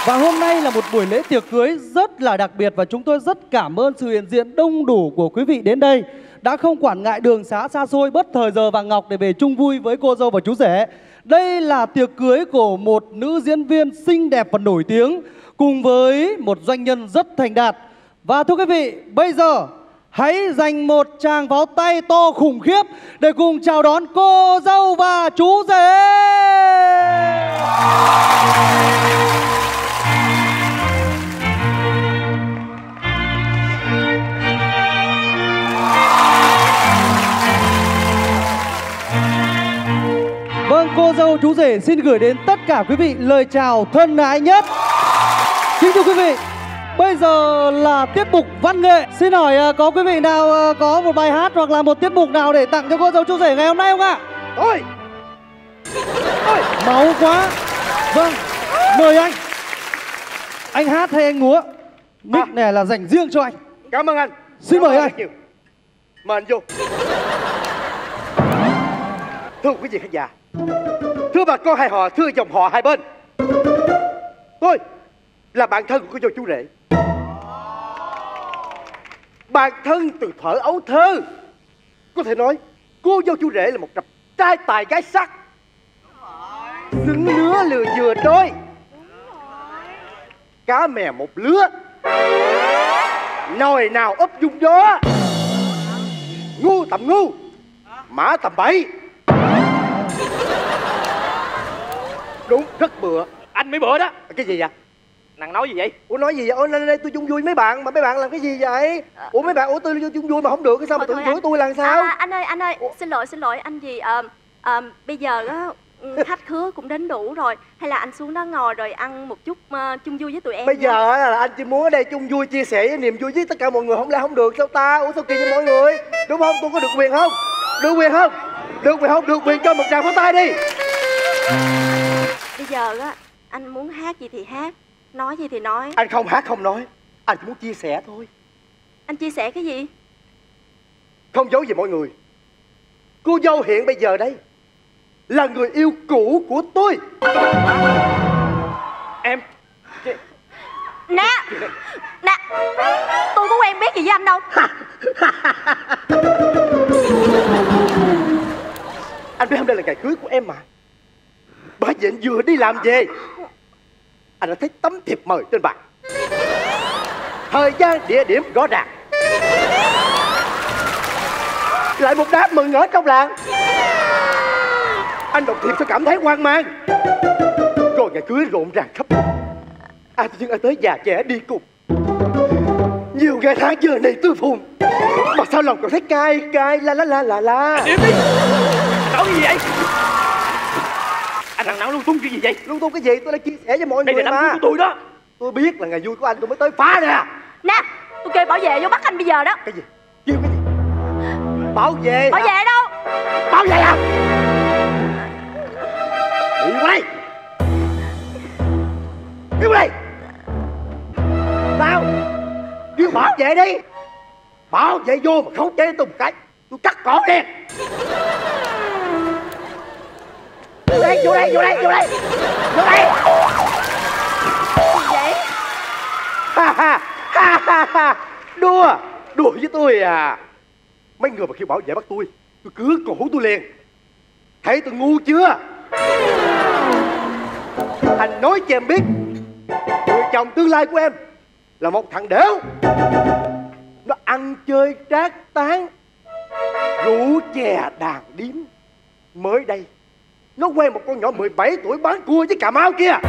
Và hôm nay là một buổi lễ tiệc cưới rất là đặc biệt và chúng tôi rất cảm ơn sự hiện diện đông đủ của quý vị đến đây đã không quản ngại đường xá xa xôi bất thời giờ vàng ngọc để về chung vui với cô dâu và chú rể. Đây là tiệc cưới của một nữ diễn viên xinh đẹp và nổi tiếng cùng với một doanh nhân rất thành đạt. Và thưa quý vị, bây giờ hãy dành một tràng pháo tay to khủng khiếp để cùng chào đón cô dâu và chú rể. Vâng, cô dâu chú rể xin gửi đến tất cả quý vị lời chào thân ái nhất. Kính thưa quý vị, bây giờ là tiết mục văn nghệ. Xin hỏi có quý vị nào có một bài hát hoặc là một tiết mục nào để tặng cho cô dâu chú rể ngày hôm nay không ạ? Ôi Máu quá. Vâng, mời anh. Anh hát hay anh múa? Mic này là dành riêng cho anh. Cảm ơn anh. Xin mời anh. Mời anh vô. Thưa quý vị khán giả, thưa bà con hai họ, thưa dòng họ hai bên, tôi là bạn thân của cô dâu chú rể. Bạn thân từ thuở ấu thơ. Có thể nói cô dâu chú rể là một cặp trai tài gái sắc, xứng lứa lừa vừa đôi, cá mè một lứa, nồi nào ấp dung gió, ngu tầm ngu, mã tầm bậy. Đúng, rất bựa. Anh mới bữa đó. Cái gì vậy? Nàng nói gì vậy? Ủa nói gì vậy? Ủa đây tôi chung vui mấy bạn, mà mấy bạn làm cái gì vậy? Ủa mấy bạn, tôi chung vui mà không được, cái sao mà tự chửi tôi là sao? Anh ơi, xin lỗi anh gì. Bây giờ á, khách khứa cũng đến đủ rồi, hay là anh xuống đó ngồi rồi ăn một chút chung vui với tụi em. Bây giờ là anh chỉ muốn ở đây chung vui, chia sẻ niềm vui với tất cả mọi người, không lẽ không được sao ta? Ủa sao kỳ với mọi người, đúng không? Tôi có được quyền không? Được quyền không? Được quyền không? Được quyền cho một tràng pháo tay đi. Bây giờ á, anh muốn hát gì thì hát, nói gì thì nói. Anh không hát không nói, anh chỉ muốn chia sẻ thôi. Anh chia sẻ cái gì? Không giấu gì mọi người, cô dâu hiện bây giờ đây là người yêu cũ của tôi. Em Nè, tôi có quen biết gì với anh đâu. Anh biết hôm nay là ngày cưới của em mà. Bởi vậy anh vừa đi làm về, anh đã thấy tấm thiệp mời trên bàn, thời gian địa điểm rõ ràng, lại một đám mừng ở trong làng. Anh đọc thiệp sẽ cảm thấy hoang mang. Rồi ngày cưới rộn ràng khắp nơi, ai nhưng ai tới già trẻ đi cùng. Nhiều ngày tháng giờ này tư phùng, mà sao lòng còn thấy cay cay la. Điệp đi. Nói cái gì vậy? Anh thằng nào lung tung cái gì vậy? Lung tung cái gì? Tôi đang chia sẻ với mọi người mà. Đây là đám cưới của tôi đó. Tôi biết là ngày vui của anh, tôi mới tới phá nè. Nè, tôi kêu bảo vệ vô bắt anh bây giờ đó. Cái gì? Kêu cái gì? Bảo vệ? Bảo vệ đâu? Bảo vệ à? Đi qua đây. Đi qua đây. Sao? Kêu bảo vệ đi. Bảo vệ vô mà khống chế tôi một cái, tôi cắt cổ liền. Vô đây. Gì vậy? Đùa với tôi à? Mấy người mà khi bảo vệ bắt tôi cứ cổ tôi liền. Thấy tôi ngu chưa? Anh nói cho em biết, người chồng tương lai của em là một thằng đểu. Nó ăn chơi trác tán, rượu chè đàn điếm. Mới đây nó quen một con nhỏ 17 tuổi bán cua với Cà Mau kia.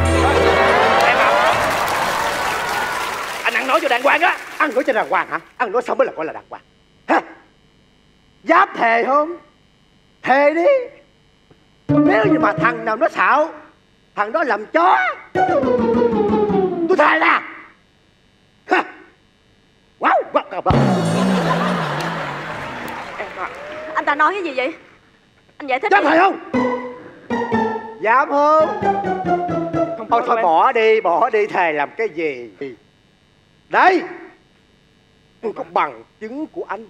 Anh ăn nói cho đàng hoàng á. Ăn nói cho đàng hoàng hả? Ăn nói xong mới là gọi là đàng hoàng hả? Dám thề không? Thề đi. Nếu như mà thằng nào nó xạo, thằng đó làm chó, tôi thề là wow. Anh ta nói cái gì vậy? Anh giải thích. Dám thề không? Dám không? Thôi bỏ đi, thề làm cái gì? Đây, tôi có bằng chứng của anh.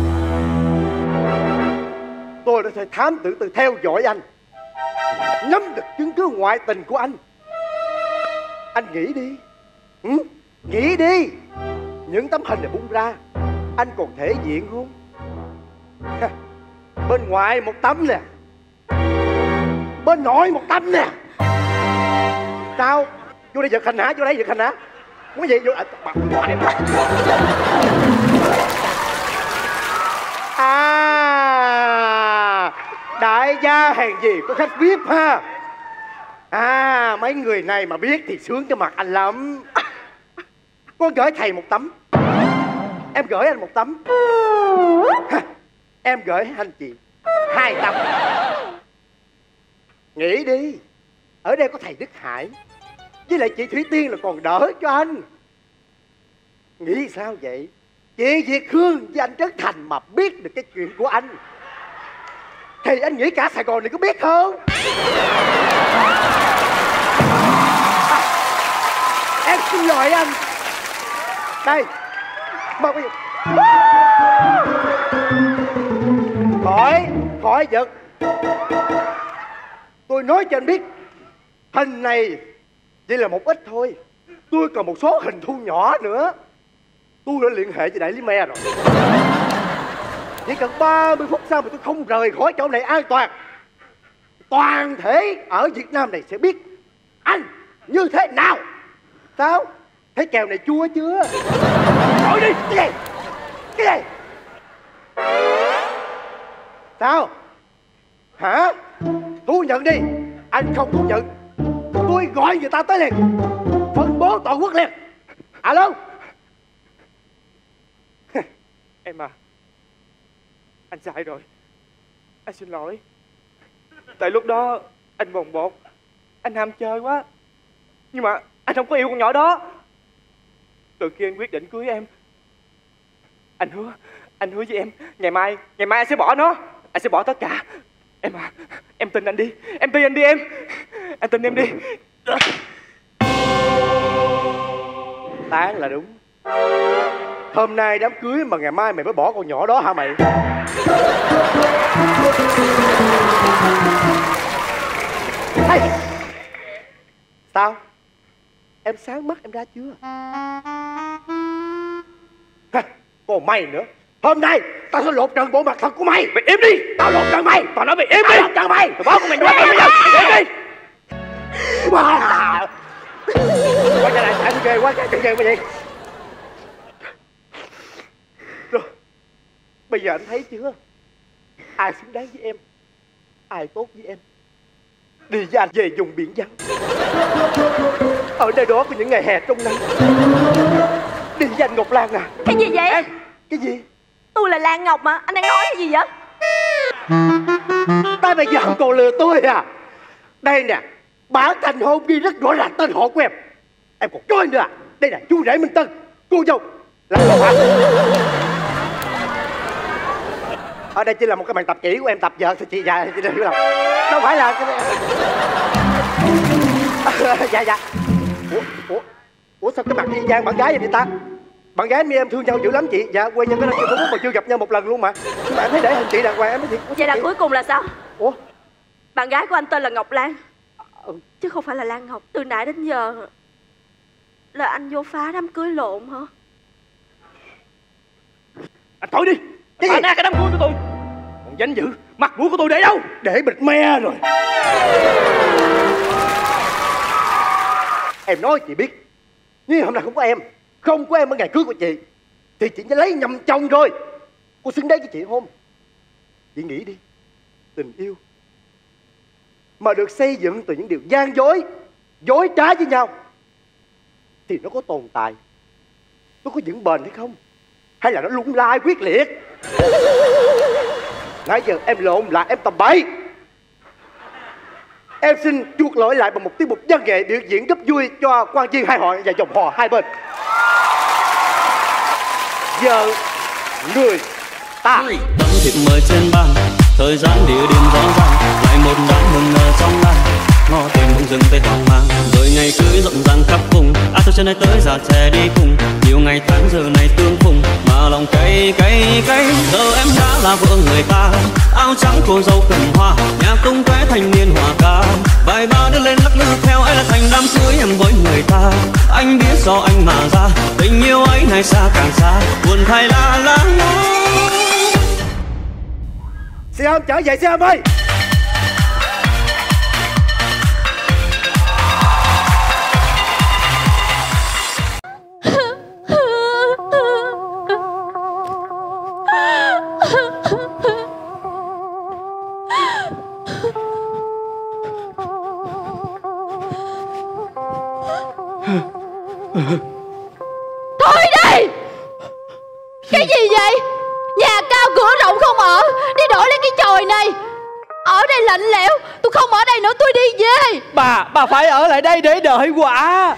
Tôi đã thuê thám tử từ theo dõi anh, nắm được chứng cứ ngoại tình của anh. Anh nghĩ đi. Nghĩ đi. Những tấm hình này bung ra, anh còn thể diện không? Bên ngoài một tấm nè, bên nội một tấm nè. Sao? Vô đây giật hình hả? Vô đây giật hình hả? Muốn gì? Vô... Đại gia hèn gì có khách VIP ha. Mấy người này mà biết thì sướng cho mặt anh lắm. Con gửi thầy một tấm, em gửi anh một tấm, em gửi anh chị 2 tấm. Nghĩ đi, ở đây có thầy Đức Hải với lại chị Thủy Tiên là còn đỡ cho anh. Nghĩ sao vậy? Chị Việt Hương với anh Trấn Thành mà biết được cái chuyện của anh thì anh nghĩ cả Sài Gòn này có biết không? Em xin lỗi anh. Đây, mời bây giờ. Khỏi giật. Tôi nói cho anh biết, hình này chỉ là một ít thôi. Tôi còn một số hình thu nhỏ nữa. Tôi đã liên hệ với đại lý me rồi. Chỉ cần 30 phút sau mà tôi không rời khỏi chỗ này an toàn, toàn thể ở Việt Nam này sẽ biết anh như thế nào. Sao? Thấy kèo này chua chưa? Thôi đi. Cái gì? Sao? Hả? Thú nhận đi. Anh không thú nhận, tôi gọi người ta tới liền, phân bố toàn quốc liền. Alo. Em à, anh sai rồi. Anh xin lỗi. Tại lúc đó anh bồng bột, anh ham chơi quá. Nhưng mà anh không có yêu con nhỏ đó. Từ khi anh quyết định cưới em, anh hứa với em, ngày mai anh sẽ bỏ nó. Anh sẽ bỏ tất cả. Em à, em tin anh đi. Em tin anh đi em. Anh tin em đi. Tán là đúng. Hôm nay đám cưới mà ngày mai mày mới bỏ con nhỏ đó hả mày? Hey! Sao? Em sáng mắt em ra chưa? Còn mày nữa. Hôm nay tao sẽ lột trần bộ mặt thật của mày. Mày im đi. Tao lột trần mày. Tao nói mày im đi. Tao lột trần mày. Tao báo con mày qua bây giờ. Im đi. Quay trở lại, anh ghê quá, chạy ghê quá vậy. Rồi, bây giờ anh thấy chưa? Ai xứng đáng với em, ai tốt với em. Đi với anh về vùng biển vắng, ở nơi đó có những ngày hè trong nắng. Đi với anh Ngọc Lan à. Cái gì vậy? Em, cái gì? Tôi là Lan Ngọc mà, anh đang nói cái gì vậy? Ta bây giờ còn lừa tôi à? Đây nè, bản thành hôn ghi rất rõ ràng tên họ của em. Em còn chơi nữa à? Đây là chú rể Minh Tân, cô dâu là Ngọc Hạnh. Ở đây chỉ là một cái bàn tập chỉ của em tập vợ thì chị già chị đừng hiểu lầm. Đâu phải là cái... Dạ. Ủa sao cái mặt y Giang bạn gái vậy ta? Bạn gái mi em thương nhau dữ lắm chị. Dạ quê nhân cái trên Facebook mà chưa gặp nhau một lần luôn mà. Nhưng mà em thấy để hình chị đàng hoàng em mới thiệt. Vậy là cuối cùng là sao? Ủa? Bạn gái của anh tên là Ngọc Lan, chứ không phải là Lan Ngọc. Từ nãy đến giờ là anh vô phá đám cưới lộn hả? Anh thôi đi. Phá nát cái đám cưới của tôi. Còn danh dự mặt mũi của tôi để đâu? Để bịt me rồi. Em nói chị biết, nhưng hôm nay không có em, không có em ở ngày cưới của chị thì chị đã lấy nhầm chồng rồi. Cô xứng đáng với chị không? Chị nghĩ đi, tình yêu mà được xây dựng từ những điều gian dối, dối trá với nhau thì nó có tồn tại, nó có vững bền hay không? Hay là nó lung lay quyết liệt? Nãy giờ em lộn là em tầm bậy. Em xin chuộc lỗi lại bằng một tiết mục văn nghệ biểu diễn gấp vui cho quan viên hai họ và dòng họ hai bên. Giờ người ta. Tấm thiệp mời trên bàn, thời gian địa điểm rõ ràng, lại một đám hương nở trong lan, ngõ tìm bông rừng tây hoang mang, rồi ngày cưới rộn ràng khắp vùng. Từ trên đây tới già trẻ đi cùng, nhiều ngày tháng giờ này tương phùng, mà lòng cay. Giờ em đã là vợ người ta, áo trắng cô dâu cầm hoa, nhà tung tóe thanh niên hòa ca, vài ba đứa lên lắc lư theo, ấy là thành đám cưới em với người ta. ngày xa càng xa, buồn thay lá lắng. Xe ôm trở về xe ôm ơi. Thôi đi! Cái gì vậy? Nhà cao cửa rộng không ở, đi đổi lấy cái chòi này. Ở đây lạnh lẽo, tôi không ở đây nữa, tôi đi về. Bà phải ở lại đây để đợi quả.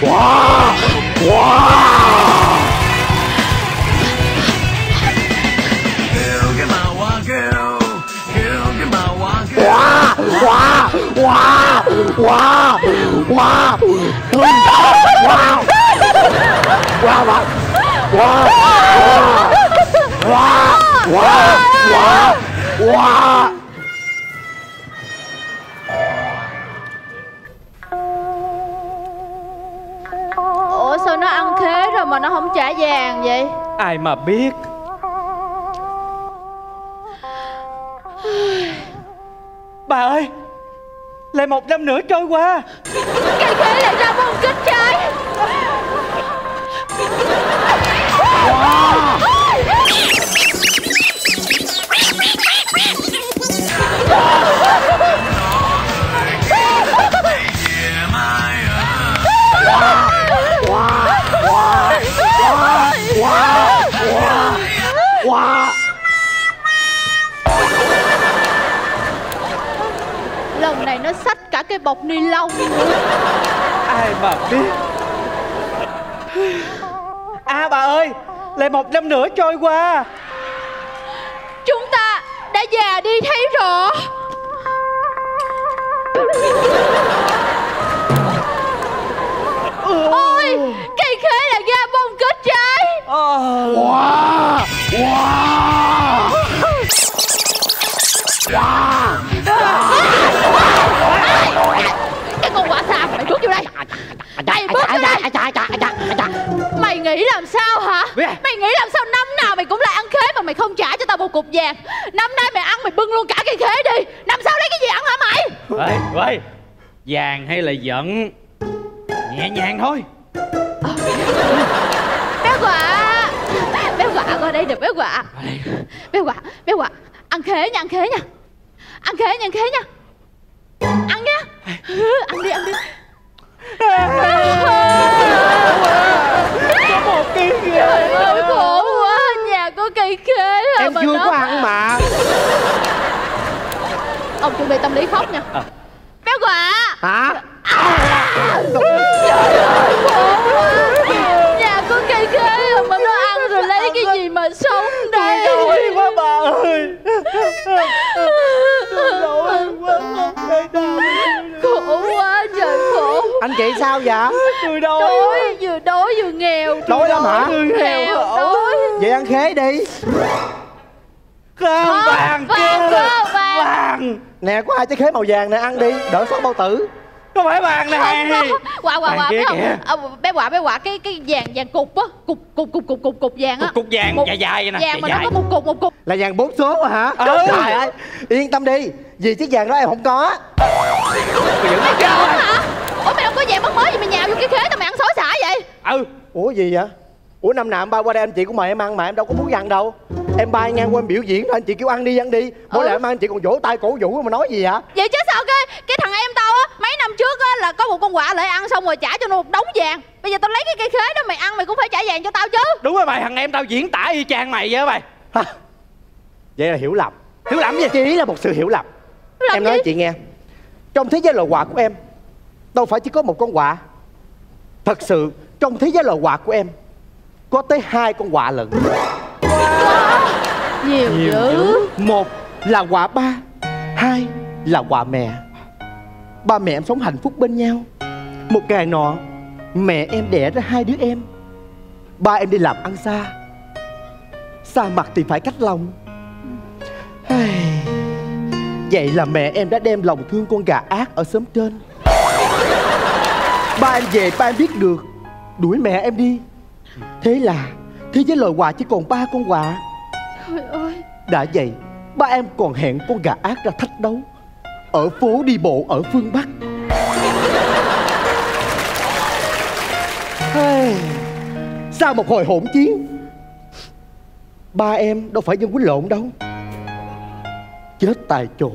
Ủa sao nó ăn khế rồi mà nó không trả vàng vậy? Ai mà biết. Bà ơi, lại 1 năm nữa trôi qua. Cây khế lại ra bông kết trái. Lần này nó xách cả cái bọc ni lông nữa. Ai mà biết. À bà ơi, lại 1 năm nữa trôi qua. Chúng ta đã già đi thấy rõ. Ôi, cây khế là ra bông kết trái. Cái con quả xàm, mày bước vô đây. Mày bước vô đây. Mày nghĩ làm sao hả? Mày nghĩ làm sao năm nào mày cũng lại ăn khế mà mày không trả cho tao một cục vàng? Năm nay mày ăn mày bưng luôn cả cây khế đi. Năm sau lấy cái gì ăn hả mày? Ê, vàng hay là giận? Nhẹ nhàng thôi. Bé quả, bé quả qua đây được bé quả. Bé quả, ăn khế nha, ăn khế nha. Ăn khế nha, ăn khế nha. Ăn nha. Ăn đi, ăn đi. Có 1 ký khế. Trời ơi khổ quá, nhà có cây khế Em mà chưa nó... có ăn mà. Ông chuẩn bị tâm lý khóc nha. Bé quả. Hả? Trời ơi khổ quá. Nhà có cây khế mà nó ăn rồi lấy cái gì mà sống đây? Đói quá bà ơi. Tôi đói quá không thể nào. Khổ quá trời khổ. Anh chị sao vậy? Tôi đói. Đói vừa nghèo. Đói lắm hả? Nghèo đói. Vậy ăn khế đi. Không, vàng kia. Vàng. Nè có 2 trái khế màu vàng nè, ăn đi, đỡ sót bao tử. Không phải vàng này. Quả kia biết không? kìa. Bé quả cái vàng cục á, cục vàng á. Cục vàng dài vậy nè. Vàng mà nó có một cục. Là vàng 4 số hả? Trời ơi, yên tâm đi, vì chiếc vàng đó em không có. Hả? Ủa mày không có vàng mất mới gì mày nhào vô cái khế tao mày ăn xối xả vậy? Ủa gì vậy? Ủa năm nào em ba qua đây anh chị cũng mời em ăn mà em đâu có muốn ăn đâu. Em bay ngang qua em biểu diễn thôi anh chị kêu ăn đi ăn đi. Mỗi lần em ăn anh chị còn vỗ tay cổ vũ mà nói gì hả? Vậy chứ sao cái thằng em tao á mấy năm trước á là có một con quạ lại ăn xong rồi trả cho nó một đống vàng. Bây giờ tao lấy cái cây khế đó mày ăn mày cũng phải trả vàng cho tao chứ. Đúng rồi mày, thằng em tao diễn tả y chang mày vậy mày. Vậy là hiểu lầm. Hiểu lầm gì? Chỉ là một sự hiểu lầm. Làm Em nói gì? chị nghe, trong thế giới loài quạ của em đâu phải chỉ có một con quạ. Thật sự trong thế giới loài quạ của em có tới 2 con quạ lận. Nhiều dữ. Một là quạ ba, 2 là quạ mẹ. Ba mẹ em sống hạnh phúc bên nhau. Một ngày nọ mẹ em đẻ ra 2 đứa em. Ba em đi làm ăn xa, xa mặt thì phải cách lòng. Vậy là mẹ em đã đem lòng thương con gà ác ở xóm trên. Ba em về ba em biết được, đuổi mẹ em đi. Thế là thế giới loài quạ chỉ còn 3 con quạ. Trời ơi. Đã vậy ba em còn hẹn con gà ác ra thách đấu ở phố đi bộ ở phương Bắc. Sau một hồi hỗn chiến, ba em đâu phải dân quýnh lộn đâu, chết tại chỗ.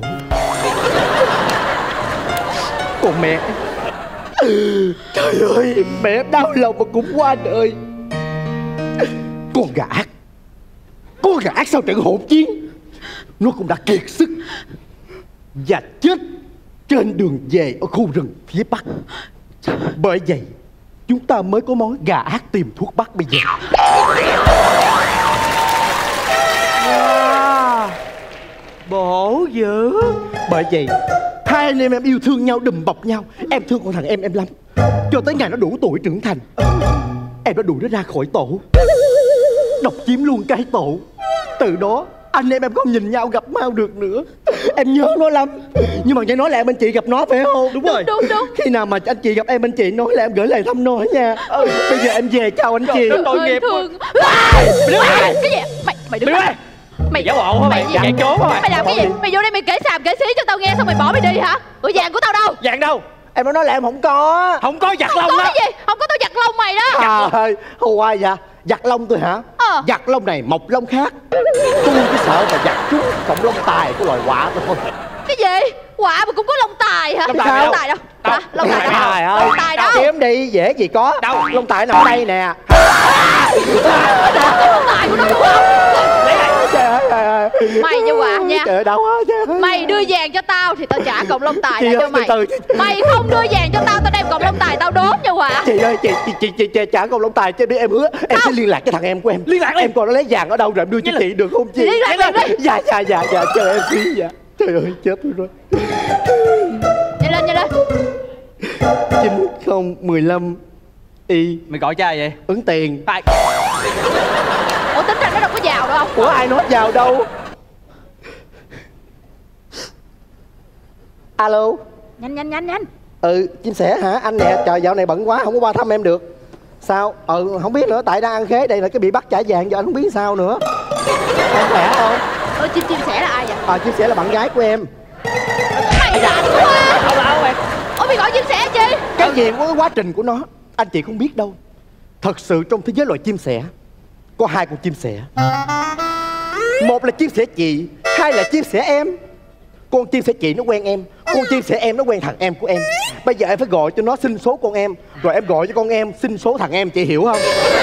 Còn mẹ, trời ơi, mẹ em đau lòng mà cũng qua đời. Con gà ác sau trận hỗn chiến, nó cũng đã kiệt sức và chết trên đường về ở khu rừng phía Bắc. Bởi vậy chúng ta mới có món gà ác tìm thuốc bắc bây giờ. Bổ dữ. Bởi vậy hai anh em yêu thương nhau, đùm bọc nhau. Em thương con thằng em lắm, cho tới ngày nó đủ tuổi trưởng thành, em đã đuổi nó ra khỏi tổ, độc chiếm luôn cái tổ. Từ đó anh em không nhìn nhau gặp mau được nữa. Em nhớ nó lắm. Nhưng mà nghe nói là em anh chị gặp nó phải không? Đúng rồi. Đúng. Khi nào mà anh chị gặp em anh chị nói là em gửi lời thăm nó nha. Bây giờ em về chào anh chị. Tội nghiệp quá. Cái gì? Mày đứng lại. Mày giả bộ hả mày? Chạy trốn hả mày? Mày làm cái gì? Mày vô đây mày kể xàm kể xí cho tao nghe xong mày bỏ mày đi hả? Ủa vàng của tao đâu? Vàng đâu? Em nói là em không có. Không có giặt lông đó. đó. Không có gì? Không có, tao giặt lông mày đó. Trời ơi, hù ai vậy? Giặt lông tôi hả? Giặt lông này mọc lông khác. Tôi chỉ sợ mà giặt chúng cộng lông tài của loài quạ thôi. Cái gì? Quạ mà cũng có lông tài hả? Lông tài đâu? Hả? Lông tài đâu? Trời ơi, Lông tài đâu? kiếm đi, dễ gì có. Đâu? Lông tài nằm đây nè. Lông tài của nó đúng không? Trời ơi. Mày nha Quạ nha. Trời ơi, đâu á. Mày đưa vàng cho tao thì tao trả cọng lông tài lại cho mày. Từ. Mày không đưa vàng cho tao, tao đem cọng lông tài tao đốn nha Quạ. Chị ơi, chị trả cọng lông tài cho đi, em hứa em sẽ liên lạc cái thằng em của em. Liên lạc đi. Em còn nó lấy vàng ở đâu rồi em đưa cho chị được không chị? Liên lạc đi. Dạ, chờ em xí dạ. Trời ơi, chết rồi. Nhanh lên. 9015 Y. Mày gọi cho ai vậy? Ứng tiền. Phải. Ủa tính ra nó đâu có giàu đâu không? Ủa ai nói vào đâu? Alo. Nhanh. Chim sẻ hả? Anh nè, trời dạo này bận quá không có qua thăm em được. Sao? Không biết nữa, tại đang ăn khế đây là cái bị bắt trả vàng giờ anh không biết sao nữa. Em khỏe không? Chim sẻ là ai vậy? Chim sẻ là bạn gái của em. Mày rảnh quá. Đâu mày? Ủa mày gọi chim sẻ chi? Cái gì có cái quá trình của nó anh chị không biết đâu. Thật sự trong thế giới loài chim sẻ có 2 con chim sẻ. Một là chim sẻ chị, 2 là chim sẻ em. Con chim sẻ chị nó quen em, con chim sẻ em nó quen thằng em của em. Bây giờ em phải gọi cho nó xin số con em, rồi em gọi cho con em xin số thằng em, chị hiểu không?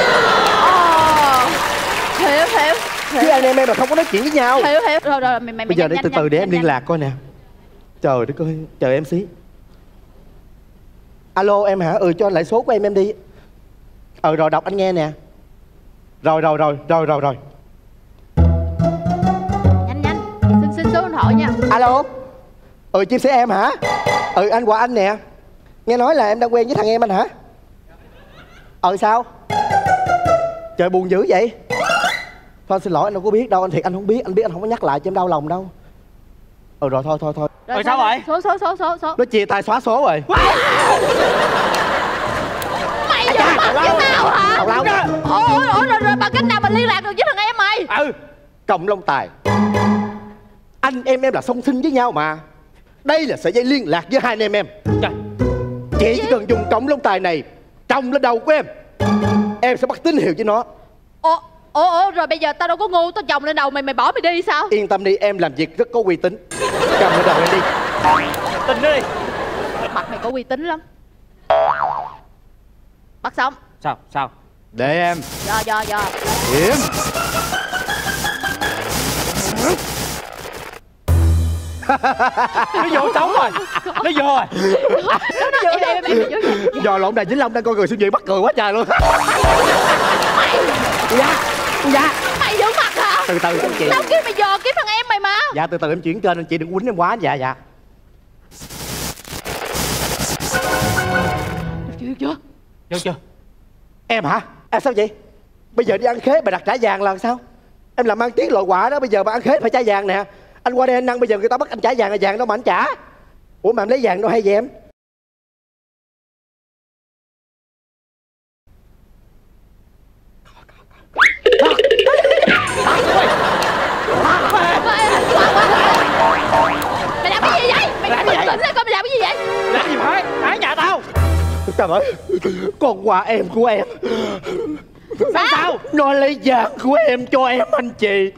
Hiểu. Chứ anh em là không có nói chuyện với nhau. Hiểu. Rồi mày bây giờ để từ từ để em liên lạc coi nè. Trời đất ơi, chờ em xí. Alo em hả? Cho anh lại số của em đi. Rồi đọc anh nghe nè. Rồi. Nhanh. Xin số điện thoại nha. Alo. Chim sẻ em hả? Anh Hòa Anh nè. Nghe nói là em đang quen với thằng em anh hả? Sao? Trời buồn dữ vậy. Thôi xin lỗi, anh đâu có biết đâu, anh thiệt anh không biết, anh biết anh không có nhắc lại cho em đau lòng đâu. Rồi thôi. Rồi sao vậy? Số. Nó chia tay xóa số rồi. Mày vô mặt với tao hả? Tào lao. Rồi bằng cách nào mình liên lạc được với thằng em mày? Cộng lông tài. Anh em là song sinh với nhau mà. Đây là sợi dây liên lạc giữa hai anh em. Trời. Chị chỉ cần dùng cộng lông tài này trồng lên đầu của em sẽ bắt tín hiệu với nó. Rồi bây giờ tao đâu có ngu, tao chồng lên đầu mày bỏ mày đi sao? Yên tâm đi, em làm việc rất có uy tín. Cầm lên đầu em đi. Tin nó đi. Mặt mày có uy tín lắm. Bắt xong. Sao? Để em. Giờ. Điểm. Nó vô sống rồi. Nó vô rồi. Em Giờ lộn Đài Vĩnh Long đang coi người siêu dị bắt cười quá trời luôn. Dạ. Mày vô mặt hả? Từ từ em chị. Tao kêu mày dò kiếm thằng em mày mà. Dạ từ từ em chuyển kênh, anh chị đừng quýnh em quá. Dạ. Chưa. Em hả? Em sao vậy? Bây giờ đi ăn khế bà đặt trả vàng là sao? Em làm mang tiếng loại quả đó, bây giờ bà ăn khế phải trả vàng nè. Anh qua đây anh ăn, bây giờ người ta bắt anh trả vàng là vàng đâu mà anh trả. Ủa mà em lấy vàng đâu hay vậy em? Tỉnh lên coi mày làm cái gì vậy? Làm gì phải? Ở nhà tao. Trời ơi, con quà em của em. Sao? Nó lấy vàng của em cho em anh chị.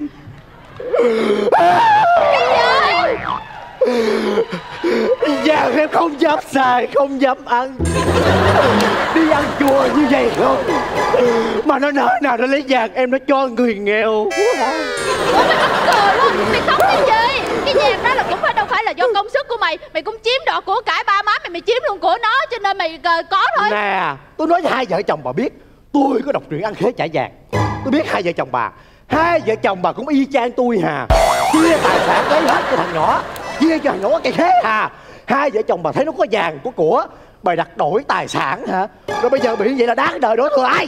Vàng em không dám xài, không dám ăn. Đi ăn chùa như vậy không? Mà nó nỡ nào nó lấy vàng em nó cho người nghèo. Ủa mày mắc cười luôn. Mày khóc cái gì? Cái vàng đó là cũng đâu phải là do công sức của mày. Mày cũng chiếm đoạt của cải ba má mày chiếm luôn của nó, cho nên mày có thôi. Nè, tôi nói cho hai vợ chồng bà biết, tôi có đọc truyện Ăn Khế Trả Vàng. Tôi biết hai vợ chồng bà cũng y chang tôi hà. Chia tài sản lấy hết của thằng nhỏ, chia cho thằng nhỏ cây khế hà. Hai vợ chồng bà thấy nó có vàng có của, bà đặt đổi tài sản hả? Rồi bây giờ bị vậy là đáng đời đổ thừa ai?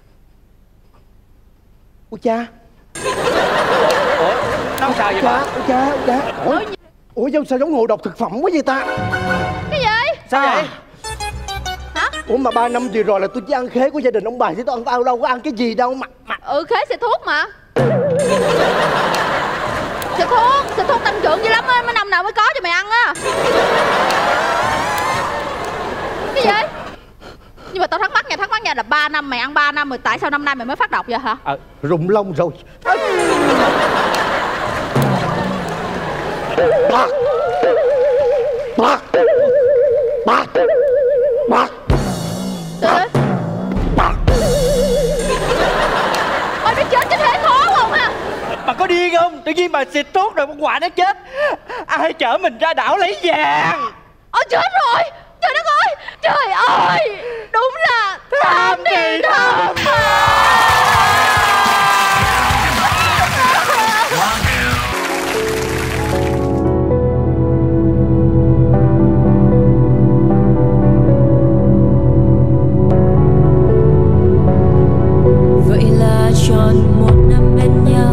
Ôi cha. Ủa, nó sao vậy ba? Ôi cha. Ủa sao giống ngộ độc thực phẩm quá vậy ta? Cái gì? Sao vậy? Hả? Ủa mà 3 năm vừa rồi là tôi chỉ ăn khế của gia đình ông bà chứ tôi ăn đâu có ăn cái gì đâu mà. Khế xịt thuốc mà. Xịt thuốc tăng trưởng dữ lắm á, mấy năm nào mới có cho mày ăn á. Cái gì? Nhưng mà tao thắc mắc nha là 3 năm mày ăn 3 năm rồi, tại sao năm nay mày mới phát độc vậy hả? Rụng lông rồi. Ôi nó chết thế khó không à? Bà có điên không? Tự nhiên bà xịt thuốc rồi con quạ nó chết. Ai chở mình ra đảo lấy vàng? Ôi chết rồi. Trời đất ơi. Trời ơi. Đúng là tham thì tham. Vậy là tròn 1 năm bên nhau.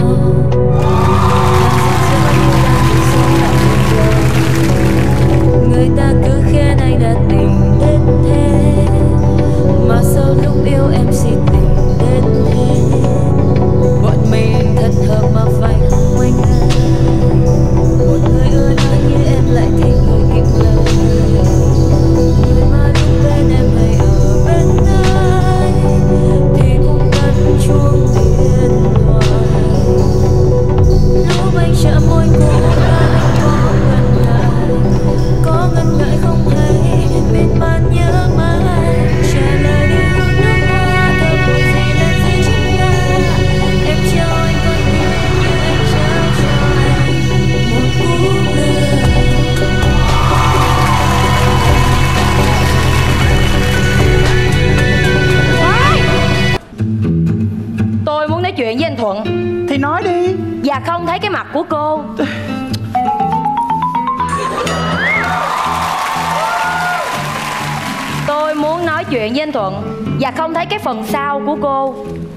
Người ta cứ khen anh đã tình đến thế, mà sau lúc yêu em si tình đến thế. Bọn mình thật hợp mà phải không anh ơi. Một người ưa nói như em lại thích người kiệm lời. Người mà lúc bên em hay ở bên ai thì cũng vẫn chuông điện thoại. Lúc anh chạm môi cô anh có ngần ngại, có ngần ngại không hay miên man nhớ mãi. Trả lời đi hương nước hoa thơ buồn gì lên dưới chúng ta. Em trao anh con tim như anh trao cho anh một cú lời. Tôi muốn nói chuyện với anh Thuận. Thì nói đi. Và không thấy cái mặt của cô. Tôi muốn nói chuyện với anh Thuận và không thấy cái phần sau của cô.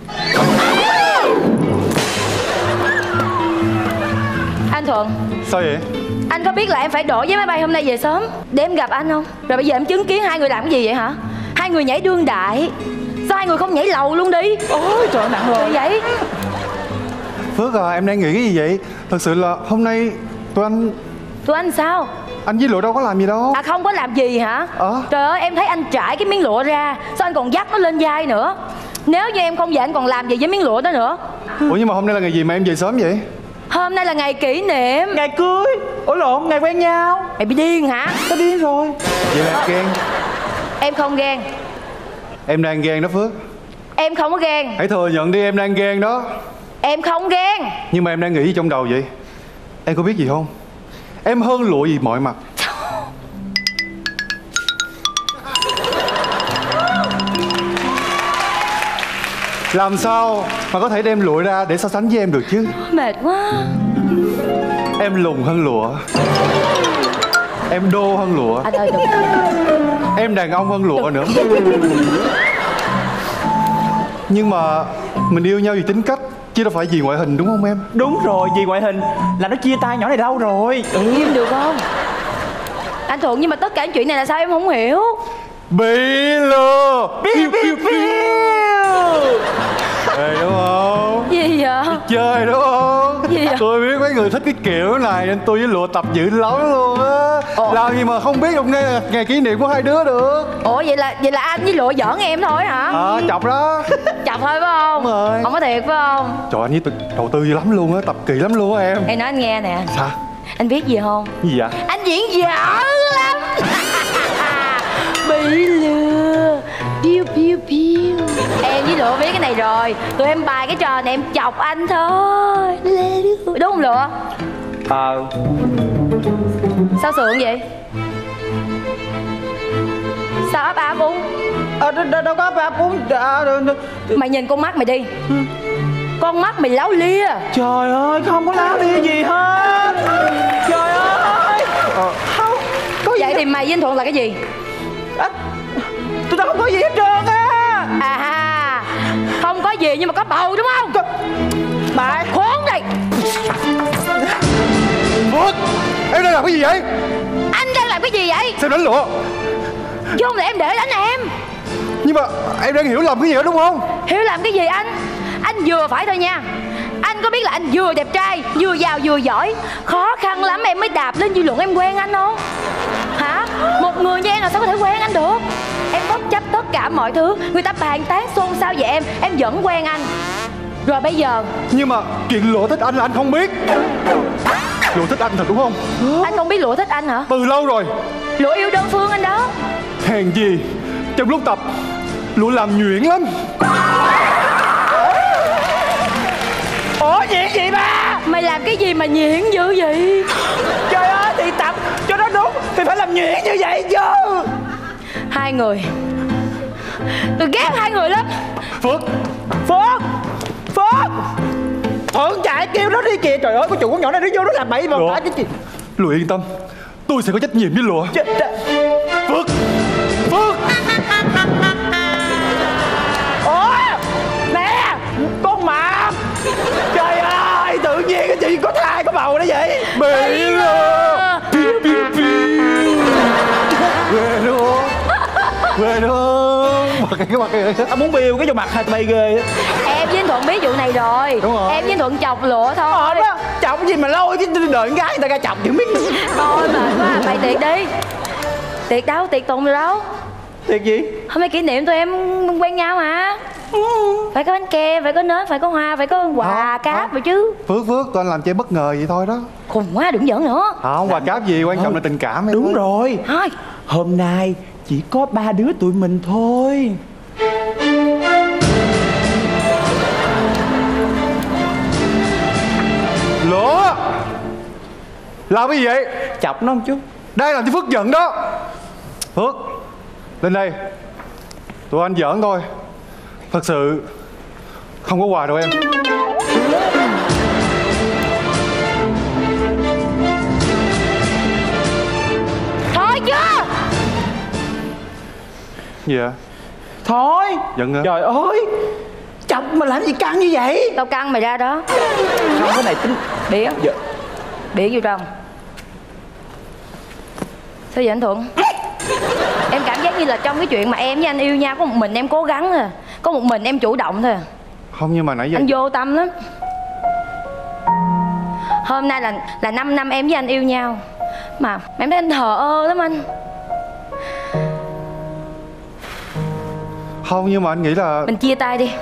Anh Thuận. Sao vậy? Anh có biết là em phải đổi vé máy bay hôm nay về sớm để em gặp anh không? Rồi bây giờ em chứng kiến hai người làm cái gì vậy hả? Hai người nhảy đương đại. Sao hai người không nhảy lầu luôn đi? Ôi trời nặng rồi. Gì vậy? Phước à, em đang nghĩ cái gì vậy? Thật sự là hôm nay Tụi anh sao? anh với Lụa đâu có làm gì đâu. À không có làm gì hả? Trời ơi em thấy anh trải cái miếng lụa ra, sao anh còn dắt nó lên vai nữa? Nếu như em không về anh còn làm gì với miếng lụa đó nữa? Ủa nhưng mà hôm nay là ngày gì mà em về sớm vậy? Hôm nay là ngày kỷ niệm. Ngày cưới. Ủa lộn, ngày quen nhau. Mày bị điên hả? Tao điên rồi. Vậy là em ghen. Em không ghen. Em đang ghen đó Phước. Em không có ghen. Hãy thừa nhận đi, em đang ghen đó. Em không ghen. Nhưng mà em đang nghĩ gì trong đầu vậy? Em có biết gì không? Em hơn Lụa gì mọi mặt. Làm sao mà có thể đem Lụa ra để so sánh với em được chứ? Mệt quá. Em lùn hơn Lụa. Em đô hơn Lụa. À thôi đừng. Em đàn ông hơn Lụa nữa. Nhưng mà mình yêu nhau vì tính cách chứ đâu phải vì ngoại hình đúng không em? Đúng rồi, vì ngoại hình là nó chia tay nhỏ này lâu rồi. Im được không? Anh Thuận, nhưng mà tất cả những chuyện này là sao em không hiểu? Bị lừa. Biu biu biu. Ê đúng không? Gì vậy? Chơi đúng không? Gì vậy? Tôi biết mấy người thích cái kiểu này nên tôi với Lụa tập dữ lắm luôn á. Làm gì mà không biết hôm nay là ngày kỷ niệm của hai đứa được. Ủa vậy là anh với Lụa giỡn em thôi hả? Chọc đó. Chọc thôi phải không? Đúng rồi. Không có thiệt phải không? Trời, anh với tôi đầu tư dữ lắm luôn á, tập kỳ lắm luôn á em. Em nói anh nghe nè. Sao? Anh biết gì không? Gì vậy? Anh diễn dở lắm. Bị lừa. Piu piu piu. Em với Lụa biết cái này rồi. Tụi em bài cái trò này em chọc anh thôi. Đúng không Lụa? Sao sượng vậy? Sao ấp áp uống? Đâu có ấp uống. Mày nhìn con mắt mày đi. Con mắt mày láo lia. Trời ơi, không có láo lia gì hết. Trời ơi. Không có gì. Vậy thì mày với anh Thuận là cái gì? Tụi tao không có gì hết trơn á. À, không có gì nhưng mà có bầu đúng không? Bà khốn này. Phước, em đang làm cái gì vậy? Anh đang làm cái gì vậy? Sao đánh Lụa? Chứ không là em để đánh em. Nhưng mà em đang hiểu lầm cái gì đó đúng không? Hiểu làm cái gì anh? Anh vừa phải thôi nha. Anh có biết là anh vừa đẹp trai, vừa giàu vừa giỏi, khó khăn lắm em mới đạp lên dư luận em quen anh không? Hả? Một người như em là sao có thể quen anh được? Em bất chấp tất cả mọi thứ, người ta bàn tán xôn xao về em vẫn quen anh. Rồi bây giờ. Nhưng mà chuyện Lụa thích anh là anh không biết. Lụa thích anh thật đúng không? Anh không biết Lụa thích anh hả? Từ lâu rồi. Lụa yêu đơn phương anh đó. Hèn gì trong lúc tập Lụa làm nhuyễn lắm. Ủa nhuyễn gì ba? Mày làm cái gì mà nhuyễn dữ vậy? Trời ơi, thì tập cho nó đúng thì phải làm nhuyễn như vậy chứ. Hai người, tôi ghét hai người lắm. Phước, Thuận chạy kêu nó đi kìa. Trời ơi, con chủ con nhỏ này nó vô nó làm bậy mà phải cái gì. Lụa yên tâm, tôi sẽ có trách nhiệm với Lụa. Phước. Ủa nè, con Mập. Trời ơi, tự nhiên cái chị có thai có bầu đó vậy. Bị lừa. Về luôn. Mặt cái mặt này. Anh muốn biêu cái vô mặt hạt mày ghê. Em với anh Thuận biết vụ này rồi. Đúng rồi. Em với anh Thuận chọc Lụa thôi. Đó, chọc gì mà lôi chứ đợi con gái người ta ra chọc chứ biết. Thôi mệt quá, bày tiệc đi. Tiệc đâu, tiệc tùng rồi đâu. Tiệc gì? Hôm nay kỷ niệm tụi em quen nhau hả? Phải có bánh kem, phải có nến, phải có hoa, phải có quà cáp rồi chứ. Phước, tôi anh làm cho em bất ngờ vậy thôi đó. Khùng quá, đừng giỡn nữa. Không, quà cáp gì, quan trọng là tình cảm em. Đúng rồi. Thôi. Hôm nay chỉ có ba đứa tụi mình thôi. Lụa, làm cái gì vậy? Chọc nó một chút. Đang làm cho Phước giận đó. Phước, lên đây. Tụi anh giỡn thôi. Thật sự không có quà đâu em. Thôi chưa? Gì vậy? Thôi. Giận hả? Trời ơi, chọc mà làm gì căng như vậy? Tao căng mày ra đó. Không, cái này tính Biển. dạ. Biển vô trong. Sao vậy anh Thuận? Em cảm giác như là trong cái chuyện mà em với anh yêu nhau có một mình em cố gắng thôi, có một mình em chủ động thôi. Không, nhưng mà nãy giờ Anh vô tâm lắm. Hôm nay là 5 năm em với anh yêu nhau mà em thấy anh thờ ơ lắm anh. không, nhưng mà anh nghĩ là Mình chia tay đi.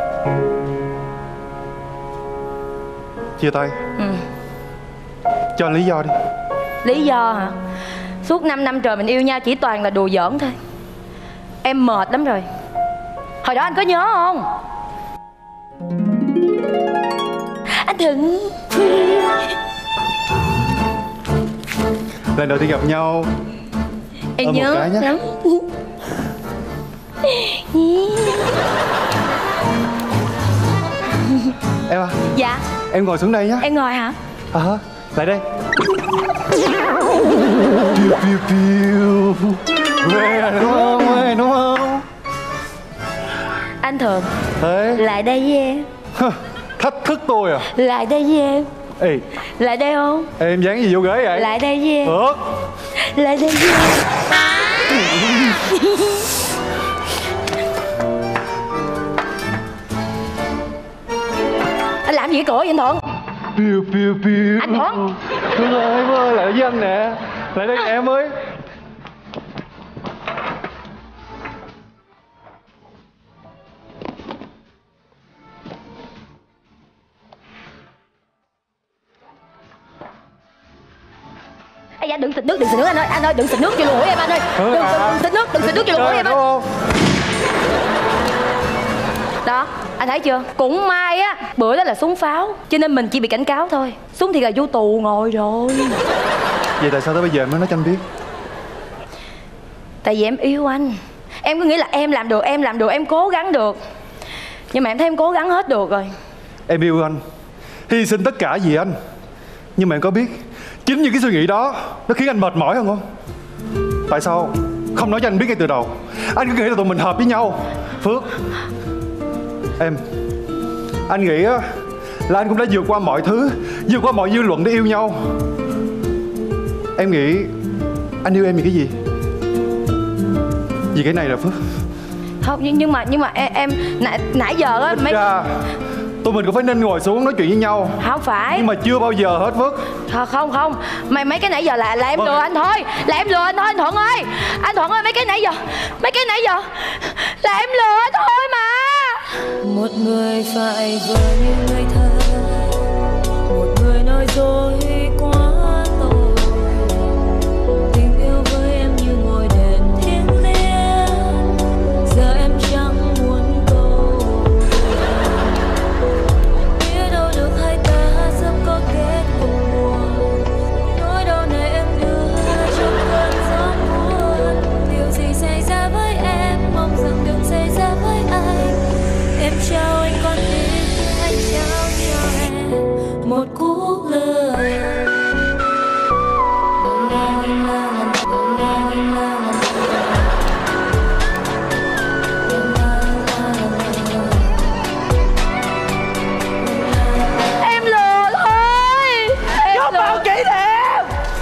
chia tay. Ừ. Cho anh lý do đi. Lý do hả? Suốt 5 năm trời mình yêu nhau chỉ toàn là đùa giỡn thôi. Em mệt lắm rồi. Hồi đó anh có nhớ không? Anh Thuận. Lần đầu tiên gặp nhau Em ôm một nhớ cái nhé. lắm. Em à, Dạ. em ngồi xuống đây nhé. Em ngồi hả? Lại đây. Piu piu piu. Về rồi đúng không? Về đúng không? Anh Thuận. Thế Lại đây với em. thách thức tôi à? Lại đây với em. Ê, Lại đây không? em dán gì vô ghế vậy? Lại đây với em. Được. Lại đây với em. Anh làm gì cái cửa vậy anh Thuận? Piu piu piu. Anh Thuận. Phương ơi, em ơi, lại với anh nè. Lại đây em ơi. Ây da, đừng xịt nước anh ơi. Anh ơi, đừng xịt nước vô lỗ mũi em anh ơi. Đừng xịt nước vô lỗ mũi em anh. Đó, anh thấy chưa? Cũng may á, bữa đó là súng pháo, cho nên mình chỉ bị cảnh cáo thôi. Súng thì là vô tù ngồi rồi. Vậy tại sao tới bây giờ em mới nói cho anh biết? Tại vì em yêu anh. Em cứ nghĩ là em làm được, em cố gắng được. Nhưng mà em thấy em cố gắng hết được rồi. Em yêu anh, hy sinh tất cả vì anh. Nhưng mà em có biết chính những cái suy nghĩ đó nó khiến anh mệt mỏi không? Tại sao không nói cho anh biết ngay từ đầu? Anh cứ nghĩ là tụi mình hợp với nhau. Phước, anh nghĩ á là anh cũng đã vượt qua mọi thứ, vượt qua mọi dư luận để yêu nhau. Em nghĩ anh yêu em vì cái gì? Vì cái này là Phước. Không, nhưng mà em nãy giờ á mấy tụi mình cũng phải nên ngồi xuống nói chuyện với nhau. Không phải. Nhưng mà chưa bao giờ hết Phước. Không mấy cái nãy giờ là em lừa anh thôi. Là em lừa anh thôi anh Thuận ơi. Anh Thuận ơi, mấy cái nãy giờ là em lừa anh thôi mà. Một người phải vờ như người thơ, một người nói dối quá tội. Tình yêu với em như ngôi đền thiêng liêng, giờ em chẳng muốn cầu. Biết đâu được hai ta sớm có kết cục buồn, nỗi đau này em đưa trong cơn gió buồn. Điều gì xảy ra với em, mong rằng đừng xảy ra với anh. Em trao anh con tim, anh trao cho em một cú lừa. Em lừa thôi. Chúc mừng chị Điềm.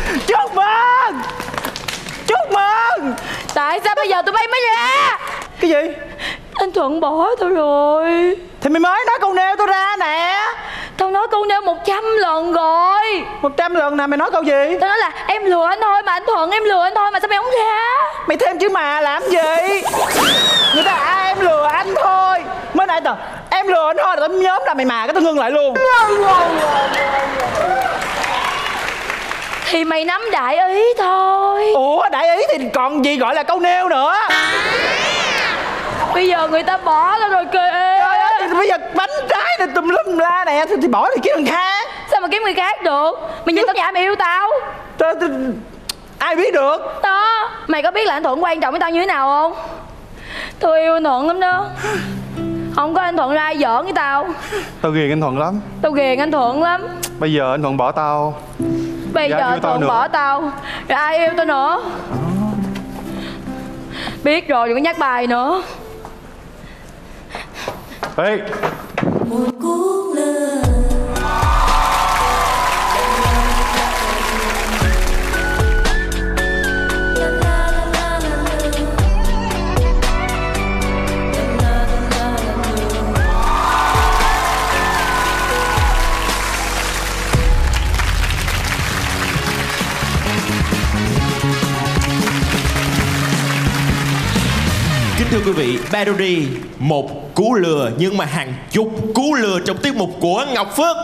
Chúc mừng. Tại sao bây giờ tụi bay mới ra? Cái gì? Anh Thuận bỏ tôi rồi. Thì mày mới nói câu nêu tôi ra nè. Tao nói câu nêu 100 lần rồi. 100 lần nè, mày nói câu gì? Tao nói là em lừa anh thôi mà anh Thuận, em lừa anh thôi mà sao mày không ra? Mày thêm chữ mà làm gì? Người ta em lừa anh thôi. Mới nãy tao em lừa anh thôi là tao nhóm là mày mà cái tao ngưng lại luôn. Thì mày nắm đại ý thôi. Ủa đại ý thì còn gì gọi là câu nêu nữa. Bây giờ người ta bỏ tao rồi kìa. Trời ơi, thì bây giờ bánh trái này tùm lum la nè thì bỏ thì kiếm thằng khác. Sao mà kiếm người khác được? Mày nhìn tao nhà mày yêu tao. Trời, ai biết được. Đó, mày có biết là anh Thuận quan trọng với tao như thế nào không? Tôi yêu anh Thuận lắm đó. Không có anh Thuận ra ai giỡn với tao. Tao ghiền anh Thuận lắm. Tao ghiền anh Thuận lắm. Bây giờ anh Thuận bỏ tao, Bây giờ anh Thuận bỏ tao, rồi ai yêu tao nữa? Biết rồi, đừng có nhắc bài nữa. Ê, Một cú lừa. Kính thưa quý vị, Battery, một cú lừa nhưng mà hàng chục cú lừa trong tiết mục của Ngọc Phước.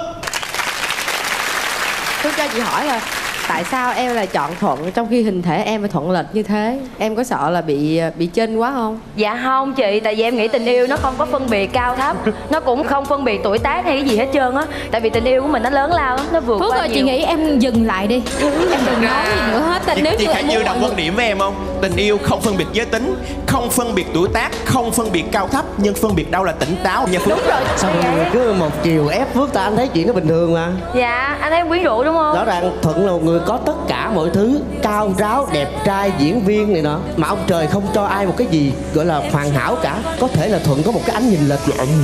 Tôi cho chị hỏi là tại sao em lại chọn Thuận trong khi hình thể em phải thuận lệch như thế? Em có sợ là bị chênh quá không? Dạ không chị, tại vì em nghĩ tình yêu nó không có phân biệt cao thấp. Nó cũng không phân biệt tuổi tác hay cái gì hết trơn á. Tại vì tình yêu của mình nó lớn lao lắm, nó vượt Phước qua ơi, nhiều. chị nghĩ em dừng lại đi. Em đừng nói gì nữa hết. Tại nếu Chị như Khải Như đồng quan điểm với em không? Tình yêu không phân biệt giới tính, không phân biệt tuổi tác, không phân biệt cao thấp, nhưng phân biệt đâu là tỉnh táo nha Phước. Đúng rồi. Sao mọi người cứ một chiều ép Phước ta? Anh thấy chuyện nó bình thường mà. Dạ, anh thấy em quyến rũ đúng không? Rõ ràng Thuận là một người có tất cả mọi thứ, cao ráo, đẹp trai, diễn viên này nọ, mà ông trời không cho ai một cái gì gọi là hoàn hảo cả. Có thể là Thuận có một cái ánh nhìn lệch.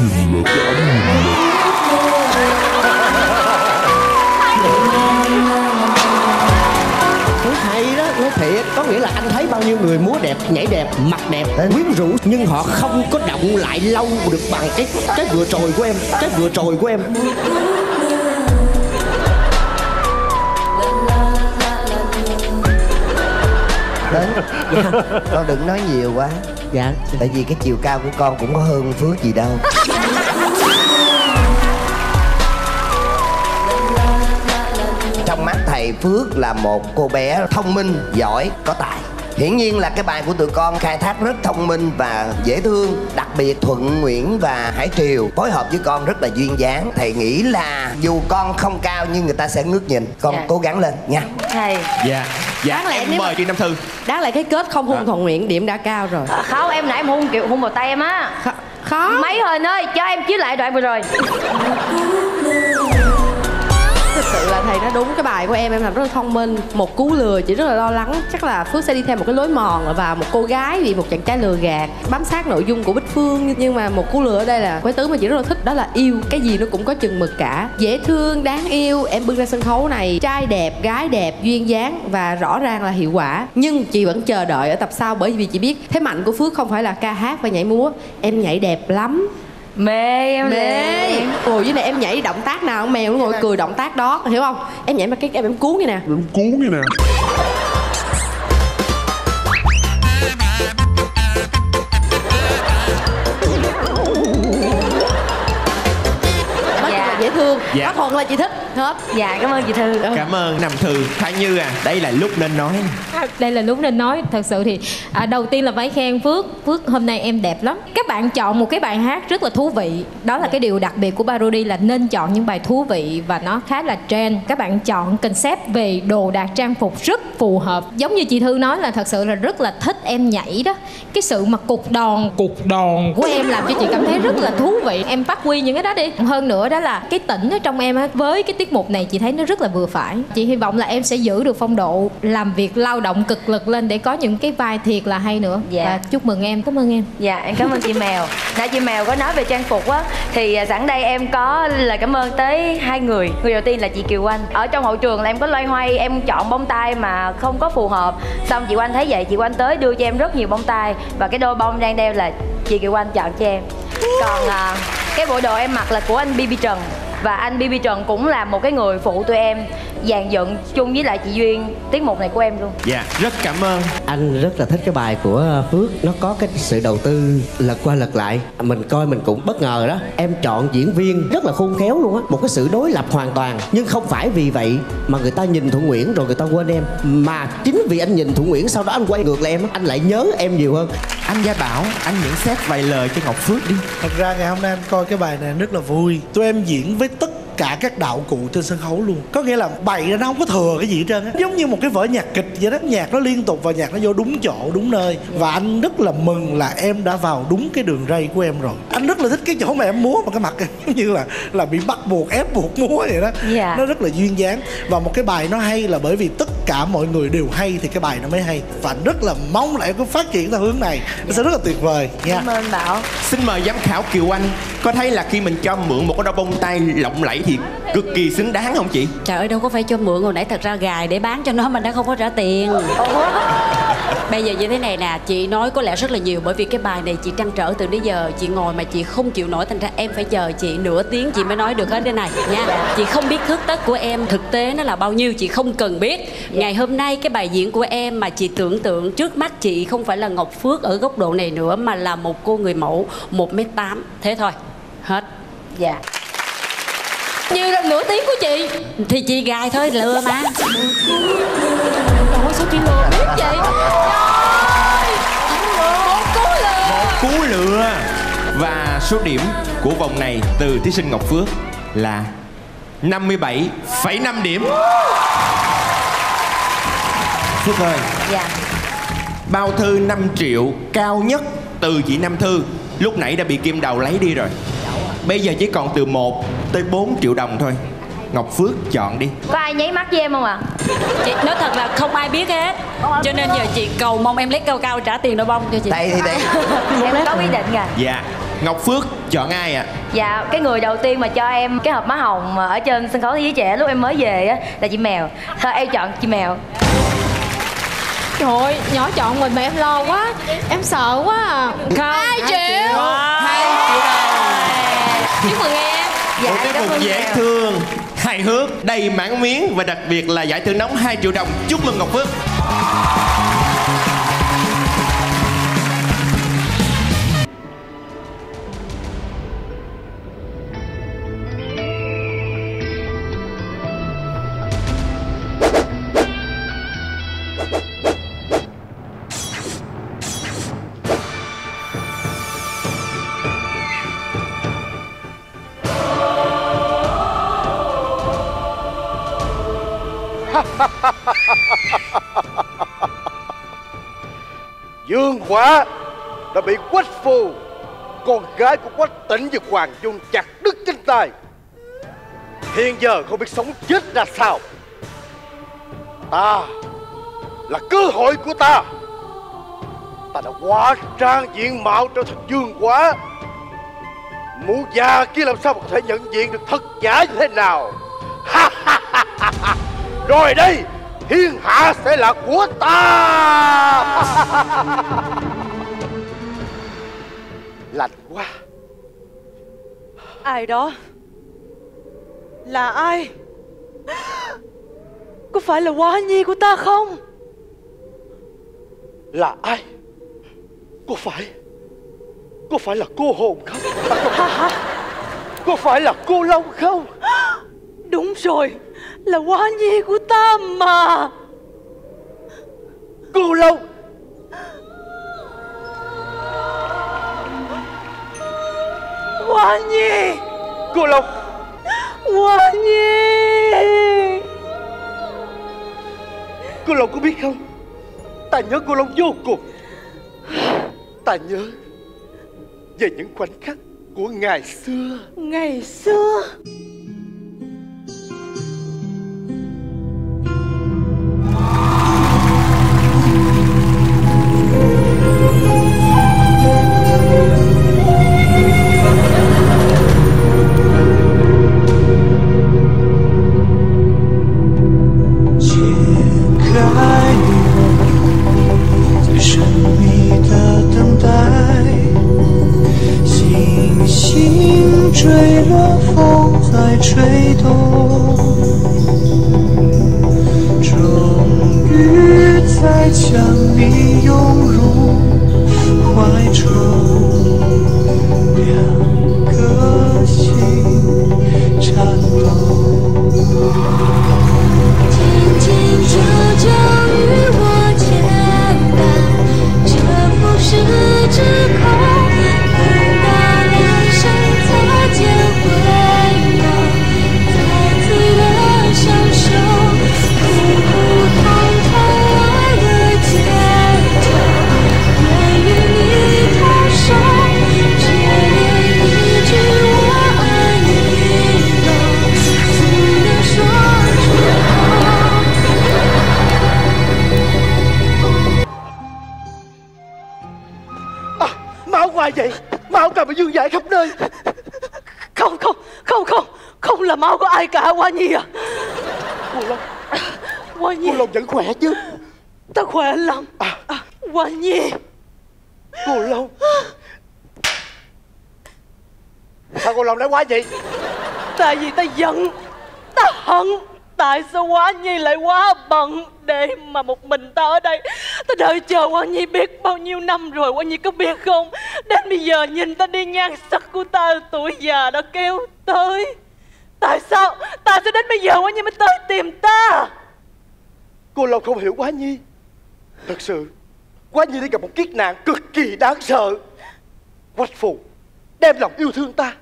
Thứ hay đó, nói thiệt, có nghĩa là anh thấy bao nhiêu người múa đẹp, nhảy đẹp, mặt đẹp, quyến rũ, nhưng họ không có động lại lâu được bằng cái vừa trồi của em, cái vừa trồi của em. Đến. Con đừng nói nhiều quá. Dạ. Tại vì cái chiều cao của con cũng có hơn Phước gì đâu. Trong mắt thầy Phước là một cô bé thông minh, giỏi, có tài. Hiển nhiên là cái bài của tụi con khai thác rất thông minh và dễ thương. Đặc biệt Thuận Nguyễn và Hải Triều phối hợp với con rất là duyên dáng. Thầy nghĩ là dù con không cao nhưng người ta sẽ ngước nhìn. Con cố gắng lên nha. Thầy. Dạ. Dạ em mời chị Nam Thư. Đáng lẽ cái kết không hôn Thuận Nguyễn điểm đã cao rồi. Không, em nãy em hôn kiểu hôn vào tay em á. Khó. Mấy Huỳnh ơi, cho em chiếu lại đoạn vừa rồi. Thực sự là thầy nói đúng, cái bài của em làm rất là thông minh. Một cú lừa chỉ rất là lo lắng. Chắc là Phước sẽ đi theo một cái lối mòn và một cô gái bị một chàng trai lừa gạt, bám sát nội dung của Bích Phương. Nhưng mà một cú lừa ở đây là quái tứ mà chị rất là thích, đó là yêu. Cái gì nó cũng có chừng mực cả. Dễ thương, đáng yêu. Em bưng ra sân khấu này trai đẹp, gái đẹp, duyên dáng và rõ ràng là hiệu quả. Nhưng chị vẫn chờ đợi ở tập sau, bởi vì chị biết thế mạnh của Phước không phải là ca hát và nhảy múa. Em nhảy đẹp lắm. Mê em mê. Ngồi dưới này em nhảy động tác nào mèo nó ngồi cười động tác đó, hiểu không? Em nhảy mà cái em cuốn như nè. Em cuốn như nè. Dễ thương. Có Thuận là chị thích hết. Dạ cảm ơn chị Thư. Cảm ơn Nam Thư. Thái Như à, đây là lúc nên nói. Đây là lúc nên nói. Thật sự thì đầu tiên là phải khen Phước. Phước hôm nay em đẹp lắm. Các bạn chọn một cái bài hát rất là thú vị. Đó là cái điều đặc biệt của Parody, là nên chọn những bài thú vị và nó khá là trend. Các bạn chọn concept về đồ đạc trang phục rất phù hợp. Giống như chị Thư nói là thật sự là rất là thích em nhảy đó. Cái sự mà cục đòn của em làm cho chị cảm thấy rất là thú vị. Em phát huy những cái đó đi. Hơn nữa đó là cái tỉnh ở trong em á, với cái tiết mục này chị thấy nó rất là vừa phải. Chị hy vọng là em sẽ giữ được phong độ làm việc lao động cực lực lên để có những cái vai thiệt là hay nữa. Dạ. Và chúc mừng em. Cảm ơn em. Dạ em cảm ơn chị Mèo. Nãy chị Mèo có nói về trang phục á, thì sẵn đây em có lời cảm ơn tới hai người. Người đầu tiên là chị Kiều Anh. Ở trong hậu trường là em có loay hoay, em chọn bông tai mà không có phù hợp. Xong chị Anh thấy vậy, chị Anh tới đưa cho em rất nhiều bông tai. Và cái đôi bông đang đeo là chị Kiều Anh chọn cho em. Còn cái bộ đồ em mặc là của anh BB Trần. Và anh BB Trần cũng là một cái người phụ tụi em dàn dựng chung với lại chị Duyên tiết mục này của em luôn. Dạ, rất cảm ơn. Anh rất là thích cái bài của Phước. Nó có cái sự đầu tư lật qua lật lại. Mình coi mình cũng bất ngờ đó. Em chọn diễn viên rất là khôn khéo luôn á. Một cái sự đối lập hoàn toàn. Nhưng không phải vì vậy mà người ta nhìn Thuận Nguyễn rồi người ta quên em. Mà chính vì anh nhìn Thuận Nguyễn, sau đó anh quay ngược lại em, anh lại nhớ em nhiều hơn. Anh Gia Bảo, anh nhận xét vài lời cho Ngọc Phước đi. Thật ra ngày hôm nay anh coi cái bài này rất là vui. Tụi em diễn với tất cả các đạo cụ trên sân khấu luôn. Có nghĩa là bày ra nó không có thừa cái gì hết trơn á. Giống như một cái vở nhạc kịch vậy đó. Nhạc nó liên tục và nhạc nó vô đúng chỗ, đúng nơi. Và anh rất là mừng là em đã vào đúng cái đường ray của em rồi. Anh rất là thích cái chỗ mà em múa mà cái mặt giống như là bị bắt buộc, ép buộc múa vậy đó. Nó rất là duyên dáng. Và một cái bài nó hay là bởi vì tất cả mọi người đều hay thì cái bài nó mới hay. Và anh rất là mong là em có phát triển theo hướng này. Nó sẽ rất là tuyệt vời nha. Cảm ơn Bảo. Xin mời giám khảo Kiều Anh. Có thấy là khi mình cho mượn một cái đôi bông tai lộng lẫy thì cực kỳ xứng đáng không chị? Trời ơi, đâu có phải cho mượn, hồi nãy thật ra gài để bán cho nó mà nó không có trả tiền. Bây giờ như thế này nè, chị nói có lẽ rất là nhiều, bởi vì cái bài này chị trăn trở từ nãy giờ. Chị ngồi mà chị không chịu nổi, thành ra em phải chờ chị nửa tiếng chị mới nói được hết cái này nha. Chị không biết thước tất của em thực tế nó là bao nhiêu, chị không cần biết. Ngày hôm nay cái bài diễn của em mà chị tưởng tượng trước mắt chị không phải là Ngọc Phước ở góc độ này nữa, mà là một cô người mẫu 1m8. Thế thôi, hết. Dạ. Như là nửa tiếng của chị. Thì chị gài thôi, lừa mà. Ôi sao chị lừa biết vậy? Một cú lừa. Và số điểm của vòng này từ thí sinh Ngọc Phước là 57,5 điểm. Phước ơi. Dạ. Bao thư 5 triệu cao nhất từ chị Nam Thư lúc nãy đã bị Kim Đầu lấy đi rồi. Bây giờ chỉ còn từ 1 tới 4 triệu đồng thôi. Ngọc Phước chọn đi. Có ai nháy mắt với em không ạ? Chị nói thật là không ai biết hết. Cho nên giờ chị cầu mong em lấy cao cao trả tiền đôi bông cho chị. Đây thì đây. Em có quyết định rồi. Dạ. Ngọc Phước chọn ai ạ? Dạ, cái người đầu tiên mà cho em cái hộp má hồng ở trên sân khấu Thế Giới Trẻ lúc em mới về á là chị Mèo. Thôi em chọn chị Mèo. Trời ơi, nhỏ chọn mình mà em lo quá. Em sợ quá à. 2 triệu. 2 triệu đồng. Chúc mừng em. Một tiết mục dễ thương, hài hước, đầy mãn miếng và đặc biệt là giải thưởng nóng 2 triệu đồng. Chúc mừng Ngọc Phước. Dương Quả đã bị Quách Phù, con gái của Quách Tĩnh và Hoàng Dung chặt đứt cánh tay. Hiện giờ không biết sống chết ra sao. Ta là cơ hội của ta. Ta đã hóa trang diện mạo trở thành Dương Quả. Mụ già kia làm sao mà có thể nhận diện được thật giả như thế nào? Rồi đây, thiên hạ sẽ là của ta. Lạnh quá. Ai đó? Là ai? Có phải là Hoa Nhi của ta không? Là ai? Có phải là cô hồn không? Có phải là cô Long không? Đúng rồi, là Hoa Nhi của ta mà. Cô Long. Hoa Nhi. Cô Long. Hoa Nhi. Cô Long có biết không, ta nhớ cô Long vô cùng. Ta nhớ về những khoảnh khắc của ngày xưa. Ngày xưa. Vậy máu càng bị dương dại khắp nơi. Không là máu của ai cả Hoa Nhi à. Cô Long. Hoa Nhi. Cô Long vẫn khỏe chứ? Ta khỏe lắm. Hoa Nhi. Cô Long. Sao cô Long nói quá vậy? Tại vì ta giận, ta hận. Tại sao Hoa Nhi lại quá bận để mà một mình ta ở đây? Ta đợi chờ Hoa Nhi biết bao nhiêu năm rồi, Hoa Nhi có biết không? Đến bây giờ nhìn ta đi, nhan sắc của ta tuổi già đã kéo tới. Tại sao đến bây giờ Hoa Nhi mới tới tìm ta? Cô Long không hiểu Hoa Nhi. Thật sự Hoa Nhi đi gặp một kiếp nạn cực kỳ đáng sợ. Quách Phù đem lòng yêu thương ta,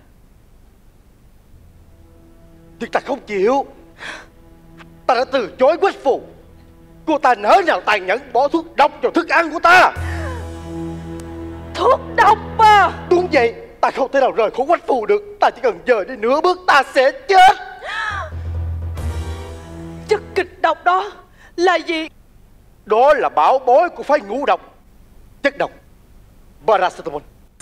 nhưng ta không chịu. Ta đã từ chối Quách Phù. Cô ta nỡ nào tàn nhẫn bỏ thuốc độc vào thức ăn của ta. Thuốc độc à? Đúng vậy. Ta không thể nào rời khỏi Quách Phù được. Ta chỉ cần dời đi nửa bước ta sẽ chết. Chất kịch độc đó là gì? Đó là bảo bối của phái ngũ độc. Chất độc paracetamol.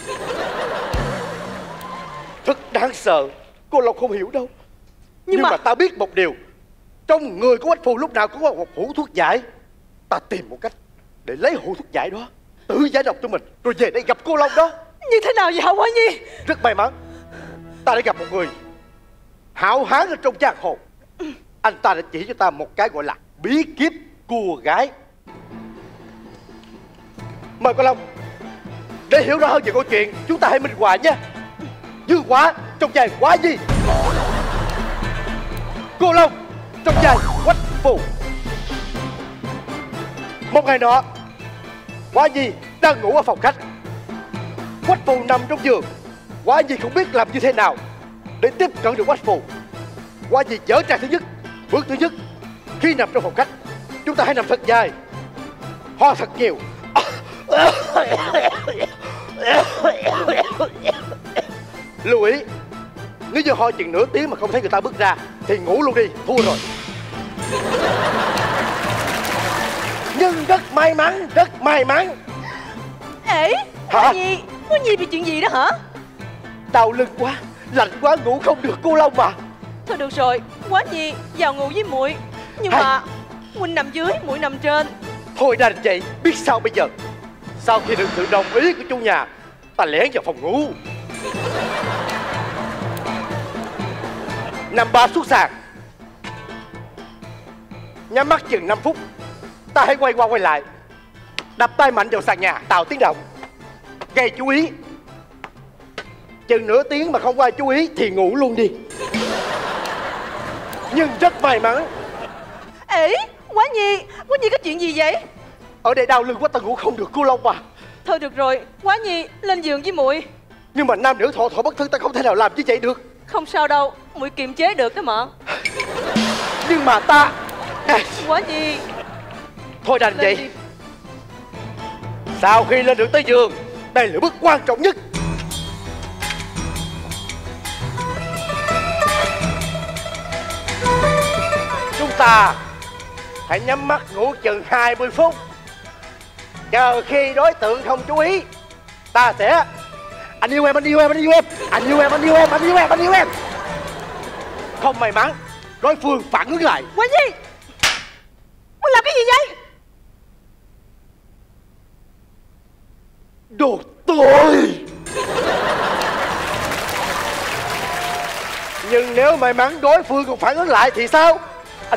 Rất đáng sợ. Cô Long không hiểu đâu. Nhưng mà ta biết một điều. Trong người của Quách Phù lúc nào cũng có một hũ thuốc giải. Ta tìm một cách để lấy hũ thuốc giải đó, tự giải độc cho mình, rồi về đây gặp cô Long đó. Như thế nào vậy hả Hoa Nhi? Rất may mắn, ta đã gặp một người hảo hán ở trong giang hồ. Anh ta đã chỉ cho ta một cái gọi là bí kíp cua gái. Mời cô Long. Để hiểu rõ hơn về câu chuyện, chúng ta hãy minh họa nha. Dương Quả trong vai Hoa Nhi, cô Long trong vai Quách Phù. Một ngày nọ, Hoa Nhi đang ngủ ở phòng khách. Quách Phù nằm trong giường. Hoa Nhi không biết làm như thế nào để tiếp cận được Quách Phù. Hoa Nhi dở trang thứ nhất. Bước thứ nhất, Khi nằm trong phòng khách, chúng ta hãy nằm thật dài, ho thật nhiều. Lưu ý, nếu như ho chừng nửa tiếng mà không thấy người ta bước ra thì ngủ luôn đi, thua rồi. Nhưng rất may mắn. Ê, hả? Có Nhi bị chuyện gì đó hả? Đau lưng quá, lạnh quá, ngủ không được cô Long mà. Thôi được rồi, Quá Nhi vào ngủ với muội. Nhưng mà Huynh nằm dưới, muội nằm trên. Thôi đành vậy, biết sao bây giờ. Sau khi được sự đồng ý của chủ nhà, ta lẻn vào phòng ngủ, nằm ba xuống sàn, nhắm mắt chừng 5 phút. Ta hãy quay qua quay lại, đập tay mạnh vào sàn nhà tạo tiếng động, gây chú ý. Chừng nửa tiếng mà không có ai chú ý thì ngủ luôn đi. Nhưng rất may mắn. Ê, Quá Nhi có chuyện gì vậy? Ở đây đau lưng quá, ta ngủ không được cô Long à. Thôi được rồi, Quá Nhi lên giường với muội. Nhưng mà nam nữ thọ bất thân, ta không thể nào làm như vậy được. Không sao đâu, muội kiềm chế được đó mà. Nhưng mà ta Quá Nhi. Thôi đành vậy đi. Sau khi lên được tới giường, đây là bước quan trọng nhất. Chúng ta hãy nhắm mắt ngủ chừng 20 phút. Chờ khi đối tượng không chú ý, ta sẽ anh yêu em. Không may mắn, đối phương phản ứng lại. Quá Nhi, Huynh làm cái gì vậy? Đồ tồi. Nhưng nếu may mắn đối phương còn phản ứng lại thì sao? Anh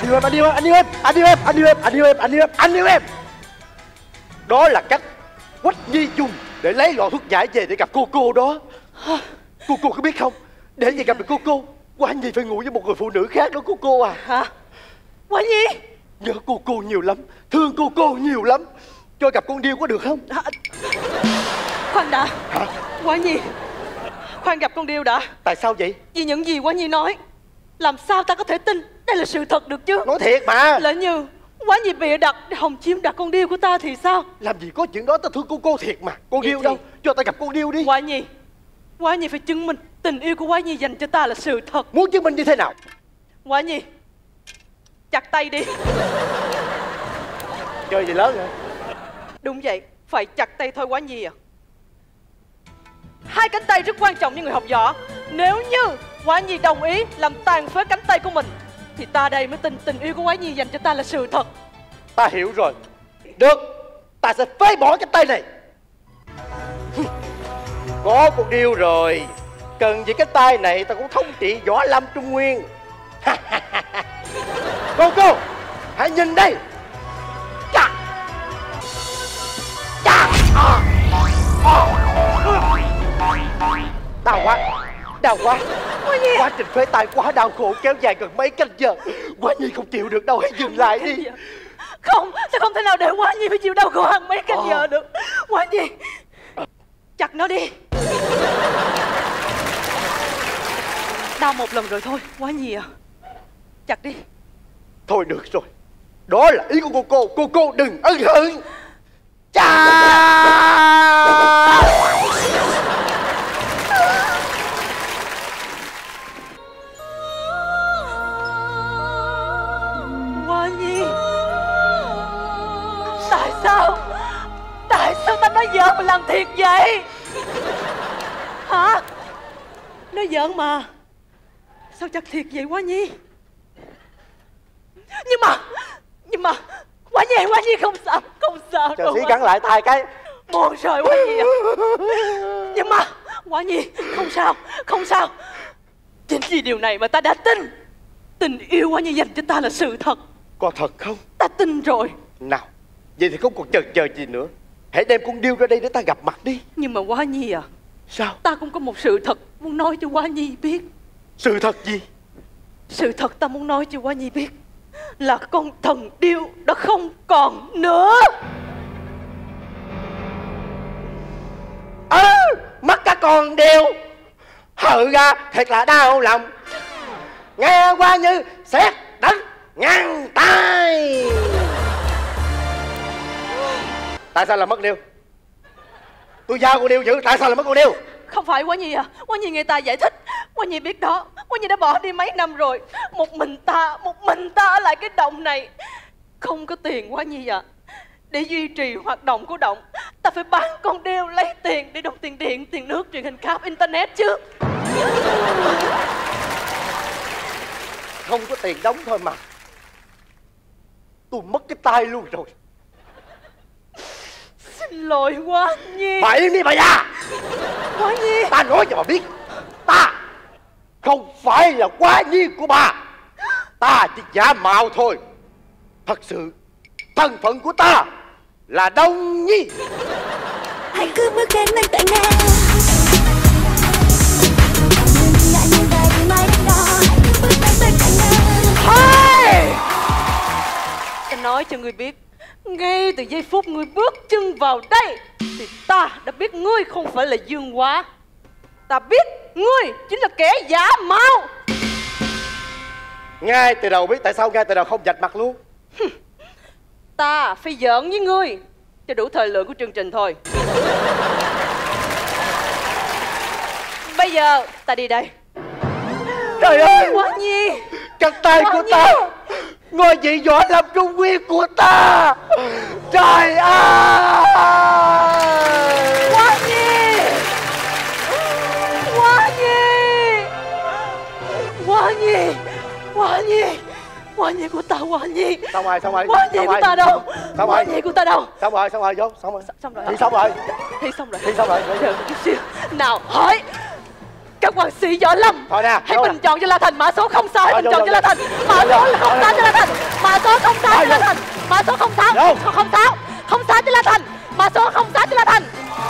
yêu em. Đó là cách Quách Nhi dùng để lấy lọ thuốc giải về để gặp cô đó. Cô có biết không? Để về gặp được cô, Quá Nhi phải ngủ với một người phụ nữ khác đó cô à. Hả? Quá Nhi nhớ cô nhiều lắm, thương cô nhiều lắm. Cho gặp con điêu có được không? Khoan đã. Hả? Quá Nhi, khoan gặp con điêu đã. Tại sao vậy? Vì những gì Quá Nhi nói, làm sao ta có thể tin đây là sự thật được chứ? Nói thiệt mà. Lỡ như Quá Nhi bịa đặt để hòng chiếm đoạt con điêu của ta thì sao? Làm gì có chuyện đó, ta thương cô thiệt mà. Con điêu đâu? Cho ta gặp con điêu đi. Quá Nhi phải chứng minh tình yêu của Quá Nhi dành cho ta là sự thật. Muốn chứng minh như thế nào? Quá Nhi, chặt tay đi. Chơi gì lớn hả? Đúng vậy, phải chặt tay thôi Quá Nhi à. Hai cánh tay rất quan trọng như người học võ. Nếu như Quá Nhi đồng ý làm tàn phế cánh tay của mình thì ta đây mới tin tình yêu của Quá Nhi dành cho ta là sự thật. Ta hiểu rồi. Được, ta sẽ phế bỏ cánh tay này. Có con điêu rồi, cần gì cái tay này ta cũng thống trị võ lâm Trung Nguyên. Cô, hãy nhìn đây. Chà. Chà. Đau quá. Quá trình phế tay quá đau khổ, kéo dài gần mấy canh giờ. Quá Nhi không chịu được đâu, hãy dừng lại đi. Không, ta không thể nào để Quá Nhi phải chịu đau khổ hàng mấy canh giờ được. Quá Nhi, chặt nó đi. Đau một lần rồi thôi, Quá Nhi à. Chặt đi. Thôi được rồi, đó là ý của cô đừng ân hận. Chà. Quá Nhi, tại sao ta nói giỡn mà làm thiệt vậy? Hả? Nói giỡn mà sao chặt thiệt vậy Quá Nhi? Nhưng mà Quá Nhi không sao. Chờ xí gắn lại tay cái. Buồn rồi Quá Nhi à. Nhưng mà Quá Nhi không sao. Chính vì điều này mà ta đã tin tình yêu Quá Nhi dành cho ta là sự thật. Có thật không? Ta tin rồi. Nào, vậy thì không còn chờ gì nữa. Hãy đem con điêu ra đây để ta gặp mặt đi. Nhưng mà Quá Nhi à. Sao? Ta cũng có một sự thật muốn nói cho Quá Nhi biết. Sự thật gì? Sự thật ta muốn nói cho Quá Nhi biết là con thần điêu đã không còn nữa. Mất cả con điêu. Hự ra thiệt là đau lòng. Nghe qua như sét đánh ngang tay. Tại sao là mất điêu? Tôi giao con điêu giữ, tại sao là mất con điêu? Không phải Quá Nhi à, Quá Nhi nghe ta giải thích. Quá Nhi biết đó, Quá Nhi đã bỏ đi mấy năm rồi. Một mình ta ở lại cái động này. Không có tiền Quá Nhi à. Để duy trì hoạt động của động, ta phải bán con điêu lấy tiền để đóng tiền điện, tiền nước, truyền hình cáp, internet chứ. Không có tiền đóng thôi mà. Tôi mất cái tay luôn rồi. Xin lỗi Quá Nhi. Bà im đi bà già. Quá Nhi, ta nói cho bà biết, ta không phải là Quá Nhi của bà. Ta chỉ giả mạo thôi. Thật sự thân phận của ta là Đông Nhi. Hãy cứ bước đến bên cạnh em. em nói cho ngươi biết, ngay từ giây phút ngươi bước chân vào đây thì ta đã biết ngươi không phải là Dương Hóa. Ta biết ngươi chính là kẻ giả mạo. Ngay từ đầu biết, tại sao ngay từ đầu không vạch mặt luôn? Ta phải giỡn với ngươi cho đủ thời lượng của chương trình thôi. Bây giờ ta đi đây. Trời ơi, Quá Nhi, chân tay của ta, ngôi vị võ lâm trung nguyên của ta. Trời ơi, Quá Nhi, Quá Nhi, Quá Nhi, Quá Nhi, Quá Nhi của ta, Quá Nhi. Xong rồi, Quá Nhi của ta đâu? Quá Nhi của ta đâu? Xong rồi, vô, xong rồi. Xong rồi. Thì xong rồi. Thì xong rồi. Thì xong rồi. Chờ chút xíu. Nào, hỏi các hoàng sĩ võ lâm, thôi nè, hãy bình chọn cho La Thành mã số 06. Hãy bình chọn cho La Thành mã số 06 cho La Thành. Mã số 06 cho La Thành. Mã số 06. 06 cho La Thành. Mã số 06 cho La Thành.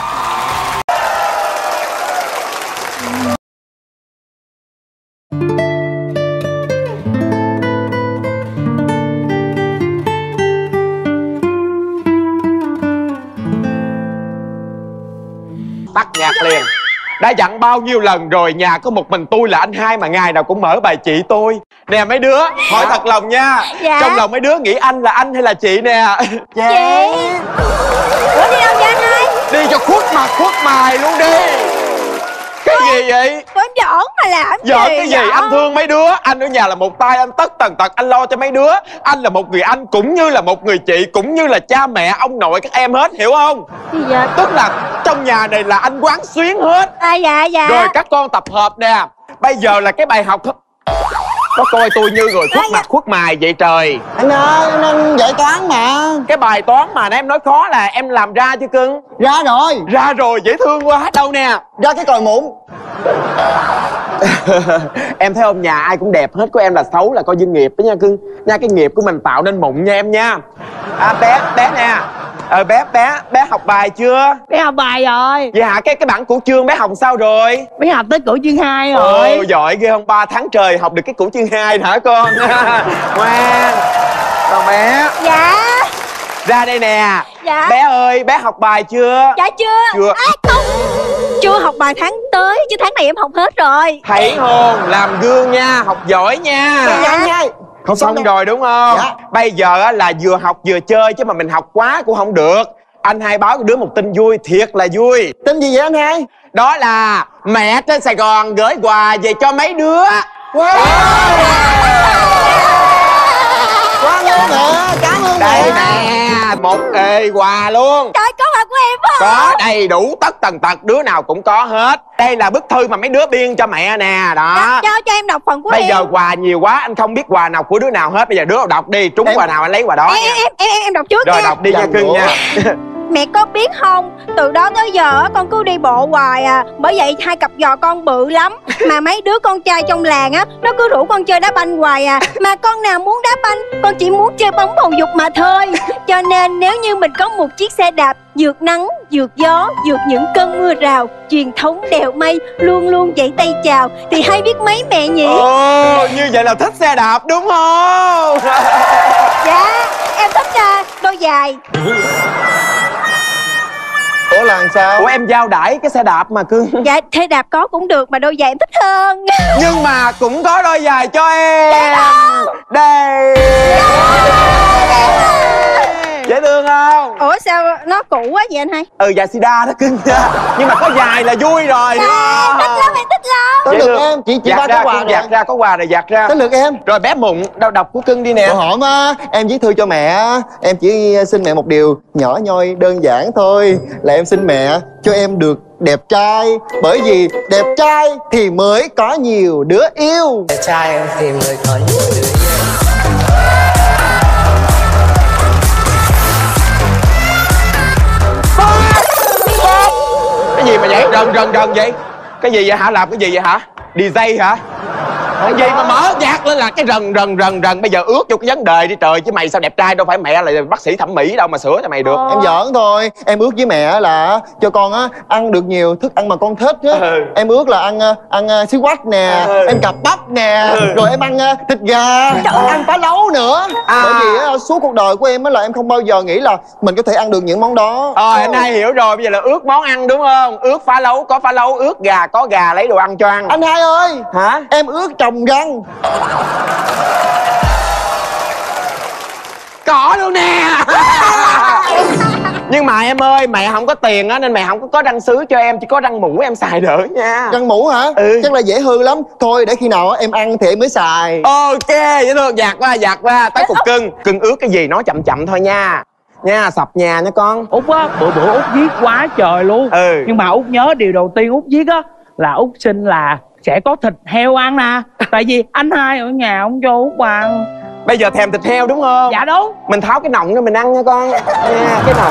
Tắt nhạc liền. Đã dặn bao nhiêu lần rồi, nhà có một mình tôi là anh hai mà ngày nào cũng mở bài chị tôi. Nè mấy đứa, hỏi thật lòng nha. Dạ. Trong lòng mấy đứa nghĩ anh là anh hay là chị nè? Chị. Ủa đi đâu vậy anh ơi? Đi cho khuất mặt khuất mày luôn đi. Cái gì vậy? Tụi em giỡn mà làm gì? Giỡn cái gì? Anh thương mấy đứa. Anh ở nhà là một tay anh tất tần tật anh lo cho mấy đứa. Anh là một người anh cũng như là một người chị, cũng như là cha mẹ ông nội các em hết, hiểu không? Dạ. Tức là trong nhà này là anh quán xuyến hết. Dạ. Rồi các con tập hợp nè. Bây giờ là cái bài học. Có coi tôi như người khuất mặt khuất mày vậy trời. Anh ơi, anh dạy toán mà. Cái bài toán mà em nói khó là em làm ra chưa cưng? Ra rồi. Ra rồi, dễ thương quá. Đâu nè? Ra cái còi muỗng. Em thấy không, nhà ai cũng đẹp hết, của em là xấu là coi duyên nghiệp đó nha cưng. Nha, cái nghiệp của mình tạo nên mụn nha em nha. Bé nè. Bé học bài chưa? Bé học bài rồi. Vậy hả, cái bản củ chương bé học sao rồi? Bé học tới củ chương 2 rồi. Ồ, giỏi ghê không, 3 tháng trời học được cái củ chương 2 hả con? Ngoan. Còn bé. Dạ. Ra đây nè. Dạ. Bé ơi, bé học bài chưa? Dạ chưa. Không. Chưa học bài tháng tới, chứ tháng này em học hết rồi. Thấy hồn, làm gương nha, học giỏi nha. Dạ. Không xong rồi đúng không? Dạ. Bây giờ là vừa học vừa chơi, chứ mà mình học quá cũng không được. Anh hai báo đứa một tin vui, thiệt là vui. Tin gì vậy anh hai? Đó là mẹ trên Sài Gòn gửi quà về cho mấy đứa. Wow. Quá ơn mẹ, cảm ơn Đây mẹ. nè, một ề quà luôn. Trời, có quà của em không? Có đầy đủ tất tần tật, đứa nào cũng có hết. Đây là bức thư mà mấy đứa biên cho mẹ nè, đó. Cho em đọc phần của Bây em. giờ quà nhiều quá, anh không biết quà nào của đứa nào hết. Bây giờ đứa nào đọc đi, trúng quà nào anh lấy quà đó nha. Em đọc trước Rồi nha. đọc đi nha cưng nha. Mẹ có biết không, từ đó tới giờ con cứ đi bộ hoài à. Bởi vậy hai cặp giò con bự lắm. Mà mấy đứa con trai trong làng á, nó cứ rủ con chơi đá banh hoài à. Mà con nào muốn đá banh, con chỉ muốn chơi bóng bầu dục mà thôi. Cho nên nếu như mình có một chiếc xe đạp vượt nắng, vượt gió, vượt những cơn mưa rào, truyền thống đèo mây, luôn luôn vẫy tay chào, thì hay biết mấy mẹ nhỉ? Ồ, như vậy là thích xe đạp đúng không? Dạ, em thích đôi giày. Ủa là già làm sao? Ủa em giao đãi cái xe đạp mà cưng. Dạ xe đạp có cũng được mà đôi giày em thích hơn. Nhưng mà cũng có đôi giày cho em. Đây. Dễ thương không? Ủa sao nó cũ quá vậy anh hai? Giày sida đó cưng. Nhưng mà có giày là vui rồi. Thích lắm, em thích lắm. Tới lượt em, chị ba có quà rồi. Giặt ra, có quà rồi, giặt ra. Tới lượt em. Rồi bé Mụn, đọc của cưng đi nè. Hổm á, em viết thư cho mẹ. Em chỉ xin mẹ một điều nhỏ nhoi đơn giản thôi, là em xin mẹ cho em được đẹp trai. Bởi vì đẹp trai thì mới có nhiều đứa yêu. Đẹp trai thì mới có nhiều đứa yêu. Cái gì mà vậy? Rần vậy? Cái gì vậy hả? Làm cái gì vậy hả? DJ hả? Cái gì mà mở nhạc lên là cái rần. Bây giờ ước vô cái vấn đề đi trời. Chứ mày sao đẹp trai, đâu phải mẹ là bác sĩ thẩm mỹ đâu mà sửa cho mày được. Em giỡn thôi. Em ước với mẹ là cho con á ăn được nhiều thức ăn mà con thích á. Em ước là ăn xí quách nè, em cặp bắp nè, rồi em ăn thịt gà, ăn phá lấu nữa. Bởi vì á, suốt cuộc đời của em á là em không bao giờ nghĩ là mình có thể ăn được những món đó. Anh hai hiểu rồi. Bây giờ là ước món ăn đúng không? Ước phá lấu có phá lấu, ước gà có gà, lấy đồ ăn cho ăn. Anh hai ơi. Hả? Em ước trồng răng. Có luôn nè. Nhưng mà em ơi, mẹ không có tiền á nên mẹ không có răng sứ cho em, chỉ có răng mũ em xài đỡ nha. Răng mũ hả? Chắc là dễ hư lắm. Thôi để khi nào em ăn thì em mới xài. Ok, dễ thương. Giặt qua. Tới cục cưng ước cái gì nói chậm thôi nha. Nha, sập nhà nha con. Út á, bữa Út viết quá trời luôn. Nhưng mà Út nhớ điều đầu tiên Út viết á là Út xin là sẽ có thịt heo ăn nè. Tại vì anh hai ở nhà không cho Út ăn. Bây giờ thèm thịt heo đúng không? Dạ đúng. Mình tháo cái nọng ra mình ăn nha con. Nha, cái nọng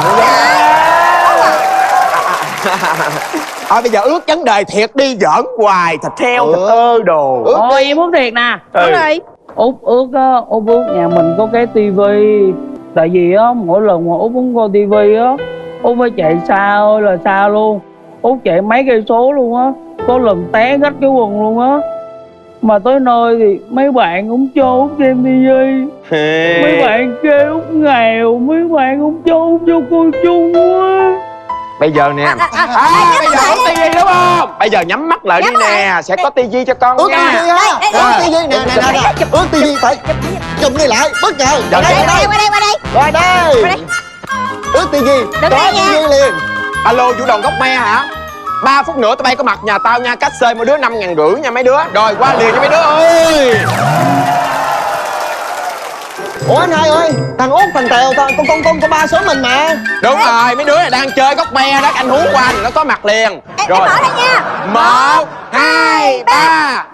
ra. Bây giờ ước vấn đề thiệt đi, giỡn hoài. Thịt heo, thịt ơ đồ. Thôi em ước thiệt nè. Út ước nhà mình có cái tivi. Tại vì á mỗi lần mà Út muốn coi tivi á, Út phải chạy xa ơi là xa luôn. Út chạy mấy cây số luôn á, có lần té rách cái quần luôn á. Mà tới nơi thì mấy bạn cũng cho Út xem tivi. Mấy bạn kêu Út nghèo, mấy bạn cũng cho Út vô coi chung á. Bây giờ nè, bây giờ ước tivi đúng không? Bây giờ nhắm mắt lại đi nè, sẽ có tivi cho con nha. Ước tivi nè, ước tivi phải chụm đi lại, bất ngờ. Qua đây. Ước tivi, có tivi liền. Alo, vũ đoàn gốc me hả? 3 phút nữa tụi bay có mặt nhà tao nha. Cách xơi mỗi đứa 5.500 nha mấy đứa. Rồi qua liền cho mấy đứa ơi. Ủa anh hai ơi, thằng Út thằng Tèo con có ba số mình mà. Đúng rồi, mấy đứa này đang chơi gốc me đó, anh hú qua thì nó có mặt liền. Rồi em mở đây nha. 1, 2, 3.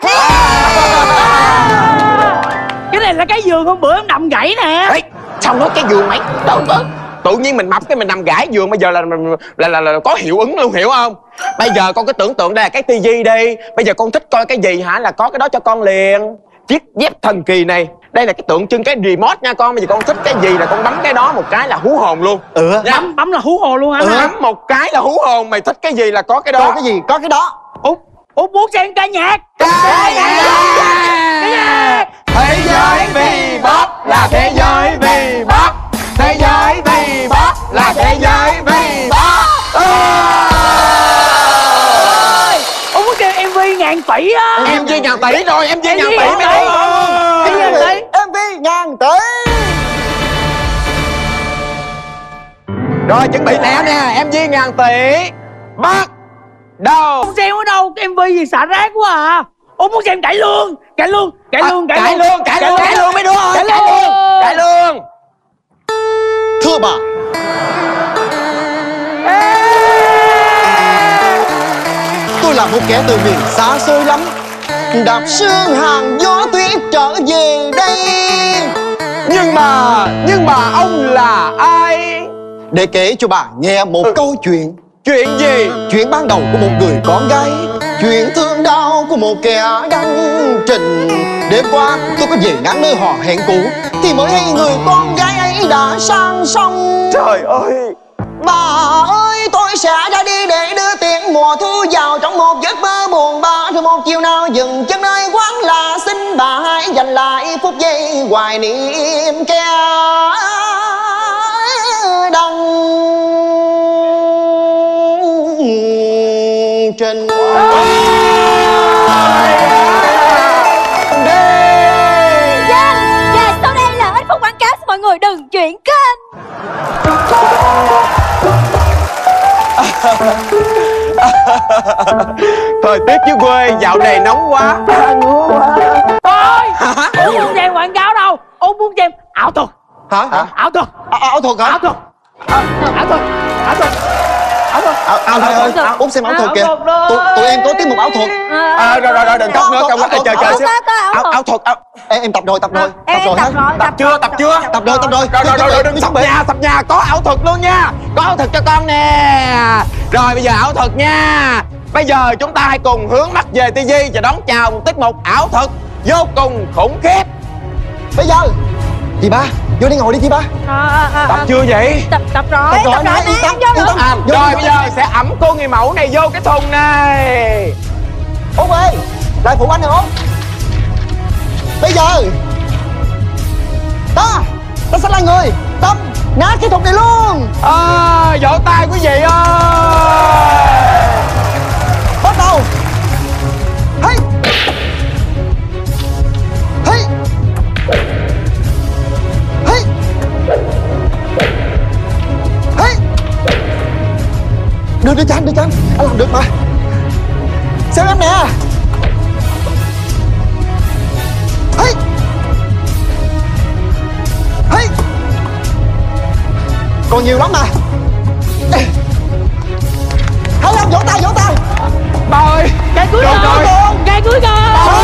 Cái này là cái giường hôm bữa em nằm gãy nè. Ê, sao nói cái giường mày? Đâu có. Tự nhiên mình mập cái mình nằm gãi giường, bây giờ là có hiệu ứng luôn, hiểu không? Bây giờ con cứ tưởng tượng đây là cái tivi đi. Bây giờ con thích coi cái gì hả là có cái đó cho con liền. Chiếc dép thần kỳ này, đây là cái tượng trưng cái remote nha con. Bây giờ con thích cái gì là con bấm cái đó một cái là hú hồn luôn. Bấm là hú hồn luôn hả? Bấm một cái là hú hồn. Mày thích cái gì là có cái đó. Có cái gì có cái đó. Út muốn xem ca nhạc. Thế giới V-pop là thế giới V-pop. Thế giới V-pop là thế giới V-pop. Út muốn xem MV ngàn tỷ á. MV ngàn tỷ rồi, MV ngàn tỷ mới đúng. MV ngàn tỷ. Rồi chuẩn bị nè MV ngàn tỷ. Bắt đầu. Muốn xem ở đâu? Cái MV gì xả rác quá à. Út muốn xem cải lương mấy đứa ơi. Cải lương. Thưa bà, tôi là một kẻ từ miền xa xôi lắm, đạp sương hàng gió tuyết trở về đây. Nhưng mà ông là ai? Để kể cho bà nghe một câu chuyện. Chuyện gì? Chuyện ban đầu của một người con gái, chuyện thương đau của một kẻ đăng trình. Đêm qua tôi có về ngang nơi họ hẹn cũ thì mới hay người con gái ấy đã sang sông. Trời ơi! Bà ơi, tôi sẽ ra đi để đưa tiếng mùa thu vào trong một giấc mơ buồn bã. Rồi một chiều nào dừng chân nơi quán là xin bà hãy dành lại phút giây hoài niệm kẻ đăng trên. Và sau đây là ít phút quảng cáo, mọi người đừng chuyển kênh. Thời tiết dưới quê dạo này nóng quá. Thôi, Út muốn xem quảng cáo đâu. Út muốn xem ảo thuật. Hả? Ảo thuật. Ảo thuật hả? Ảo thuật. Ảo thuật. Ảo thuật. Ảo thuật. Út xem ảo thuật kìa. Tụi em có tiết mục ảo thuật. Rồi đừng khóc nữa. Chờ xíu. Ảo thuật. Em tập rồi. Tập rồi chưa? Tập rồi. Rồi đừng sập nhà có ảo thuật luôn nha. Có ảo thuật cho con nè. Rồi bây giờ ảo thuật nha. Bây giờ chúng ta hãy cùng hướng mắt về TV và đón chào một tiết mục ảo thuật vô cùng khủng khiếp. Bây giờ chị ba vô đây ngồi đi chị ba. Tập chưa vậy? Tập rồi nè, rồi bây giờ sẽ ẵm cô người mẫu này vô cái thùng này. Út ơi, lại phụ anh nè Út. Bây giờ ta sẽ là người đâm nát cái thùng này luôn. Vỗ tay quý vị ơi. Bắt đầu. Hey. Hey. Hey. Hey. Được cho anh, anh làm được mà. Xem em nè. Hey. Hey. Còn nhiều lắm mà. Hay không, vỗ tay. Bà ơi, cái cuối cùng. Cái cuối cùng.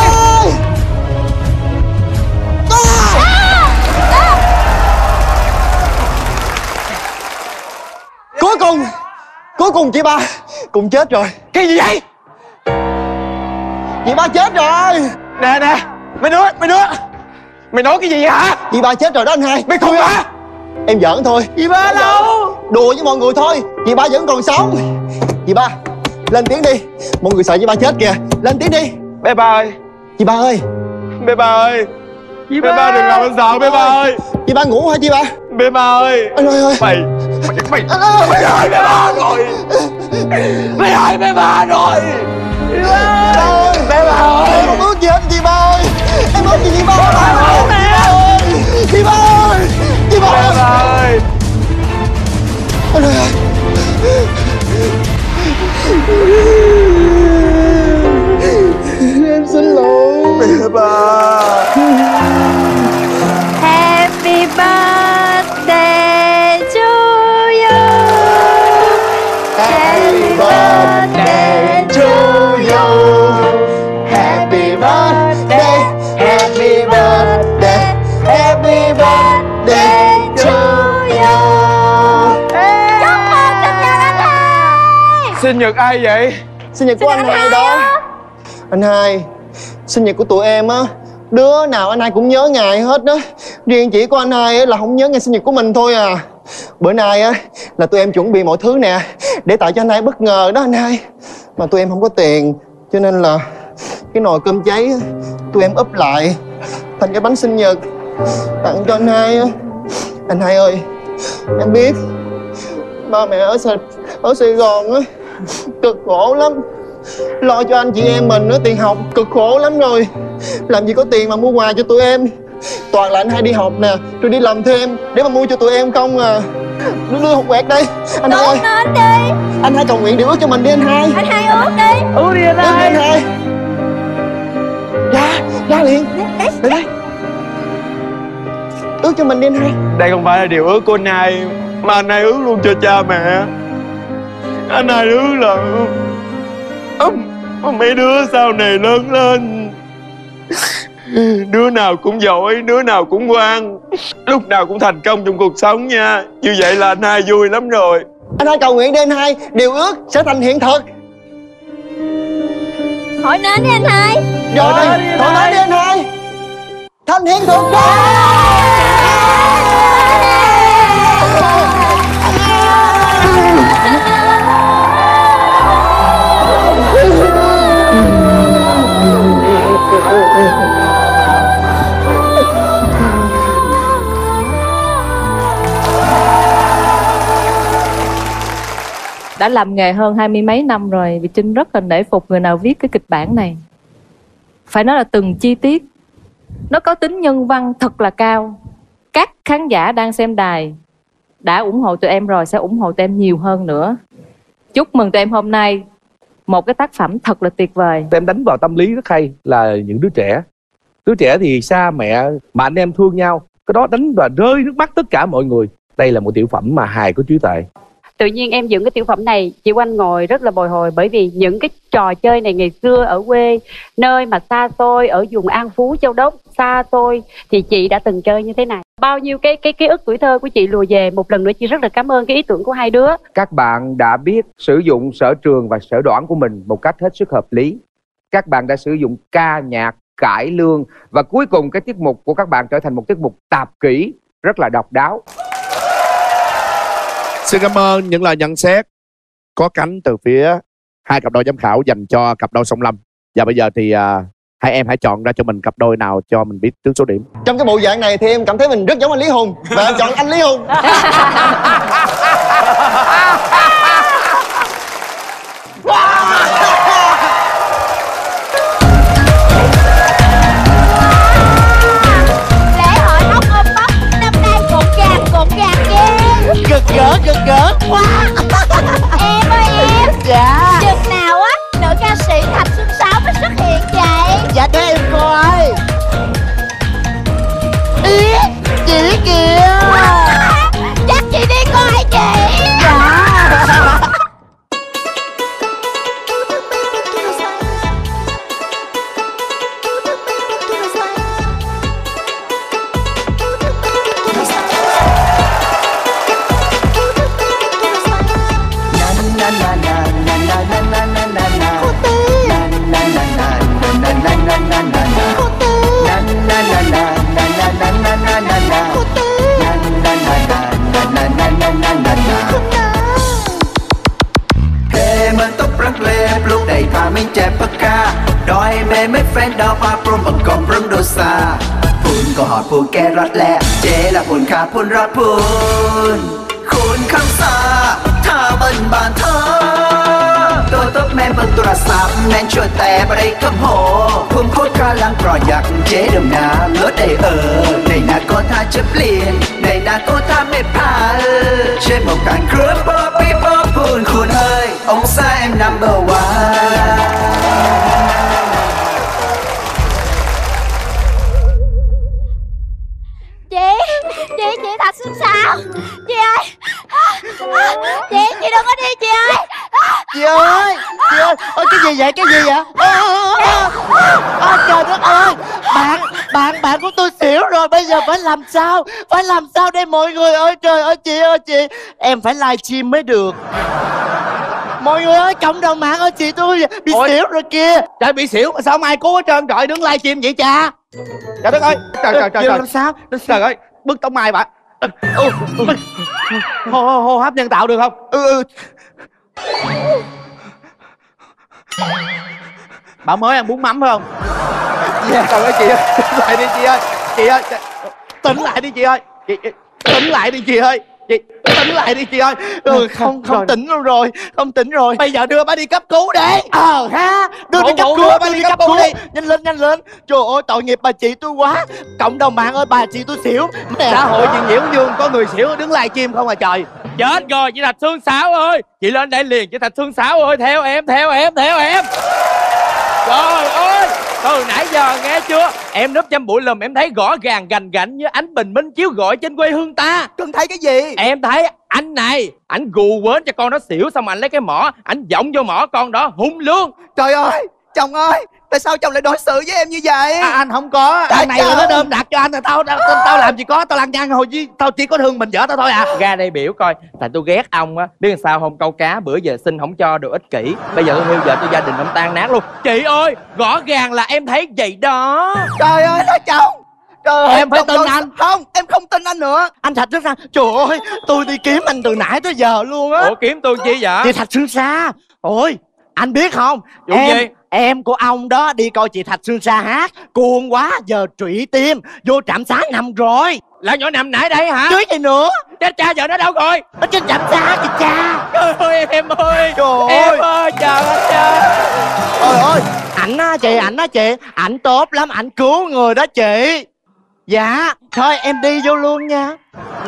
Cuối cùng chị ba cũng chết rồi. Cái gì vậy? Chị ba chết rồi. Nè, mấy đứa mày nói cái gì vậy hả? Chị ba chết rồi đó anh hai. Mày không hả? Em giỡn thôi. Chị ba đâu? Đùa với mọi người thôi. Chị ba vẫn còn sống. Chị ba lên tiếng đi, mọi người sợ chị ba chết kìa. Lên tiếng đi. Bé ba ơi. Chị ba ơi. Bé ba ơi. Bé ba đừng làm anh sợ bé ba ơi. Chị ba ngủ hả chị ba? Bé ba ơi. Anh ơi. Mày hại bé ba rồi. Mày hại bé ba rồi. Bé ba ơi. Em không ước gì hết chị ba ơi. Em ước gì chị ba ơi. Chị ba ơi. Chị ba ơi. Bé ba ơi. Anh ơi. Em xin lỗi. Bé ba. Happy birthday to you. Happy birthday to you. Happy birthday. Happy birthday. Happy birthday to you. Chúc mừng sinh nhật anh hai. Sinh nhật ai vậy? Sinh nhật của anh hai đó. Anh hai, sinh nhật của tụi em á, đứa nào anh hai cũng nhớ ngày hết đó. Riêng chỉ có anh hai á là không nhớ ngày sinh nhật của mình thôi à. Bữa nay á là tụi em chuẩn bị mọi thứ nè để tạo cho anh hai bất ngờ đó anh hai. Mà tụi em không có tiền, cho nên là cái nồi cơm cháy á, tụi em úp lại thành cái bánh sinh nhật tặng cho anh hai á. Anh hai ơi, em biết ba mẹ ở Sài Gòn á cực khổ lắm, lo cho anh chị em mình á tiền học cực khổ lắm rồi. Làm gì có tiền mà mua quà cho tụi em. Toàn là anh hai đi học nè, rồi đi làm thêm để mà mua cho tụi em không à. Đưa hột quẹt đây. Anh hai ơi, Đến đi. anh hai cầu nguyện điều ước cho mình đi anh hai. Anh hai ước đi. Ước đi anh hai. Anh hai. Ra liền. Đây đây. Ước cho mình đi anh hai. Đây không phải là điều ước của anh hai, mà anh hai ước luôn cho cha mẹ. Anh hai ước là mấy đứa sau này lớn lên, đứa nào cũng giỏi, đứa nào cũng ngoan, lúc nào cũng thành công trong cuộc sống nha. Như vậy là anh hai vui lắm rồi. Anh hai cầu nguyện đi anh hai, điều ước sẽ thành hiện thực. Hỏi nến đi anh hai. Rồi đi, hỏi nến đi anh hai. Thành hiện thực đó. Đã làm nghề hơn 20 mấy năm rồi, Việt Trinh rất là nể phục người nào viết cái kịch bản này. Phải nói là từng chi tiết nó có tính nhân văn thật là cao. Các khán giả đang xem đài đã ủng hộ tụi em rồi, sẽ ủng hộ tụi em nhiều hơn nữa. Chúc mừng tụi em hôm nay một cái tác phẩm thật là tuyệt vời. Em đánh vào tâm lý rất hay là những đứa trẻ. Đứa trẻ thì xa mẹ mà anh em thương nhau, cái đó đánh và rơi nước mắt tất cả mọi người. Đây là một tiểu phẩm mà hài có trí tuệ. Tự nhiên em dựng cái tiểu phẩm này, chị Oanh ngồi rất là bồi hồi, bởi vì những cái trò chơi này ngày xưa ở quê, nơi mà xa xôi, ở vùng An Phú, Châu Đốc, xa xôi, thì chị đã từng chơi như thế này. Bao nhiêu cái ký ức tuổi thơ của chị lùa về. Một lần nữa chị rất là cảm ơn cái ý tưởng của hai đứa. Các bạn đã biết sử dụng sở trường và sở đoản của mình một cách hết sức hợp lý. Các bạn đã sử dụng ca nhạc, cải lương, và cuối cùng cái tiết mục của các bạn trở thành một tiết mục tạp kỹ rất là độc đáo. Xin cảm ơn những lời nhận xét có cánh từ phía hai cặp đôi giám khảo dành cho cặp đôi Song Lâm. Và bây giờ thì hai em hãy chọn ra cho mình cặp đôi nào cho mình biết trước số điểm. Trong cái bộ dạng này thì em cảm thấy mình rất giống anh Lý Hùng, và em chọn anh Lý Hùng. Lễ hội ốc ôm bóc năm nay gọn gàng ghê. Gật gỡ quá. Em ơi em. Dạ. Chừng nào á nữ ca sĩ Thạch Xuân Sáo mới xuất hiện vậy? Dạ để em coi. Ý chị kìa. Chắc chị đi coi chị. Dạ. Mình trẻ bất ca đòi mê mấy fan đào hoa prom bằng con rung đô xa phun có hỏi phun kê rót lẹ chế là phun khá phun rót phun khôn khăm xa thả bần bàn thơ tôi tốt men bần tôi là sạp men chua tè bà đây cầm hồ phun khốt ca lăng prò giặc chế đầm ná lốt đầy này nà có tha chấp liền này nà có tha mê phá trên một cạnh cướp bó bí bó phun khôn ơi ông xa em number one. Chị Thạch Xuân Sáo. Chị ơi. Chị đừng có đi chị ơi. Chị ơi. Ôi cái gì vậy? Trời đất ơi. Bạn của tôi xỉu rồi. Bây giờ phải làm sao? Đây mọi người ơi. Trời ơi chị. Em phải live stream mới được. Mọi người ơi, cộng đồng mạng ơi, chị tôi bị xỉu rồi kìa. Trời, bị xỉu mà sao không ai cứu hết trơn? Trời, đứng live stream vậy cha. Trời đất ơi. Trời. Làm sao? Trời ơi, bứt tóc mai bạn. Hô hấp nhân tạo được không? Bạn mới ăn bún mắm phải không? Trời ơi chị ơi, tỉnh lại đi chị ơi. Tỉnh lại đi chị ơi. Tỉnh lại đi chị ơi. Tỉnh lại đi chị ơi. Không tỉnh rồi. Bây giờ đưa bà đi cấp cứu đi. Đưa đi cấp cứu đi. Nhanh lên. Trời ơi tội nghiệp bà chị tôi quá. Cộng đồng mạng ơi, bà chị tôi xỉu. Xã hội chuyện nhiễu dương có người xỉu đứng live stream không à trời. Chết rồi chị Thạch Xuân Sáo ơi. Chị lên đây liền chị Thạch Xuân Sáo ơi. Theo em. Trời ơi, từ nãy giờ nghe chưa? Em núp trong bụi lùm em thấy rõ ràng gành gạnh như ánh bình minh chiếu rọi trên quê hương ta. Cưng thấy cái gì? Em thấy anh này, anh gù quến cho con nó xỉu, xong anh lấy cái mỏ, anh giọng vô mỏ con đó hung lương. Trời ơi, chồng ơi, tại sao chồng lại đối xử với em như vậy? Anh không có, thằng này là nó đơm đặt cho anh rồi tao làm gì có, tao lăng nhăng hồi chứ tao chỉ có thương mình vợ tao thôi à. Ra đây biểu coi, tại tôi ghét ông á, biết làm sao không, câu cá bữa giờ xin không cho đồ ích kỷ, bây giờ tôi hưu vợ tôi gia đình ông tan nát luôn. Chị ơi, rõ ràng là em thấy vậy đó. Trời ơi, đó chồng. Trời em phải tin anh. Không, em không tin anh nữa. Anh Thạch Xuân Sa, trời ơi, tôi đi kiếm anh từ nãy tới giờ luôn á. Ủa kiếm tôi chi vậy? Chị Thạch Xuân Sa, ôi anh biết không, Vụ gì? Em của ông đó đi coi chị Thạch Sương Sa hát, cuồng quá, giờ trụy tim, vô trạm xá nằm rồi. Là nhỏ nằm nãy đây hả? Chứ gì nữa. Chết cha, giờ nó đâu rồi? Ở trên trạm xá kìa cha. Trời ơi em ơi. Trời em ơi, chờ anh cha. Ôi ơi, ảnh á chị, ảnh tốt lắm, ảnh cứu người đó chị. Dạ, thôi em đi vô luôn nha.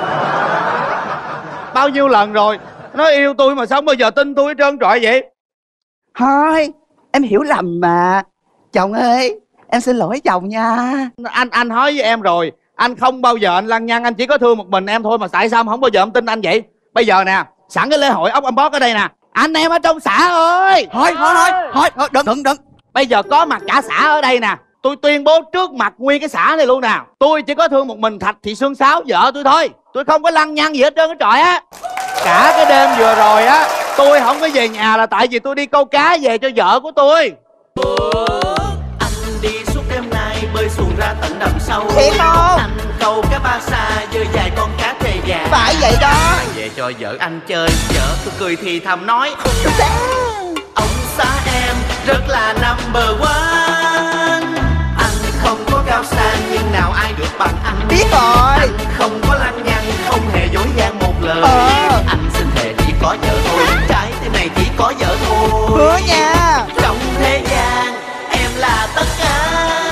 Bao nhiêu lần rồi nó yêu tôi mà sao bao giờ tin tôi hết trơn trọi vậy? Thôi, em hiểu lầm mà. Chồng ơi, em xin lỗi chồng nha. Anh nói với em rồi, anh không bao giờ anh lăng nhăng, anh chỉ có thương một mình em thôi, mà tại sao không bao giờ em tin anh vậy? Bây giờ nè, sẵn cái lễ hội ốc âm bót ở đây nè, anh em ở trong xã ơi. Thôi đừng. Bây giờ có mặt cả xã ở đây nè, tôi tuyên bố trước mặt nguyên cái xã này luôn nào, tôi chỉ có thương một mình Thạch Thị Sương Sáo vợ tôi thôi, tôi không có lăng nhăng gì hết trơn hết trọi á. Cả cái đêm vừa rồi á, tôi không có về nhà là tại vì tôi đi câu cá về cho vợ của tôi. Anh đi suốt đêm nay bơi xuồng ra tận đầm sâu. Thiệt không? Anh câu cá ba sa với vài con cá trề vàng. Phải vậy đó. Mang về cho vợ anh chơi, vợ tôi cười thì thầm nói ông xã em rất là number one. Anh không có cao sang nhưng nào ai được bằng anh. Biết rồi. Anh không có lăng nhăng, không hề dối gian một lời. Anh xin thề chỉ có vợ thôi, trái tim này chỉ có vợ thôi. Hứa nha. Trong thế gian em là tất cả.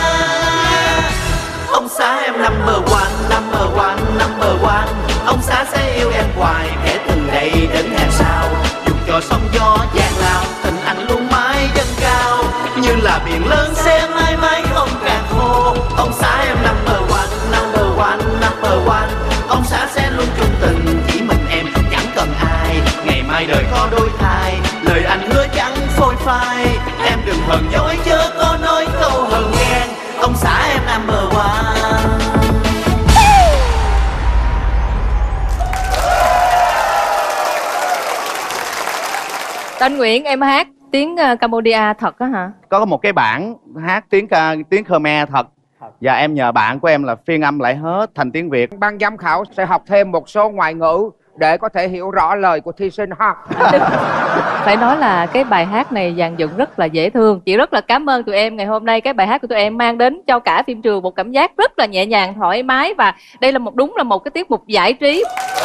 Ông xã em number one, number one, number one. Ông xã sẽ yêu em hoài kể từ đây đến ngày sau. Dù cho sóng gió gian lao, tình anh luôn mãi dâng cao. Như là biển lớn sẽ mãi mãi không càng khô. Ông xã em number one, number one, number one. Ông xã sẽ luôn trung tình, chỉ mình em chẳng cần ai. Ngày mai đời có đôi thai, lời anh hứa chẳng phôi phai. Em đừng hờn dỗi chớ có nói câu hờn ghen. Ông xã em number one. Tên Nguyễn, em hát tiếng Cambodia thật á hả? Có một cái bản hát tiếng Khmer thật, và em nhờ bạn của em là phiên âm lại hết thành tiếng Việt. Ban giám khảo sẽ học thêm một số ngoại ngữ để có thể hiểu rõ lời của thí sinh ha. Phải nói là cái bài hát này dàn dựng rất là dễ thương. Chị rất là cảm ơn tụi em ngày hôm nay. Cái bài hát của tụi em mang đến cho cả phim trường một cảm giác rất là nhẹ nhàng, thoải mái. Và đây là đúng là một cái tiết mục giải trí.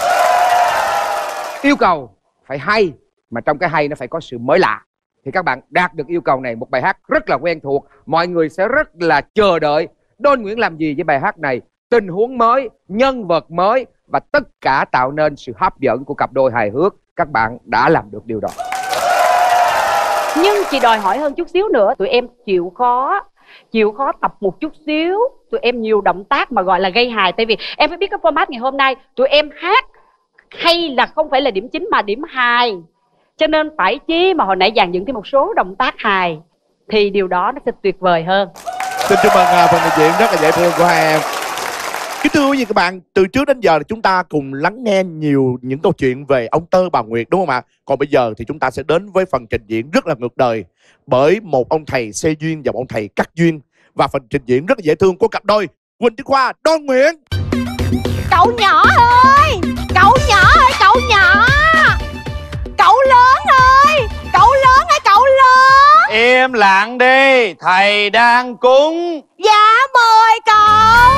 Yêu cầu phải hay, mà trong cái hay nó phải có sự mới lạ. Thì các bạn đạt được yêu cầu này, một bài hát rất là quen thuộc, mọi người sẽ rất là chờ đợi Don Nguyễn làm gì với bài hát này. Tình huống mới, nhân vật mới và tất cả tạo nên sự hấp dẫn của cặp đôi hài hước. Các bạn đã làm được điều đó. Nhưng chị đòi hỏi hơn chút xíu nữa. Tụi em chịu khó tập một chút xíu. Tụi em nhiều động tác mà gọi là gây hài. Tại vì em phải biết cái format ngày hôm nay tụi em hát hay là không phải là điểm chính mà điểm hài. Cho nên phải chi mà hồi nãy dàn dựng thêm một số động tác hài thì điều đó nó sẽ tuyệt vời hơn. Xin chúc mừng phần trình diễn rất là dễ thương của hai em. Kính thưa quý vị các bạn, từ trước đến giờ chúng ta cùng lắng nghe nhiều những câu chuyện về ông Tơ bà Nguyệt đúng không ạ? Còn bây giờ thì chúng ta sẽ đến với phần trình diễn rất là ngược đời bởi một ông thầy xê duyên và một ông thầy cắt duyên, và phần trình diễn rất là dễ thương của cặp đôi Quỳnh Chi Khoa, Don Nguyễn. Cậu nhỏ ơi, cậu nhỏ ơi, cậu nhỏ. Cậu lớn ơi, cậu lớn ơi, cậu lớn. Im lặng đi, thầy đang cúng. Dạ mời cậu.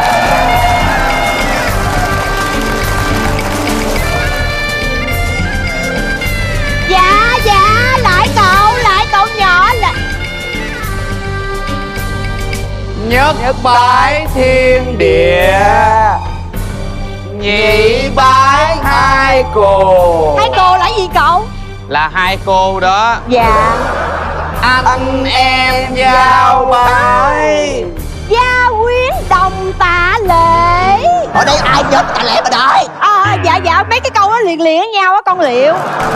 Dạ, lại cậu nhỏ là. Nhất bái thiên địa, nhị bái hai cô. Hai cô là gì cậu? Là hai cô đó. Dạ. Anh em giao bái, gia quyến đồng tạ lễ. Ở đây ai nhớ tạ lễ mà đợi. Dạ mấy cái câu đó liền với nhau á con Liệu.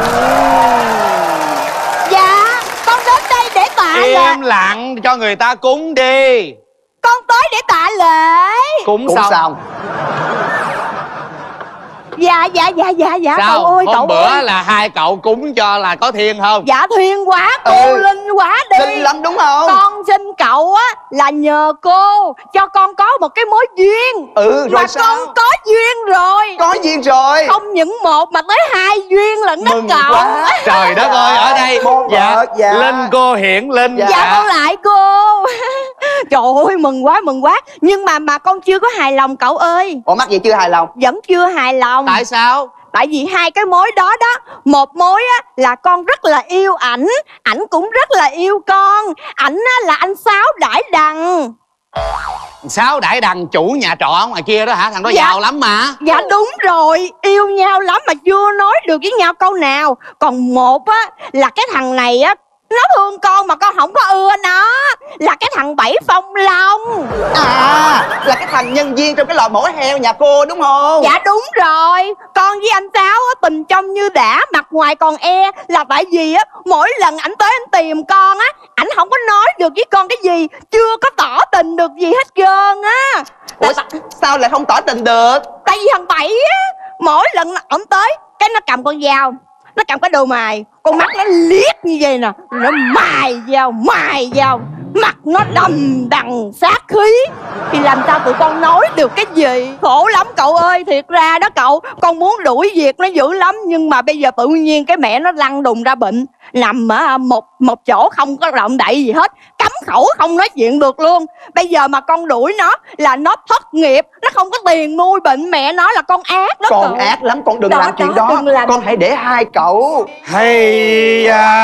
Dạ con đến đây để tạ lễ. Im lặng cho người ta cúng đi. Con tới để tạ lễ. Cúng xong. Dạ Sao? cậu ơi Hôm cậu bữa ơi. là hai cậu cúng cho là có thiên không? Dạ thuyền quá cô, linh quá đi. Linh lắm đúng không? Con xin cậu á là nhờ cô cho con có một cái mối duyên. Rồi mà sao? con có duyên rồi. Có duyên rồi. Không những một mà tới 2 duyên lận đó cậu. quá. Trời đất ơi, ở đây dạ, Linh cô hiển linh. Dạ con lại cô. Trời ơi mừng quá. Nhưng mà con chưa có hài lòng cậu ơi. Ủa mắc gì chưa hài lòng? Vẫn chưa hài lòng. Tại sao? Tại vì 2 cái mối đó một mối á là con rất là yêu ảnh, ảnh cũng rất là yêu con. Ảnh á là anh Sáu Đại Đằng. Sáu Đại Đằng chủ nhà trọ ngoài kia đó hả? Thằng đó giàu lắm mà. Dạ đúng rồi, yêu nhau lắm mà chưa nói được với nhau câu nào. Còn một á là cái thằng này á, nó thương con mà con không có ưa nó. Là cái thằng Bảy Phong Long. Là cái thằng nhân viên trong cái lò mổ heo nhà cô đúng không? Dạ đúng rồi. Con với anh Sáu á, tình trong như đã, mặt ngoài còn là tại vì á mỗi lần ảnh tới anh tìm con á, ảnh không có nói được với con cái gì, chưa có tỏ tình được gì hết trơn á. Ủa sao lại không tỏ tình được? Tại vì thằng Bảy á, mỗi lần ổng tới cái nó cầm con dao, nó cầm cái đồ mài, con mắt nó liếc như vậy nè, nó mài dao, mặt nó đầm đằng sát khí. Thì làm sao tụi con nói được cái gì? Khổ lắm cậu ơi. Thiệt ra đó cậu, con muốn đuổi việc nó dữ lắm, nhưng mà bây giờ tự nhiên cái mẹ nó lăn đùng ra bệnh, nằm ở một chỗ không có động đậy gì hết, cấm khẩu không nói chuyện được luôn. Bây giờ mà con đuổi nó là nó thất nghiệp, nó không có tiền nuôi bệnh mẹ nó, là con ác đó. Con ác lắm, con đừng làm chuyện đó. Đừng làm. Con hãy để hai cậu. Hay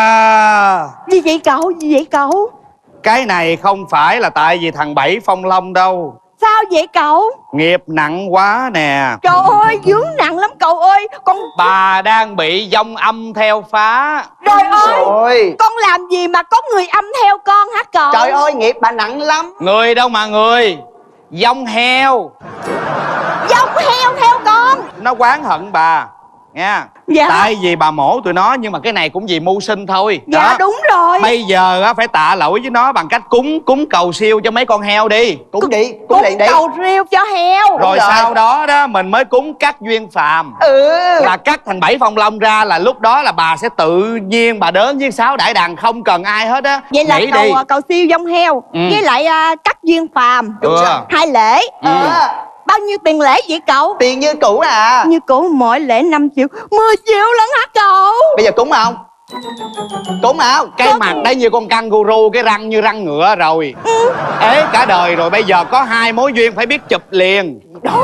da. Gì vậy cậu? Cái này không phải là tại vì thằng Bảy Phong Long đâu. Sao vậy cậu? Nghiệp nặng quá nè. Trời ơi, vướng nặng lắm cậu ơi. Bà đang bị vong âm theo phá. Trời ơi, con làm gì mà có người âm theo con hả cậu? Trời ơi, nghiệp bà nặng lắm. Người đâu mà người, vong heo. Vong heo theo con. Nó oán hận bà nha. Dạ. Tại vì bà mổ tụi nó, nhưng mà cái này cũng vì mưu sinh thôi. Dạ đó. đúng rồi. Bây giờ á phải tạ lỗi với nó bằng cách cúng cầu siêu cho mấy con heo đi. Cúng liền đi. Cầu siêu cho heo. Rồi sau đó mình mới cúng cắt duyên phàm. Là cắt thằng Bảy Phong Long ra, là lúc đó là bà sẽ tự nhiên bà đến với Sáu Đại Đằng, không cần ai hết á. Vậy là cầu siêu vong heo với lại cắt duyên phàm. 2 lễ. Bao nhiêu tiền lễ vậy cậu? Tiền như cũ à. Như cũ, mỗi lễ 5 triệu 10 triệu lận hả cậu? Bây giờ cúng không? Cúng không? Cái mặt đấy như con kangaroo, cái răng như răng ngựa rồi. Ế cả đời rồi, bây giờ có 2 mối duyên phải biết chụp liền.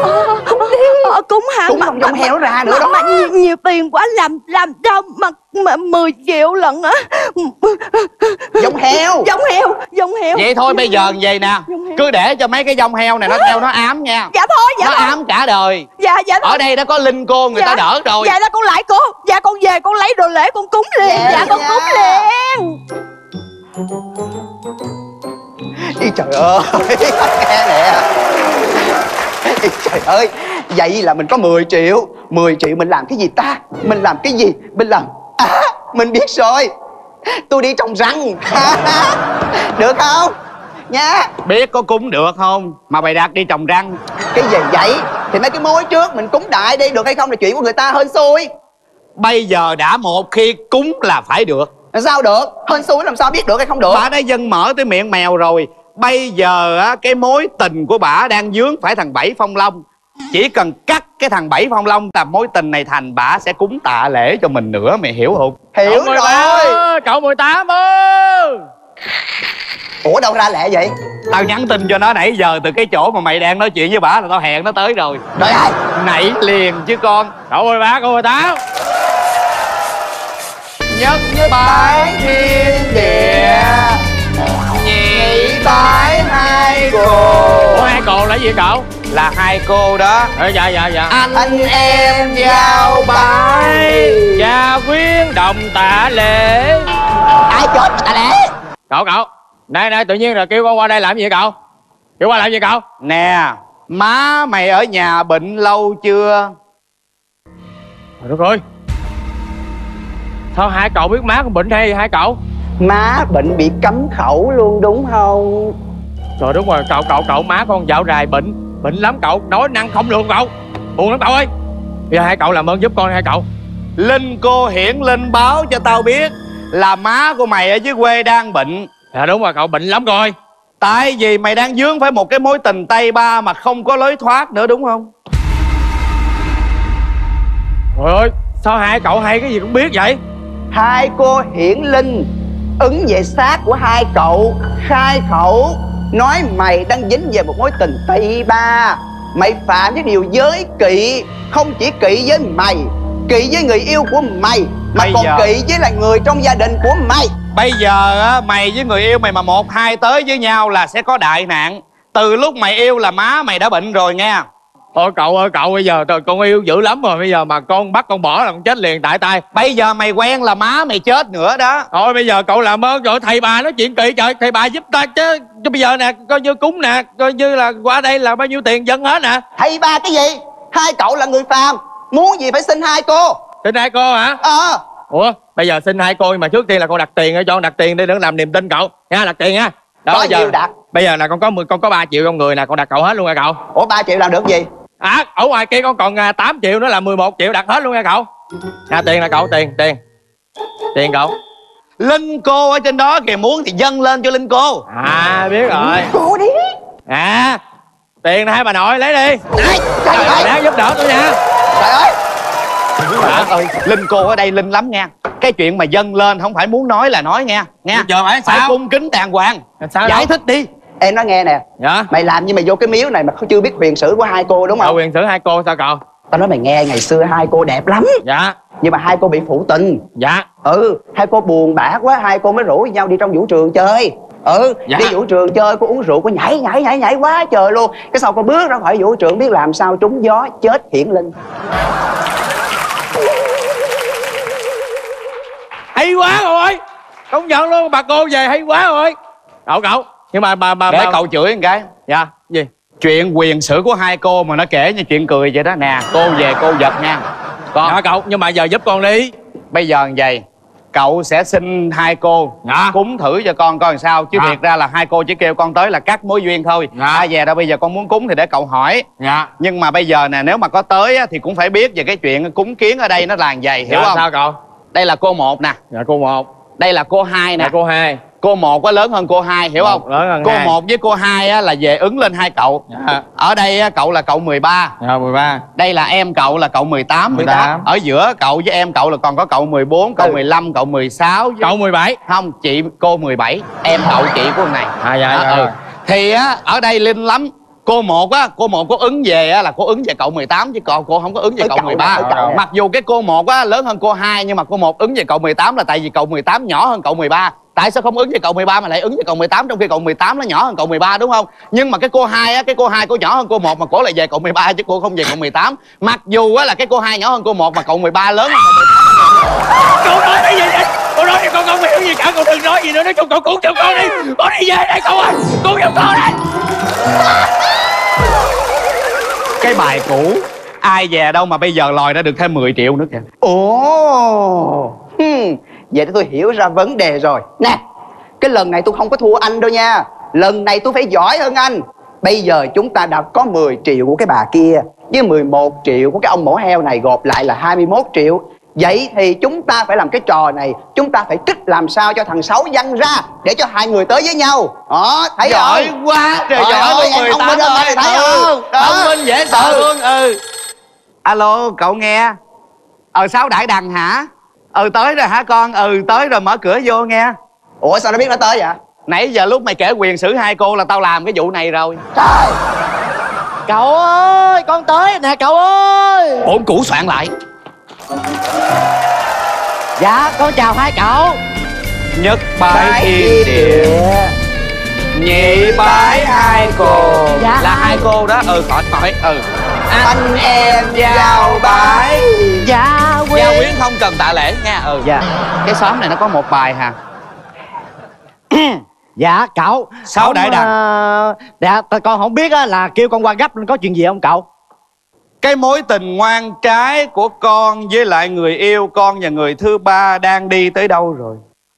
Cúng hả? Cúng không vong heo ra nữa đó. Mà nhiều tiền quá, làm sao mà 10 triệu lận á. Vong heo. Vậy thôi bây giờ vậy nè, cứ để cho mấy cái vong heo này nó theo nó ám nha. Dạ thôi. Nó ám cả đời. Dạ thôi. Ở đây đã có linh cô người ta đỡ rồi. Dạ là con lại cô. Dạ con về con lấy đồ lễ con cúng liền. Dạ con cúng liền. Ý trời ơi. Nghe nè. Ý trời ơi. Vậy là mình có 10 triệu. 10 triệu mình làm cái gì ta? Mình làm cái gì? Mình biết rồi. Tôi đi trồng răng. Được không? Nha. Biết có cúng được không mà bày đặt đi trồng răng. Cái gì vậy? Thì mấy cái mối trước mình cúng đại đi, được hay không là chuyện của người ta, hên xui. Bây giờ đã một khi cúng là phải được. Sao được? Hên xui làm sao biết được hay không được? Bà đã dâng mở tới miệng mèo rồi. Bây giờ á, cái mối tình của bà đang vướng phải thằng Bảy Phong Long. Chỉ cần cắt cái thằng Bảy Phong Long là mối tình này thành, bà sẽ cúng tạ lễ cho mình nữa, mày hiểu không? Hiểu rồi. Cậu 18 ơi. Ủa đâu ra lẹ vậy? Tao nhắn tin cho nó nãy giờ, từ cái chỗ mà mày đang nói chuyện với bả là tao hẹn nó tới rồi. Trời ơi, nảy liền chứ con. Cậu 13, cậu 18. Nhất bái thiên địa, nhị bái hai cô. Ủa 2 cô là gì cậu? Là 2 cô đó. Dạ. Anh em giao bái, gia quyến đồng tạ lễ. Ai chết tạ lễ? Cậu Này tự nhiên là kêu con qua đây làm gì cậu? Kêu qua làm gì cậu? Nè, má mày ở nhà bệnh lâu chưa? Trời đất ơi, sao 2 cậu biết má con bệnh hay 2 cậu? Má bệnh bị cấm khẩu luôn đúng không? Trời đúng rồi, cậu má con dạo rài bệnh lắm cậu, nói năng không được cậu. Buồn lắm cậu ơi. Giờ hai cậu làm ơn giúp con hai cậu. Linh cô Hiển Linh báo cho tao biết là má của mày ở dưới quê đang bệnh. Dạ đúng rồi cậu, bệnh lắm rồi. Tại vì mày đang vướng phải một cái mối tình Tây Ba mà không có lối thoát nữa đúng không? Trời ơi, sao hai cậu hay cái gì cũng biết vậy? Hai cô Hiển Linh ứng về xác của hai cậu khai khẩu nói mày đang dính về một mối tình Tây Ba. Mày phạm cái điều giới kỵ. Không chỉ kỵ với mày, kỵ với người yêu của mày, mà Bây còn giờ... kỵ với là người trong gia đình của mày. Bây giờ á, mày với người yêu mày mà một hai tới với nhau là sẽ có đại nạn. Từ lúc mày yêu là má mày đã bệnh rồi nghe. Ôi cậu ơi cậu, bây giờ con yêu dữ lắm rồi. Bây giờ mà con bắt con bỏ là con chết liền tại tay. Bây giờ mày quen là má mày chết nữa đó. Thôi bây giờ cậu làm ơn rồi thầy bà nói chuyện kỹ trời. Thầy bà giúp ta chứ bây giờ nè, coi như cúng nè, coi như là qua đây là bao nhiêu tiền dâng hết nè. Thầy bà cái gì? Hai cậu là người phàm, muốn gì phải xin hai cô. Xin hai cô hả? Ủa bây giờ xin hai cô mà trước tiên là con đặt tiền cho con đặt tiền đi, đừng làm niềm tin cậu nha, đặt tiền nha. Đó, có nhiêu đặt? Bây giờ là con có 3 triệu trong người nè, con đặt cậu hết luôn nha cậu. Ủa 3 triệu làm được gì? Ở ngoài kia con còn 8 triệu nữa là 11 triệu, đặt hết luôn nha cậu. Tiền là cậu, tiền cậu. Linh cô ở trên đó kìa, muốn thì dâng lên cho Linh cô. Biết rồi. Cô đi. Tiền này hai bà nội lấy đi. Trời ơi, đáng giúp đỡ tôi nha. Trời ơi. Trời ơi, Linh cô ở đây linh lắm nha. Cái chuyện mà dâng lên không phải muốn nói là nói nghe. Giờ phải sao? Phải cung kính đàng hoàng. Giải thích đi. Em nói nghe nè. Dạ. Mày làm như mày vô cái miếu này mà chưa biết huyền sử của hai cô đúng không? Huyền sử hai cô sao cậu? Tao nói mày nghe, ngày xưa hai cô đẹp lắm. Dạ. Nhưng mà hai cô bị phụ tình. Dạ. Hai cô buồn bã quá, hai cô mới rủ nhau đi trong vũ trường chơi. Dạ. Đi vũ trường chơi, cô uống rượu, cô nhảy quá trời luôn. Cái sau cô bước ra khỏi vũ trường biết làm sao trúng gió chết Hiển Linh. Hay quá rồi, công nhận luôn, bà cô về hay quá rồi. Cậu nhưng mà bà để cậu chửi một cái. Dạ gì? Chuyện quyền sử của hai cô mà nó kể như chuyện cười vậy đó nè. Cô về cô giật nha con. Dạ cậu, nhưng mà giờ giúp con đi. Bây giờ như vậy, cậu sẽ xin hai cô cúng thử cho con coi làm sao. Chứ thiệt ra là hai cô chỉ kêu con tới là cắt mối duyên thôi. Ai về đâu bây giờ con muốn cúng thì để cậu hỏi. Nhưng mà bây giờ nè, nếu mà có tới á, thì cũng phải biết về cái chuyện cúng kiến ở đây nó là vậy, hiểu không? Sao cậu? Đây là cô 1 nè. Dạ cô 1. Đây là cô 2 nè. Cô 2. Cô 1 có lớn hơn cô 2, hiểu không? Lớn hơn cô 2. 1 với cô 2 á, là về ứng lên hai cậu. Ở đây á, cậu là cậu 13. 13. Đây là em cậu là cậu 18. Ở giữa cậu với em cậu là còn có cậu 14, cậu 15, cậu 16 với... Cậu 17. Không, cô 17. Em cậu chị của con này. Dạ. Thì á, ở đây linh lắm. Cô 1 á, cô 1 có ứng về á, là cô ứng về cậu 18 chứ còn cô không có ứng về cậu 13. Mặc dù cái cô 1 á lớn hơn cô 2 nhưng mà cô 1 ứng về cậu 18 là tại vì cậu 18 nhỏ hơn cậu 13. Tại sao không ứng về cậu 13 mà lại ứng về cậu 18 trong khi cậu 18 nó nhỏ hơn cậu 13 đúng không? Nhưng mà cái cô 2 á, cô nhỏ hơn cô 1 mà cô lại về cậu 13 chứ cô không về cậu 18. Mặc dù á là cái cô 2 nhỏ hơn cô 1 mà cậu 13 lớn hơn cậu 18. Cậu nói cái gì vậy? Cậu nói thì con không hiểu gì cả, cậu đừng nói gì nữa, nói chung cậu cứu cho con đi. Con đi về đây cậu ơi, cứu cho con đây. Cái bài cũ ai về đâu mà bây giờ lòi ra được thêm 10 triệu nữa kìa. Ồ, vậy thì tôi hiểu ra vấn đề rồi. Nè, cái lần này tôi không có thua anh đâu nha. Lần này tôi phải giỏi hơn anh. Bây giờ chúng ta đã có 10 triệu của cái bà kia với 11 triệu của cái ông mổ heo này, gộp lại là 21 triệu. Vậy thì chúng ta phải làm cái trò này. Chúng ta phải trích làm sao cho thằng Sáu văng ra để cho hai người tới với nhau. Đó, thấy giỏi không? quá trời, giỏi luôn 18 rồi. Thấy không? Thông minh dễ sợ luôn. Alo, cậu nghe. Sáu Đại Đằng hả? Tới rồi hả con? Tới rồi, mở cửa vô nghe. Ủa sao nó biết nó tới vậy? Nãy giờ lúc mày kể quyền sử hai cô là tao làm cái vụ này rồi. Trời. Cậu ơi, con tới nè cậu ơi. Ổn củ soạn lại. Dạ, con chào hai cậu. Nhất bái thiên địa, nhị bái hai cô. Dạ. Là hai cô đó. Khỏi. Anh em giao bái. Dạ Gia quyến không cần tạ lễ nha. Dạ. Cái xóm này nó có một bài hả? Dạ cậu. Sáu Đại Đằng. Dạ con không biết là kêu con qua gấp nên có chuyện gì không cậu? Cái mối tình ngoan trái của con với lại người yêu con và người thứ ba đang đi tới đâu rồi?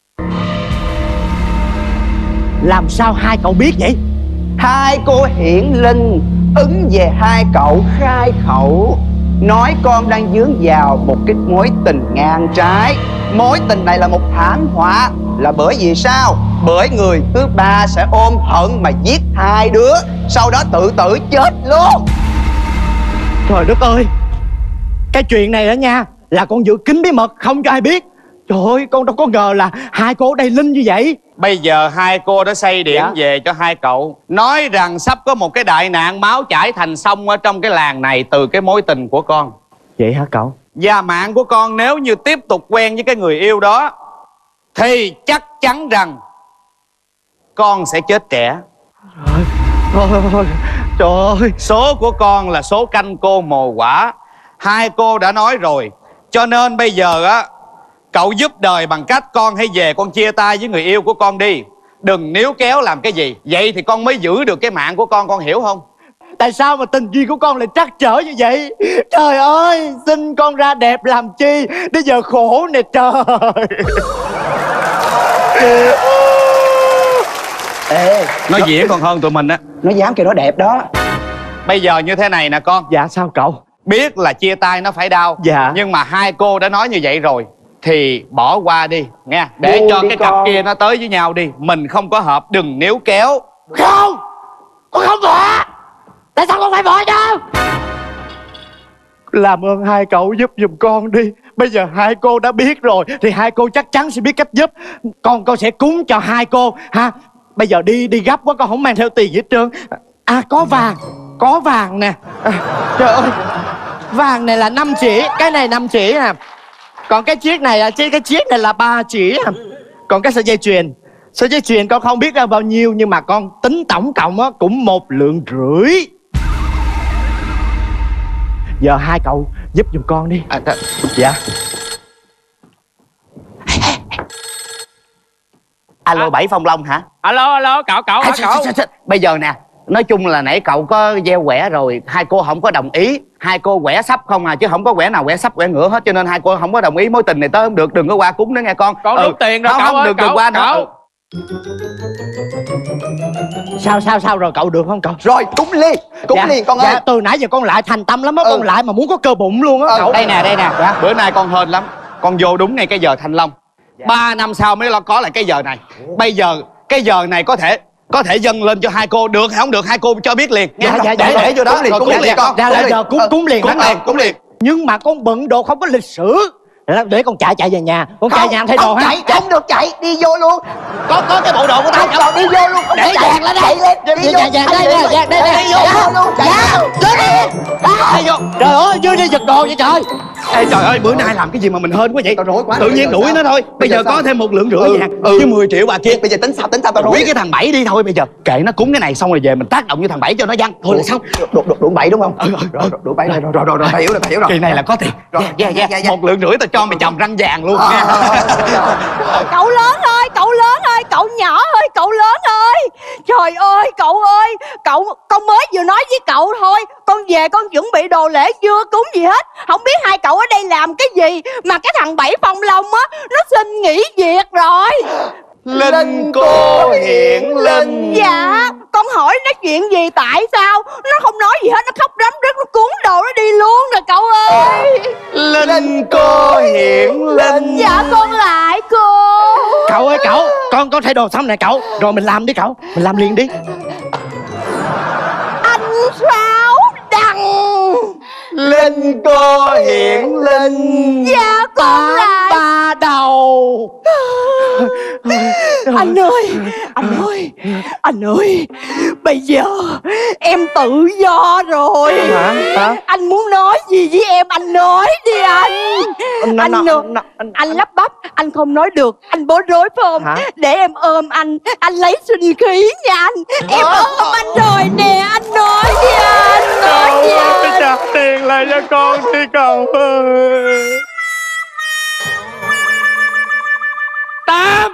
Làm sao hai cậu biết vậy? Hai cô Hiển Linh ứng về hai cậu khai khẩu nói con đang dướng vào một cái mối tình ngang trái. Mối tình này là một thảm họa. Là bởi vì sao? Bởi người thứ ba sẽ ôm hận mà giết hai đứa, sau đó tự tử chết luôn. Trời đất ơi, cái chuyện này đó nha, là con giữ kín bí mật không cho ai biết. Trời ơi, con đâu có ngờ là hai cô ở đây linh như vậy. Bây giờ hai cô đã xây điện về cho hai cậu, nói rằng sắp có một cái đại nạn máu chảy thành sông ở trong cái làng này từ cái mối tình của con. Vậy hả cậu? Và mạng của con nếu như tiếp tục quen với cái người yêu đó thì chắc chắn rằng con sẽ chết trẻ. Trời ơi. Số của con là số canh cô mồ quả. Hai cô đã nói rồi. Cho nên bây giờ á, cậu giúp đời bằng cách con hãy về con chia tay với người yêu của con đi. Đừng níu kéo làm cái gì. Vậy thì con mới giữ được cái mạng của con hiểu không? Tại sao mà tình duyên của con lại trắc trở như vậy? Trời ơi, sinh con ra đẹp làm chi, bây giờ khổ nè trời. Ê, nó diễn còn hơn tụi mình á. Nó dám kêu nó đẹp đó. Bây giờ như thế này nè con. Dạ sao cậu? Biết là chia tay nó phải đau. Dạ. Nhưng mà hai cô đã nói như vậy rồi thì bỏ qua đi nghe. Để Buông cho đi cái con. cặp kia nó tới với nhau đi. Mình không có hợp, đừng níu kéo. Không, con không bỏ. Tại sao con phải bỏ chứ? Làm ơn hai cậu giúp giùm con đi. Bây giờ hai cô đã biết rồi thì hai cô chắc chắn sẽ biết cách giúp. Con sẽ cúng cho hai cô ha. Bây giờ đi gấp quá, con không mang theo tiền gì hết trơn. À có vàng nè. Trời ơi, vàng này là 5 chỉ, cái này 5 chỉ à. Còn cái chiếc này là 3 chỉ à. Còn cái sợi dây chuyền con không biết ra bao nhiêu, nhưng mà con tính tổng cộng á cũng 1,5 lượng. Giờ hai cậu giúp giùm con đi. Dạ. Alo, Bảy Phong Long hả? Alo, cậu hả cậu? Bây giờ nè, nói chung là nãy cậu có gieo quẻ rồi, hai cô không có đồng ý. Hai cô quẻ sắp không à, chứ không có quẻ nào quẻ sắp quẻ ngửa hết. Cho nên hai cô không có đồng ý mối tình này tới không được. Đừng có qua cúng nữa nghe con. Con rút tiền rồi cậu ơi, đừng qua nữa. Sao rồi cậu, được không cậu? Rồi cúng liền con ơi. Dạ, từ nãy giờ con lại thành tâm lắm á. Con lại mà muốn có cơ bụng luôn á cậu. Đây nè. Dạ. Bữa nay con hên lắm. Con vô đúng ngay cái giờ thanh long. 3 năm sau mới có lại cái giờ này. Bây giờ cái giờ này có thể dâng lên cho hai cô. Được hay không được hai cô cho biết liền. Dạ, để vô đó liền. Cúng liền con. Giờ cúng liền. Nhưng mà con bận đồ không có lịch sử. Để con chạy về nhà. Con chạy nhà thay đồ ha. Không được chạy, đi vô luôn. Có cái bộ đồ của tao không? Đi vô luôn. Để vàng lên đây. Đi vô. Đây. Đi vô luôn. Đi vô. Trời ơi, chưa đi giật đồ vậy trời. Ê trời ơi, bữa nay làm cái gì mà mình hên quá vậy? Tự nhiên đuổi nó thôi. Bây giờ có thêm 1,5 lượng vàng. Chứ 10 triệu bà kia. Bây giờ tính sao tao đuổi cái thằng Bảy đi thôi. Bây giờ kệ nó cúng cái này xong rồi về mình tác động với thằng Bảy cho nó văng. Thôi là xong. Đuổi Bảy đúng không? Đuổi Bảy rồi. Tao hiểu rồi. Kỳ này là có tiền. Dạ. 1,5 lượng tao cho mày chồng răng vàng luôn. Cậu lớn ơi, cậu nhỏ ơi, cậu lớn ơi. Trời ơi, cậu ơi, con mới vừa nói với cậu thôi. Con về con chuẩn bị đồ lễ chưa cúng gì hết. Không biết hai cậu ở đây làm cái gì mà cái thằng Bảy Phong Long á, nó xin nghỉ việc rồi. Linh cô hiện linh. Dạ, con hỏi nó chuyện gì tại sao nó không nói gì hết, nó khóc rắm rứt, nó cuốn đồ nó đi luôn rồi cậu ơi. Linh cô hiện linh. Dạ con lại cô. Cậu ơi cậu, con thay đồ xong nè cậu. Rồi mình làm đi cậu, mình làm liền đi. Anh Sáu Đằng. Linh cô hiện linh. Dạ con lại. Ba đầu. Anh ơi, bây giờ em tự do rồi. Hả? Anh muốn nói gì với em anh nói đi anh. Anh lắp bắp, anh không nói được, anh bối rối phải không? Hả? Để em ôm anh lấy sinh khí nha anh. Em ôm anh rồi nè, anh nói đi anh. Nói đi anh. Trả tiền lại cho con đi cậu ơi. Tám,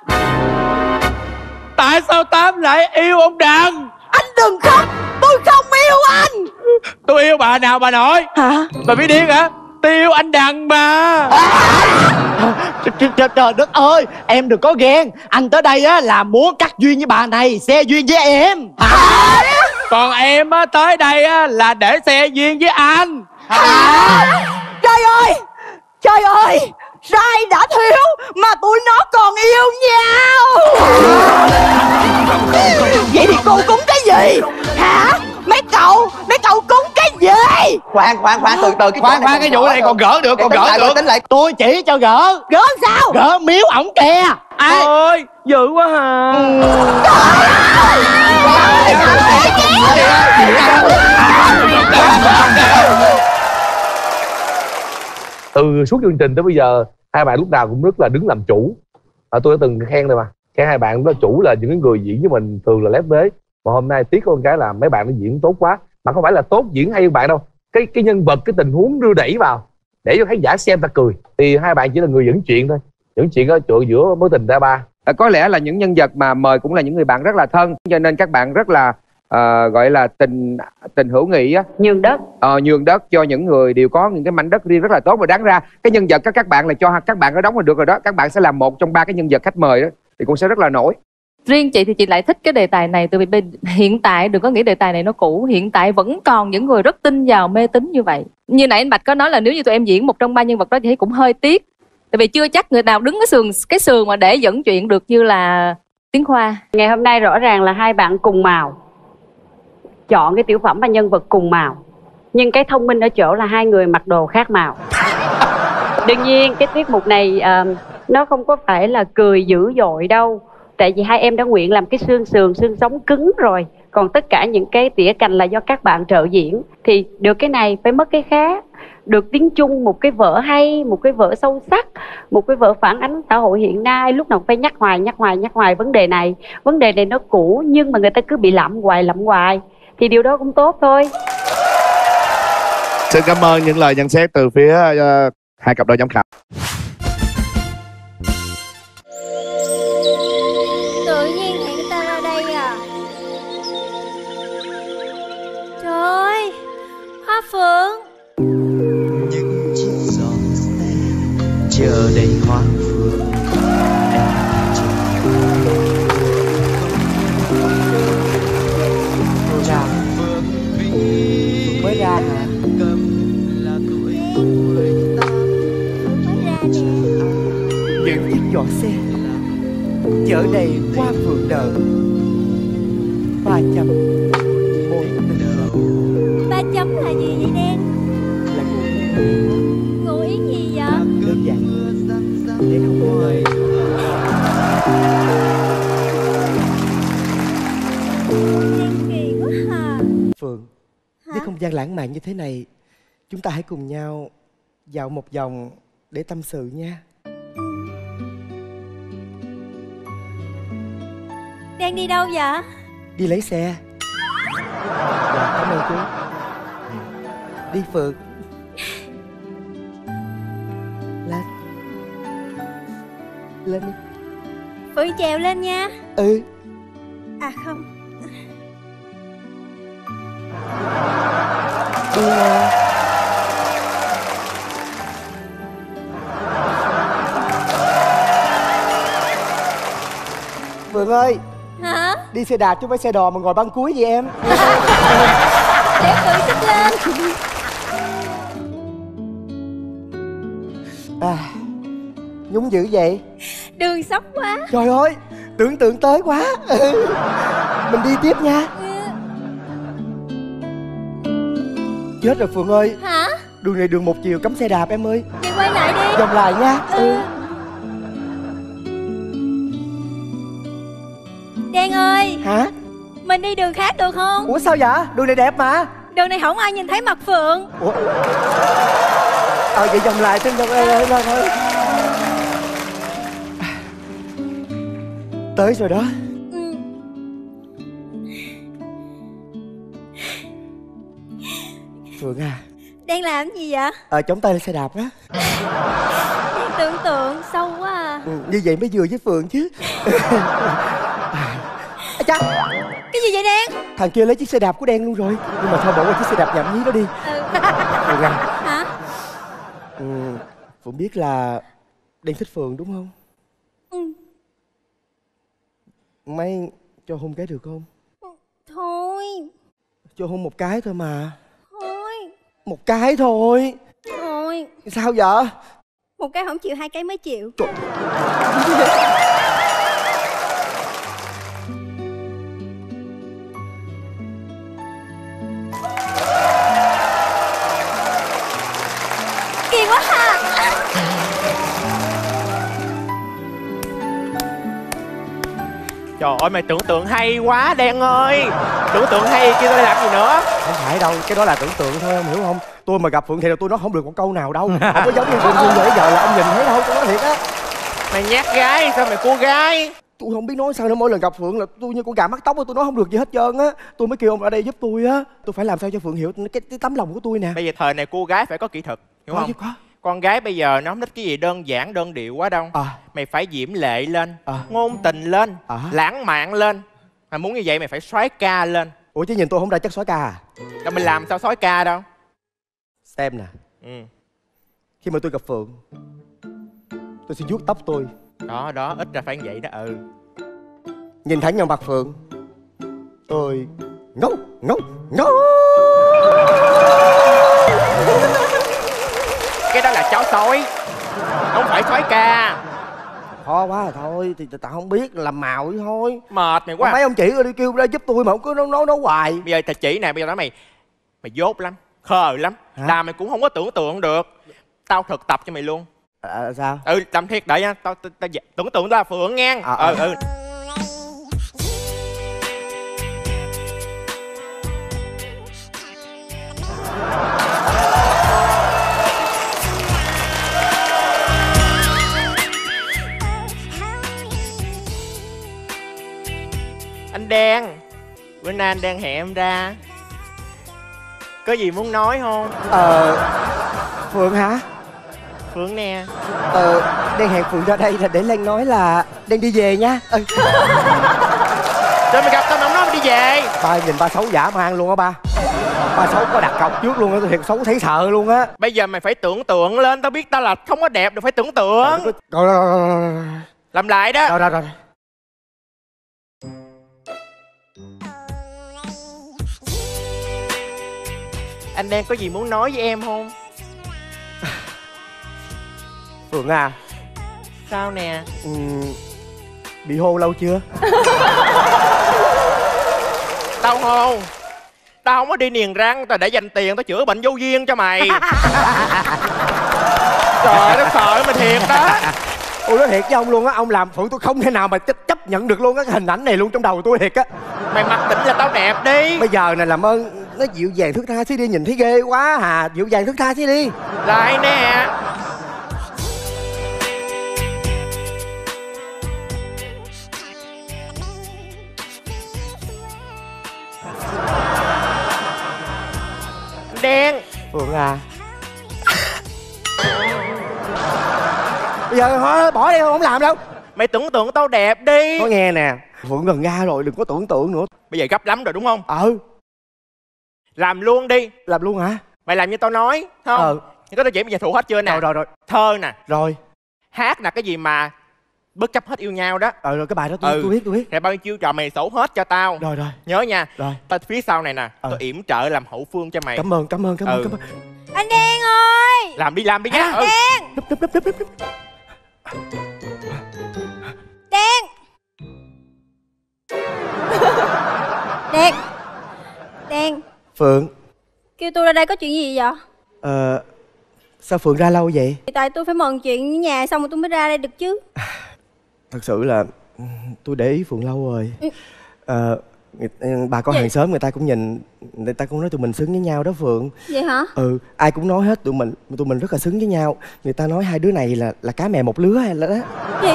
tại sao Tám lại yêu ông Đằng? Anh đừng khóc, tôi không yêu anh. Tôi yêu bà nào bà nội? Hả? Bà biết điên hả? Tôi yêu anh Đằng mà. Trời đất ơi, em đừng có ghen. Anh tới đây á là muốn cắt duyên với bà này, xe duyên với em. Còn em á tới đây á là để xe duyên với anh. Trời ơi, trời ơi, trai đã thiếu mà tụi nó còn yêu nhau. Vậy thì cô cúng cái gì hả? Mấy cậu cúng cái gì? Khoan từ từ Khoan, cái vụ này còn gỡ được, còn gỡ được. Tính lại. Tôi chỉ cho gỡ. Gỡ sao? Gỡ miếu ổng kìa. Ai? Ôi, dữ quá hà. Từ suốt chương trình tới bây giờ hai bạn lúc nào cũng rất là đứng làm chủ. Tôi đã từng khen rồi mà, khen hai bạn đó, chủ là những người diễn với mình thường là lép vế, mà hôm nay tiếc hơn cái là mấy bạn nó diễn tốt quá, mà không phải là tốt diễn hay hơn bạn đâu, cái nhân vật, cái tình huống đưa đẩy vào để cho khán giả xem ta cười, thì hai bạn chỉ là người dẫn chuyện thôi, dẫn chuyện ở chỗ giữa mối tình ta ba. Có lẽ là những nhân vật mà mời cũng là những người bạn rất là thân, cho nên các bạn rất là gọi là tình hữu nghị á, nhường đất, nhường đất cho những người đều có những cái mảnh đất riêng rất là tốt. Và đáng ra cái nhân vật các bạn là cho các bạn ở đóng là được rồi đó, các bạn sẽ làm một trong ba cái nhân vật khách mời đó thì cũng sẽ rất là nổi. Riêng chị thì chị lại thích cái đề tài này, tại vì hiện tại đừng có nghĩ đề tài này nó cũ, hiện tại vẫn còn những người rất tin vào mê tín như vậy. Như nãy anh Bạch có nói là nếu như tụi em diễn một trong ba nhân vật đó thì thấy cũng hơi tiếc, tại vì chưa chắc người nào đứng cái sườn mà để dẫn chuyện được như là Tiến Khoa. Ngày hôm nay rõ ràng là hai bạn cùng màu, chọn cái tiểu phẩm và nhân vật cùng màu, nhưng cái thông minh ở chỗ là hai người mặc đồ khác màu. Đương nhiên cái tiết mục này nó không có phải là cười dữ dội đâu, tại vì hai em đã nguyện làm cái xương sườn, xương sống cứng rồi, còn tất cả những cái tỉa cành là do các bạn trợ diễn. Thì được cái này phải mất cái khác, được tiếng Trung, một cái vở hay, một cái vở sâu sắc, một cái vở phản ánh xã hội hiện nay, lúc nào phải nhắc hoài vấn đề này nó cũ nhưng mà người ta cứ bị lậm hoài thì điều đó cũng tốt thôi. Xin cảm ơn những lời nhận xét từ phía hai cặp đôi giám khảo. Tự nhiên hẹn ta ra đây à? Trời ơi, Hoa Phượng. Những chiếc giọt chờ đầy hoa phượng. Mới ra hả? Những chiếc giọt xe chở đầy hoa phượng nở, 3 chấm môi tình. 3 chấm là gì vậy Đen? Là ngụ ý gì vậy? đơn giản để không có lời. Đen kỳ quá à. Phượng, với không gian lãng mạn như thế này, chúng ta hãy cùng nhau dạo một vòng để tâm sự nha. Đang đi đâu vậy? Đi lấy xe. Dạ, cảm ơn chú. Đi Phượng. Lên đi. Phượng trèo lên nha. Ừ. À không. Đi nha. Phượng ơi. Hả? Đi xe đạp chứ không phải xe đò mà ngồi băng cuối gì em. Để Phượng xích lên. À, nhúng dữ vậy? Đường sóc quá. Trời ơi, tưởng tượng tới quá. Mình đi tiếp nha. Chết rồi Phượng ơi. Hả? Đường này đường một chiều cấm xe đạp em ơi. Vậy quay lại đi. Vòng lại nha. Đen ơi. Hả? Mình đi đường khác được không? Ủa sao vậy? Đường này đẹp mà. Đường này không ai nhìn thấy mặt Phượng. Ủa? Vậy vòng lại thêm vòng thôi. Tới rồi đó. Phượng à. Đang làm gì vậy? Chống tay lên xe đạp đó. Đang tưởng tượng sâu quá à. Như vậy mới vừa với Phượng chứ. Chà. Cái gì vậy Đen? Thằng kia lấy chiếc xe đạp của Đen luôn rồi. Nhưng mà thôi bỏ qua chiếc xe đạp nhảm nhí đó đi. Phượng à. Hả? Phượng biết là Đen thích Phượng đúng không? Mấy cho hôn cái được không? Thôi. Cho hôn một cái thôi mà. Thôi. Một cái thôi. Thôi. Sao vậy? Một cái không chịu, hai cái mới chịu. Kỳ quá ha. Trời ơi mày tưởng tượng hay quá Đen ơi. Tưởng tượng hay kia tôi làm gì nữa. Không phải đâu, cái đó là tưởng tượng thôi, ông hiểu không? Tôi mà gặp Phượng thì tôi nói không được một câu nào đâu. Không có giống như Phượng bây giờ là ông nhìn thấy đâu, tôi nói thiệt á. Mày nhát gái sao mày cua gái? Tôi không biết nói sao nữa, mỗi lần gặp Phượng là tôi như con gà mắc tóc á, tôi nói không được gì hết trơn á. Tôi mới kêu ông ở đây giúp tôi á. Tôi phải làm sao cho Phượng hiểu cái tấm lòng của tôi nè. Bây giờ thời này cua gái phải có kỹ thuật, hiểu không? Có. Con gái bây giờ nó không thích cái gì đơn giản đơn điệu quá đâu. Mày phải diễm lệ lên, ngôn tình lên, lãng mạn lên. Mà muốn như vậy mày phải soái ca lên. Ủa chứ nhìn tôi không ra chất soái ca à? Đâu mình làm sao soái ca đâu. Xem nè. Khi mà tôi gặp Phượng, tôi sẽ vuốt tóc tôi. Đó, ít ra phải như vậy đó. Nhìn thẳng vào mặt Phượng, tôi ngốc. Cái đó là chó sói, không phải soái ca. Khó quá rồi thôi, thì tao không biết, làm màu vậy thôi. Mệt mày quá. Mấy ông chỉ đi kêu ra giúp tôi mà không có nói hoài. Bây giờ thầy chỉ nè, bây giờ nói mày dốt lắm, khờ lắm. Làm mày cũng không có tưởng tượng được. Tao thực tập cho mày luôn. Sao? Làm thiệt, đợi nha. Tao tưởng tượng tao là Phượng ngang. Anh Đen, bữa nay anh đang hẹn em ra. Có gì muốn nói không? Phượng hả? Phượng nè. Đang hẹn Phượng ra đây là để Lan nói là đang đi về nha. Rồi mày gặp tao mà không nói mày đi về. Ba nhìn ba xấu dã man luôn á ba. Ba xấu có đặt cọc trước luôn á, tôi thiệt xấu thấy sợ luôn á. Bây giờ mày phải tưởng tượng lên, tao biết tao là không có đẹp được, phải tưởng tượng. Rồi. Làm lại đó. Rồi. Anh đang có gì muốn nói với em không? Phượng à. Sao nè? Bị hôn lâu chưa? Tao hôn. Tao không có đi niềng răng, tao để dành tiền tao chữa bệnh vô duyên cho mày. Trời ơi, sợ mày thiệt đó. Ôi nói thiệt với ông luôn á, ông làm Phượng tôi không thể nào mà chấp nhận được luôn á, cái hình ảnh này luôn trong đầu tôi thiệt á. Mày mặc định là tao đẹp đi. Bây giờ này làm ơn nó dịu dàng thước tha xí đi, nhìn thấy ghê quá hà, dịu dàng thước tha xí đi. Lại nè. Đen. Phượng à. Bây giờ thôi bỏ đi, không làm đâu. Mày tưởng tượng tao đẹp đi. Có nghe nè, Phượng gần ra rồi, đừng có tưởng tượng nữa. Bây giờ gấp lắm rồi đúng không? Làm luôn đi. Làm luôn hả? Mày làm như tao nói, không? Có tao chỉ bây giờ thuộc hết chưa nè? Rồi. Thơ nè. Rồi. Hát là cái gì mà bất chấp hết yêu nhau đó. Rồi cái bài đó tôi biết. Rồi bao nhiêu chiêu trò mày sổ hết cho tao. Rồi. Nhớ nha. Rồi. Tao phía sau này nè, tao yểm trợ làm hậu phương cho mày. Cảm ơn. Anh Đen ơi. Làm đi nhá. Đen. Đen. Phượng. Kêu tôi ra đây có chuyện gì vậy? Sao Phượng ra lâu vậy? Tại tôi phải mần chuyện ở nhà xong rồi tôi mới ra đây được chứ. Thật sự là tôi để ý Phượng lâu rồi. Bà con hàng xóm người ta cũng nhìn, người ta cũng nói tụi mình xứng với nhau đó Phượng. Vậy hả? Ai cũng nói hết tụi mình rất là xứng với nhau. Người ta nói hai đứa này là cá mè một lứa hay là đó. Gì?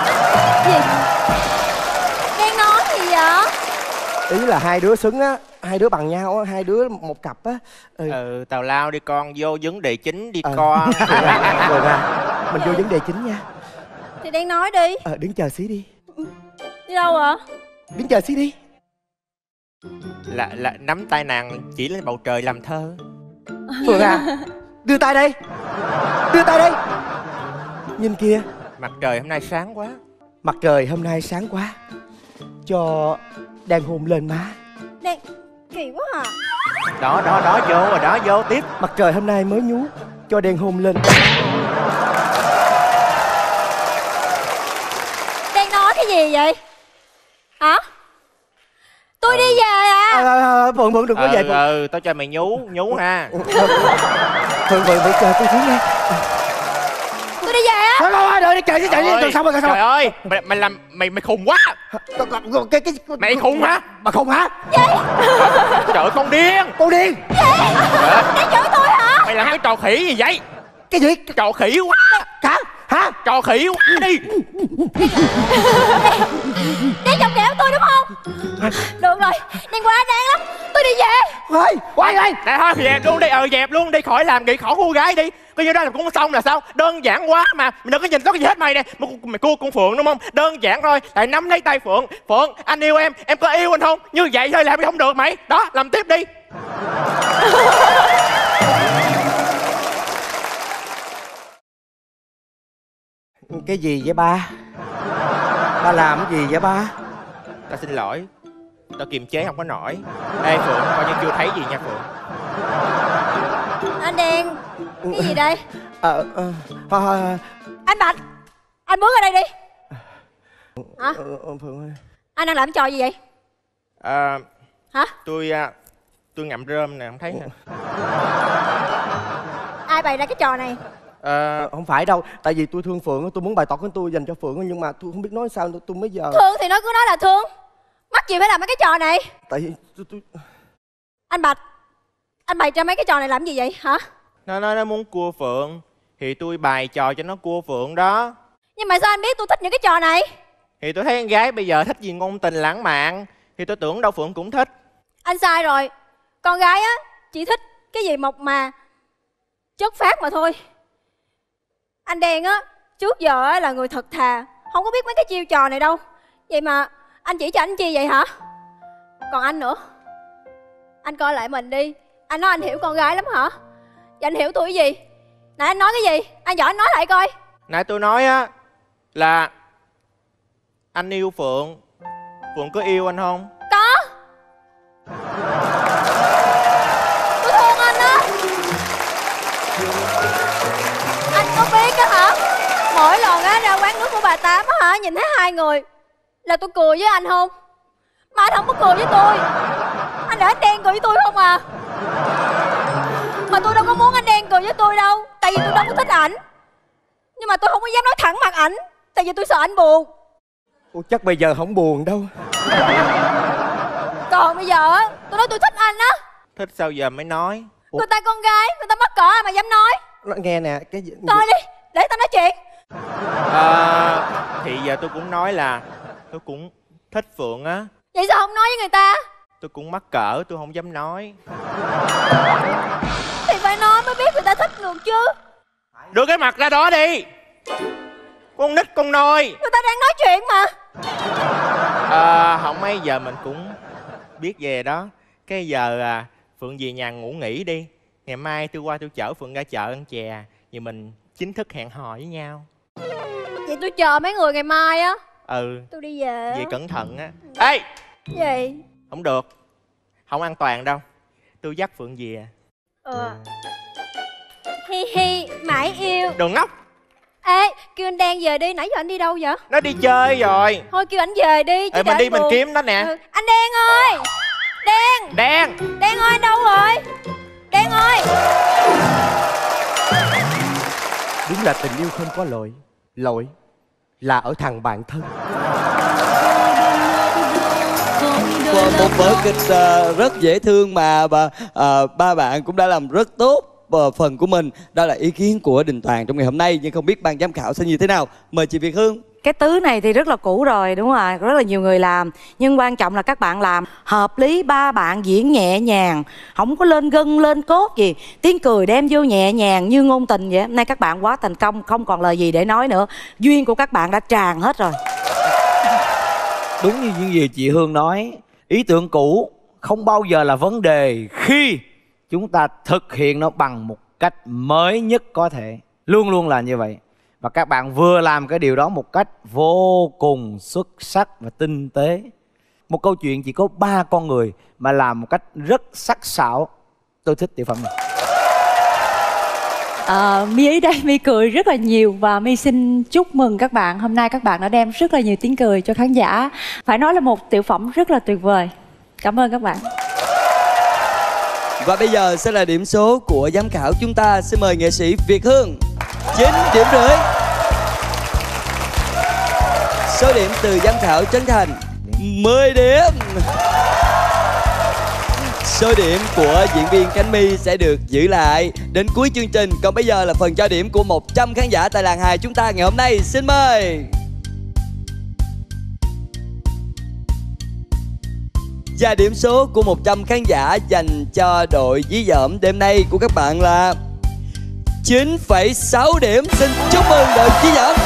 Đang nói gì vậy? Ý là hai đứa xứng á, hai đứa bằng nhau á, hai đứa một cặp á. Tào lao đi con, vô vấn đề chính đi con. Rồi ra, mình vô vấn đề chính nha. Thì đang nói đi. Đứng chờ xí đi. Đi đâu ạ? Đứng chờ xí đi. Là nắm tay nàng chỉ lên bầu trời làm thơ. Phượng à, đưa tay đây. Nhìn kìa. Mặt trời hôm nay sáng quá. Mặt trời hôm nay sáng quá. Cho đang hôn lên má. Đang kỳ quá à. Đó vô rồi đó, vô tiếp. Mặt trời hôm nay mới nhú, cho đèn hôn lên. Đang nói cái gì vậy? Hả? Tôi đi về à? Phượng đừng có về Phượng. Tao cho mày nhú ha. Phượng phải chờ tôi xuống nha. Tôi đi về á. Thôi rồi, chạy đi, xong rồi. Trời ơi, mày làm mày khùng quá. Mày khùng hả? Bà khùng hả? Gì? Trời ơi, con điên. Gì? Đang chửi tôi hả? Mày làm cái trò khỉ gì vậy? Cái gì? Trò khỉ quá. Hả? Trò khỉ quá đi. Đang chọc ghẹo tôi đúng không? Được rồi, đang quá đáng lắm. Tôi đi về. Quay Để thôi dẹp luôn đi, dẹp luôn đi, khỏi làm nghĩ khỏi cô gái đi. Coi như đó là cũng xong là sao? Đơn giản quá mà. Mày đừng có nhìn có cái gì hết mày nè. Mày cua con Phượng đúng không? Đơn giản thôi. Tại nắm lấy tay Phượng. Phượng, anh yêu em có yêu anh không? Như vậy thôi làm không được mày. Đó, làm tiếp đi. Cái gì vậy ba? Ba làm cái gì vậy ba? Tao xin lỗi. Tao kiềm chế không có nổi. Ê Phượng, coi như chưa thấy gì nha Phượng. Anh Đen, cái gì đây? Anh Bạch, anh bước ra đây đi. Hả? Phượng ơi. Anh đang làm trò gì vậy? Hả? Tôi ngậm rơm nè, không thấy nè. Ai bày ra cái trò này? Không phải đâu, tại vì tôi thương Phượng, tôi muốn bày tỏ của tôi dành cho Phượng, nhưng mà tôi không biết nói sao, tôi mới giờ. Thương thì nó cứ nói là thương, mắc gì phải làm mấy cái trò này? Tại vì tôi... Anh Bạch, anh bày ra mấy cái trò này làm gì vậy hả? Nó muốn cua Phượng thì tôi bày trò cho nó cua Phượng đó. Nhưng mà sao anh biết tôi thích những cái trò này? Thì tôi thấy con gái bây giờ thích gì ngôn tình lãng mạn, thì tôi tưởng đâu Phượng cũng thích. Anh sai rồi, con gái á chỉ thích cái gì mộc mà chất phát mà thôi. Anh Đen á trước giờ á là người thật thà, không có biết mấy cái chiêu trò này đâu. Vậy mà anh chỉ cho anh chi vậy hả? Còn anh nữa, anh coi lại mình đi. Anh nói anh hiểu con gái lắm hả? Vậy anh hiểu tôi cái gì? Nãy anh nói cái gì? Anh giỏi anh nói lại coi. Nãy tôi nói á là anh yêu Phượng. Phượng có yêu anh không? Có. Tôi thương anh á. Anh có biết á hả? Mỗi lần á ra quán nước của bà Tám á hả, nhìn thấy hai người là tôi cười với anh không? Mà anh không có cười với tôi. Anh để anh Đen cười với tôi không à? Mà tôi đâu có muốn anh Đen cười với tôi đâu. Tại vì tôi đâu có thích ảnh. Nhưng mà tôi không có dám nói thẳng mặt ảnh, tại vì tôi sợ anh buồn. Ủa, chắc bây giờ không buồn đâu. Còn bây giờ á, tôi nói tôi thích anh á. Thích sao giờ mới nói? Người ta con gái, người ta mắc cỡ mà dám nói. Nghe nè, cái gì... Thôi đi, để tao nói chuyện. Thì giờ tôi cũng nói là tôi cũng thích Phượng á. Vậy sao không nói với người ta? Tôi cũng mắc cỡ, tôi không dám nói. Thì phải nói mới biết người ta thích được chứ. Đưa cái mặt ra đó đi. Con nít con nôi. Người ta đang nói chuyện mà. Không mấy giờ mình cũng biết về đó. Cái giờ Phượng về nhà ngủ nghỉ đi. Ngày mai tôi qua tôi chở Phượng ra chợ ăn chè. Vì mình chính thức hẹn hò với nhau. Vậy tôi chờ mấy người ngày mai á. Tôi đi về. Vậy cẩn thận á. Ê! Gì? Không được. Không an toàn đâu. Tôi dắt Phượng về. Hi hi, mãi yêu. Đừng ngốc. Ê, kêu anh Đen về đi, nãy giờ anh đi đâu vậy? Nó đi chơi rồi. Thôi kêu anh về đi chứ. Mình đi mình kiếm nó nè. Anh Đen ơi. Đen. Đen ơi, anh đâu rồi? Đen ơi. Đúng là tình yêu không có lỗi. Lỗi là ở thằng bạn thân. Qua một vở kịch rất dễ thương mà ba bạn cũng đã làm rất tốt phần của mình. Đó là ý kiến của Đình Toàn trong ngày hôm nay. Nhưng không biết ban giám khảo sẽ như thế nào. Mời chị Việt Hương. Cái tứ này thì rất là cũ rồi, đúng rồi, rất là nhiều người làm. Nhưng quan trọng là các bạn làm hợp lý, ba bạn diễn nhẹ nhàng, không có lên gân lên cốt gì, tiếng cười đem vô nhẹ nhàng như ngôn tình vậy. Hôm nay các bạn quá thành công, không còn lời gì để nói nữa. Duyên của các bạn đã tràn hết rồi. Đúng như những gì chị Hương nói, ý tưởng cũ không bao giờ là vấn đề khi chúng ta thực hiện nó bằng một cách mới nhất có thể. Luôn luôn là như vậy. Và các bạn vừa làm cái điều đó một cách vô cùng xuất sắc và tinh tế. Một câu chuyện chỉ có 3 con người mà làm một cách rất sắc sảo, tôi thích tiểu phẩm này. My ở đây My cười rất là nhiều và My xin chúc mừng các bạn. Hôm nay các bạn đã đem rất là nhiều tiếng cười cho khán giả. Phải nói là một tiểu phẩm rất là tuyệt vời. Cảm ơn các bạn. Và bây giờ sẽ là điểm số của giám khảo chúng ta. Xin mời nghệ sĩ Việt Hương 9,5 điểm. Số điểm từ giám khảo Trấn Thành 10 điểm. Số điểm của diễn viên Khánh My sẽ được giữ lại đến cuối chương trình. Còn bây giờ là phần cho điểm của 100 khán giả tại làng hài chúng ta ngày hôm nay. Xin mời. Và điểm số của 100 khán giả dành cho đội dí dỏm đêm nay của các bạn là 9,6 điểm. Xin chúc mừng đội dí dỏm.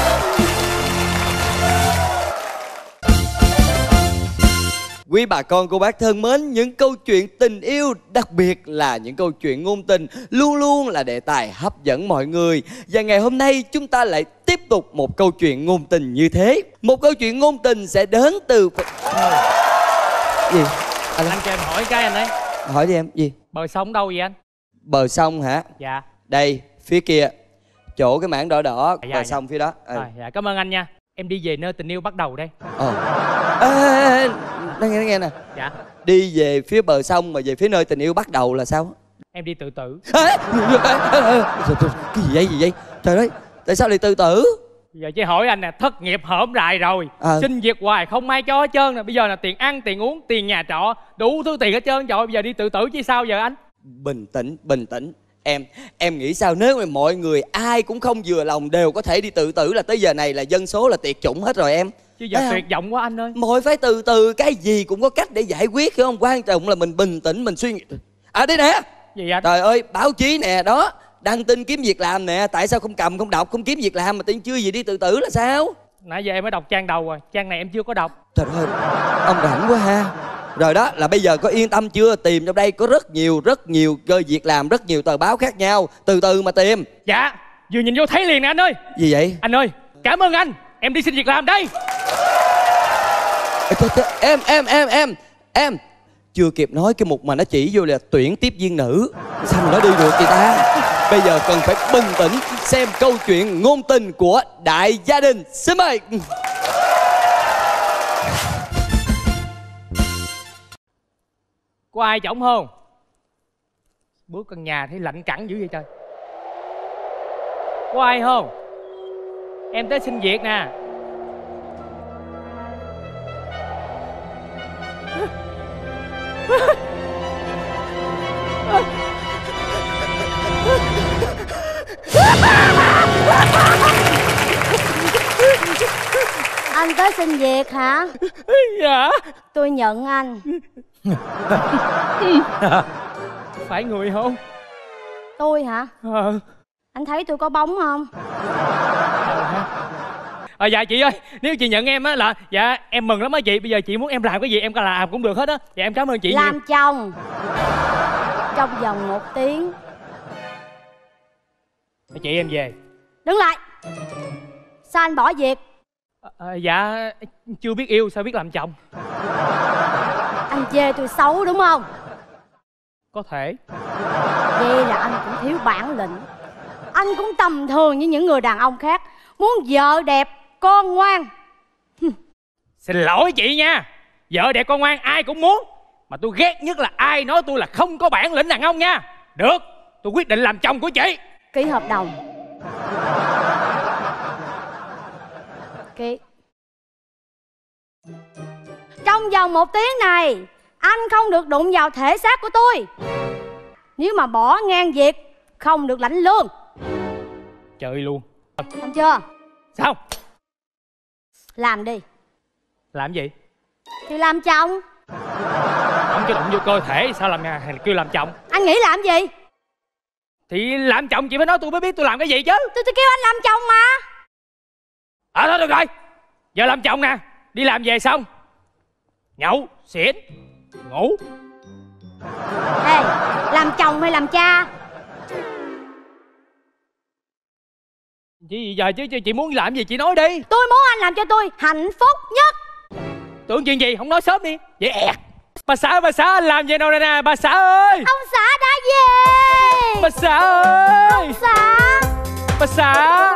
Quý bà con cô bác thân mến, những câu chuyện tình yêu, đặc biệt là những câu chuyện ngôn tình luôn luôn là đề tài hấp dẫn mọi người. Và ngày hôm nay chúng ta lại tiếp tục một câu chuyện ngôn tình như thế. Một câu chuyện ngôn tình sẽ đến từ... Gì? Anh cho em hỏi cái anh ấy. Hỏi đi em, gì? Bờ sông đâu vậy anh? Bờ sông hả? Dạ. Đây, phía kia. Chỗ cái mảng đỏ đỏ, dạ, bờ dạ. sông phía đó. Dạ, cảm ơn anh nha. Em đi về nơi tình yêu bắt đầu đây. Nghe nè. Dạ. Đi về phía bờ sông mà về phía nơi tình yêu bắt đầu là sao? Em đi tự tử. Cái gì vậy? Trời ơi, tại sao lại tự tử? Giờ chị hỏi anh nè, thất nghiệp hổm rại rồi, xin việc hoài không ai cho hết trơn nè. Bây giờ là tiền ăn, tiền uống, tiền nhà trọ, đủ thứ tiền hết trơn. Trời ơi, bây giờ đi tự tử chứ sao giờ anh? Bình tĩnh. Em nghĩ sao nếu mà mọi người ai cũng không vừa lòng đều có thể đi tự tử là tới giờ này là dân số là tuyệt chủng hết rồi em. Chứ giờ tuyệt vọng quá anh ơi. Mọi phải từ từ, cái gì cũng có cách để giải quyết, hiểu không? Quan trọng là mình bình tĩnh, mình suy nghĩ. Đây nè. Gì anh? Trời ơi, báo chí nè, đó, đăng tin kiếm việc làm nè. Tại sao không cầm, không đọc, không kiếm việc làm mà tự nhiên chưa gì đi tự tử là sao? Nãy giờ em mới đọc trang đầu rồi, trang này em chưa có đọc. Trời ơi, ông rảnh quá ha. Rồi đó, là bây giờ có yên tâm chưa? Tìm trong đây có rất nhiều cơ việc làm, rất nhiều tờ báo khác nhau. Từ từ mà tìm. Dạ, vừa nhìn vô thấy liền nè anh ơi. Gì vậy? Anh ơi, cảm ơn anh. Em đi xin việc làm đây. Em chưa kịp nói cái mục mà nó chỉ vô là tuyển tiếp viên nữ. Sao mà nó đi được vậy ta? Bây giờ cần phải bình tĩnh xem câu chuyện ngôn tình của đại gia đình. Xin mời. Có ai trống không? Bước căn nhà thấy lạnh cẳng dữ vậy trời. Có ai không? Em tới xin việc nè. Anh tới xin việc hả? Dạ. Tôi nhận anh. Phải người không? Tôi hả? Anh thấy tôi có bóng không? Dạ chị ơi, nếu chị nhận em á là dạ em mừng lắm á chị. Bây giờ chị muốn em làm cái gì em có làm cũng được hết á. Dạ em cảm ơn chị làm nhiều. chồng trong vòng 1 tiếng. Chị em về. Đứng lại. Sao anh bỏ việc? Dạ chưa biết yêu sao biết làm chồng. Anh chê tôi xấu đúng không? Có thể. Vậy là anh cũng thiếu bản lĩnh. Anh cũng tầm thường như những người đàn ông khác. Muốn vợ đẹp, con ngoan. Xin lỗi chị nha. Vợ đẹp con ngoan ai cũng muốn. Mà tôi ghét nhất là ai nói tôi là không có bản lĩnh đàn ông nha. Được, tôi quyết định làm chồng của chị. Ký hợp đồng. Ký. Trong vòng 1 tiếng này anh không được đụng vào thể xác của tôi. Nếu mà bỏ ngang việc không được lãnh lương. Trời luôn. Không chưa? Sao? Làm đi. Làm gì? Thì làm chồng. Không cho đụng vô cơ thể sao làm hay kêu làm chồng? Anh nghĩ làm gì? Thì làm chồng chị phải nói tôi mới biết tôi làm cái gì chứ. Tôi kêu anh làm chồng mà. Thôi được rồi. Giờ làm chồng nè. Đi làm về xong nhậu, xỉn, ngủ. Ê, làm chồng hay làm cha? Chị giờ chứ chị muốn làm gì chị nói đi. Tôi muốn anh làm cho tôi hạnh phúc nhất. Tưởng chuyện gì không nói sớm đi. Vậy ẹt. Bà xã anh làm gì đâu đây nè, bà xã ơi. Ông xã đã về. Bà xã ơi. Ông xã. Bà xã.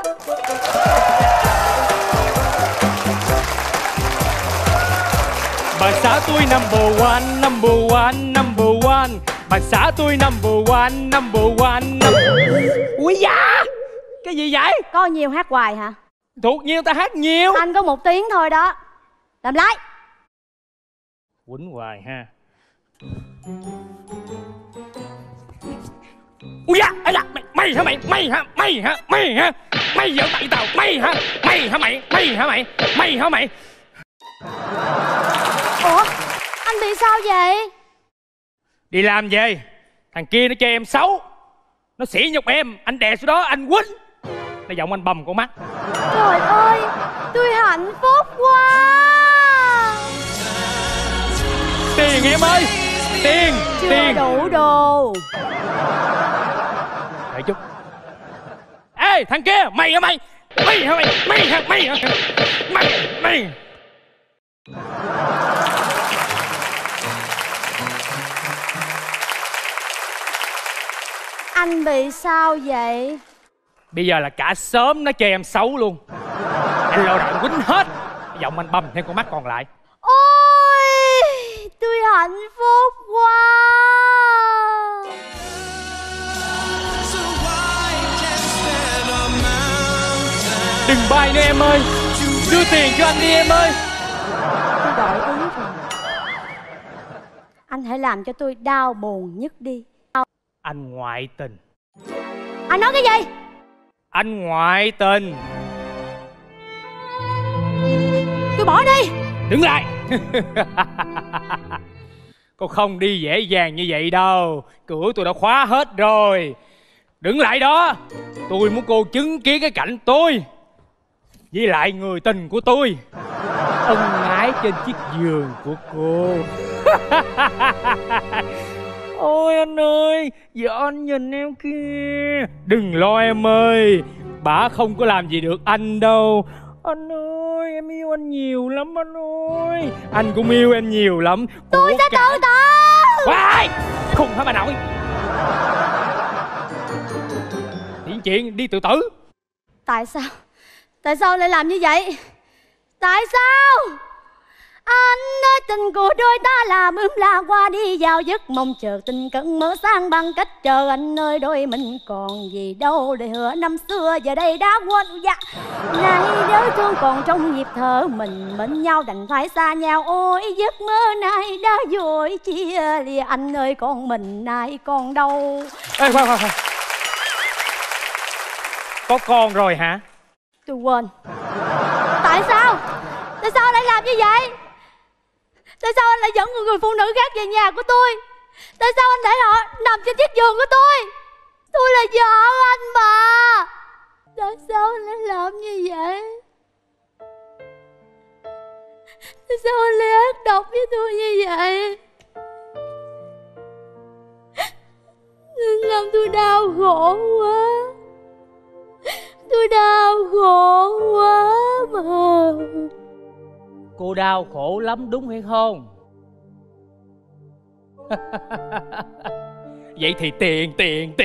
Bà xã tôi number one, number one, number one. Bà xã tôi number one, number one, Ui da. Cái gì vậy? Có nhiều hát hoài hả? Thuộc nhiều ta hát nhiều. Anh có 1 tiếng thôi đó. Làm lại. Quýnh hoài ha. Ui da, ấy là mày hả mày, mày hả, mày hả, mày hả, mày giỡn bậy tao, mày hả mày, mày hả mày, mày hả mày. Ủa, anh bị sao vậy? Đi làm về, thằng kia nó chê em xấu, nó sỉ nhục em, anh đè xuống đó anh quýnh, nó giọng anh bầm con mắt. Trời ơi, tôi hạnh phúc quá. Tiền em ơi, tiền, chưa tiền. đủ đồ. Đợi chút. Ê thằng kia, mày hả mày, mày hả mày, mày hả mày, mày. Anh bị sao vậy? Bây giờ là cả xóm nó chê em xấu luôn. Anh lo đoạn quýnh hết, giọng anh bầm thêm con mắt còn lại. Ôi, tôi hạnh phúc quá. Đừng bay nữa em ơi, đưa tiền cho anh đi em ơi. Tôi đổi ý rồi. Anh hãy làm cho tôi đau buồn nhất đi. Anh ngoại tình. Anh nói cái gì? Anh ngoại tình. Tôi bỏ đi. Đứng lại. Cô không đi dễ dàng như vậy đâu, cửa tôi đã khóa hết rồi. Đứng lại đó. Tôi muốn cô chứng kiến cái cảnh tôi với lại người tình của tôi ân ái trên chiếc giường của cô. Ôi anh ơi, vợ anh nhìn em kìa. Đừng lo em ơi, bả không có làm gì được anh đâu. Anh ơi, em yêu anh nhiều lắm anh ơi. Anh cũng yêu em nhiều lắm. Tôi sẽ tự tử. Khoan, khùng hả bà nội. Điển chuyện đi tự tử. Tại sao? Tại sao lại làm như vậy? Tại sao? Anh ơi, tình của đôi ta là bướm la qua đi vào giấc mong chờ tình cận mở sang bằng cách chờ anh ơi, đôi mình còn gì đâu để hứa năm xưa giờ đây đã quên. Dạ này nhớ thương còn trong nhịp thở mình mến nhau đành phải xa nhau. Ôi giấc mơ này đã vội chia lìa anh ơi, còn mình nay còn đâu. Ê khoan. Có con rồi hả? Tôi quên. Tại sao? Tại sao anh lại làm như vậy? Tại sao anh lại dẫn người phụ nữ khác về nhà của tôi? Tại sao anh để họ nằm trên chiếc giường của tôi? Tôi là vợ anh mà. Tại sao anh lại làm như vậy? Tại sao anh lại ác độc với tôi như vậy? Làm tôi đau khổ quá. Tôi đau khổ quá mà. Cô đau khổ lắm đúng hay không? Vậy thì tiền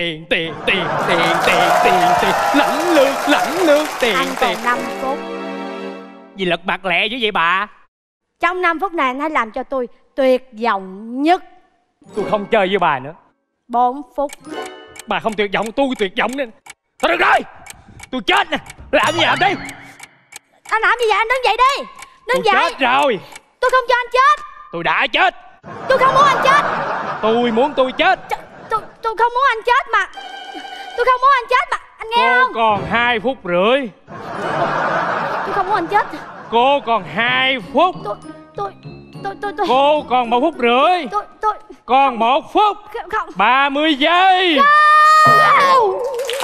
lãnh lương tiền. Anh còn 5 phút. Gì lật mặt lẹ dữ vậy bà? Trong 5 phút này anh hãy làm cho tôi tuyệt vọng nhất. Tôi không chơi với bà nữa. 4 phút. Bà không tuyệt vọng, tôi tuyệt vọng nên. Thôi được rồi, tôi chết nè. Làm gì làm đi. Anh làm gì vậy? Anh đứng dậy đi. Đứng Tôi dậy. chết rồi. Tôi không cho anh chết. Tôi đã chết. Tôi không muốn anh chết. Tôi muốn tôi chết. Tôi không muốn anh chết mà. Tôi không muốn anh chết mà. Anh nghe Cô không? còn 2 phút rưỡi. Tôi không muốn anh chết. Cô còn 2 phút. Tôi Cô còn 1 phút rưỡi. Tôi còn 1 phút không. 30 giây. Không.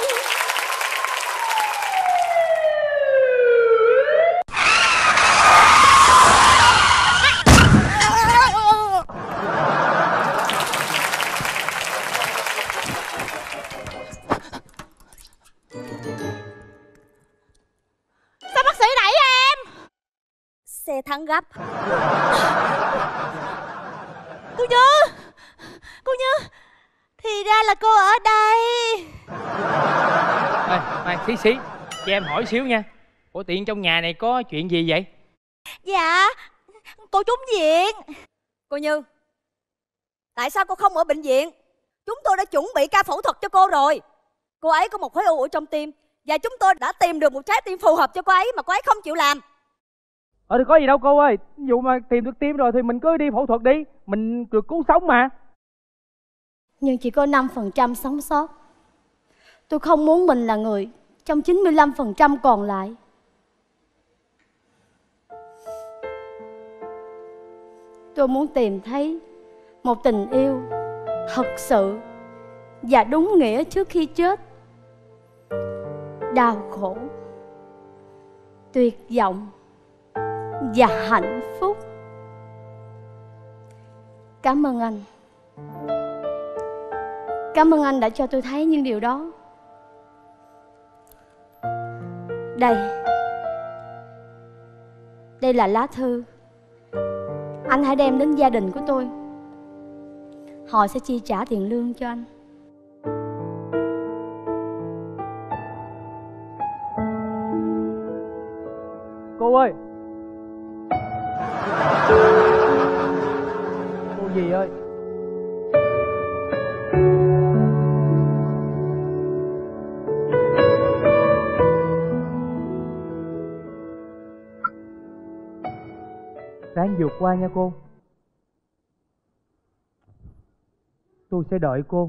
Sao bác sĩ đẩy em? Xe thắng gấp. Cô Như, cô Như, thì ra là cô ở đây. Khoan, xí, cho em hỏi xíu nha. Ủa tiện trong nhà này có chuyện gì vậy? Dạ, cô trúng viện. Cô Như, tại sao cô không ở bệnh viện? Chúng tôi đã chuẩn bị ca phẫu thuật cho cô rồi. Cô ấy có một khối u ở trong tim, và chúng tôi đã tìm được một trái tim phù hợp cho cô ấy mà cô ấy không chịu làm. Thì có gì đâu cô ơi. Ví dụ mà tìm được tim rồi thì mình cứ đi phẫu thuật đi. Mình được cứu sống mà. Nhưng chỉ có 5% sống sót. Tôi không muốn mình là người trong 95% còn lại. Tôi muốn tìm thấy một tình yêu thật sự và đúng nghĩa trước khi chết. Đau khổ, tuyệt vọng và hạnh phúc. Cảm ơn anh. Cảm ơn anh đã cho tôi thấy những điều đó. Đây là lá thư. Anh hãy đem đến gia đình của tôi. Họ sẽ chi trả tiền lương cho anh. Cô ơi. Cô gì ơi. Ráng vượt qua nha cô. Tôi sẽ đợi cô.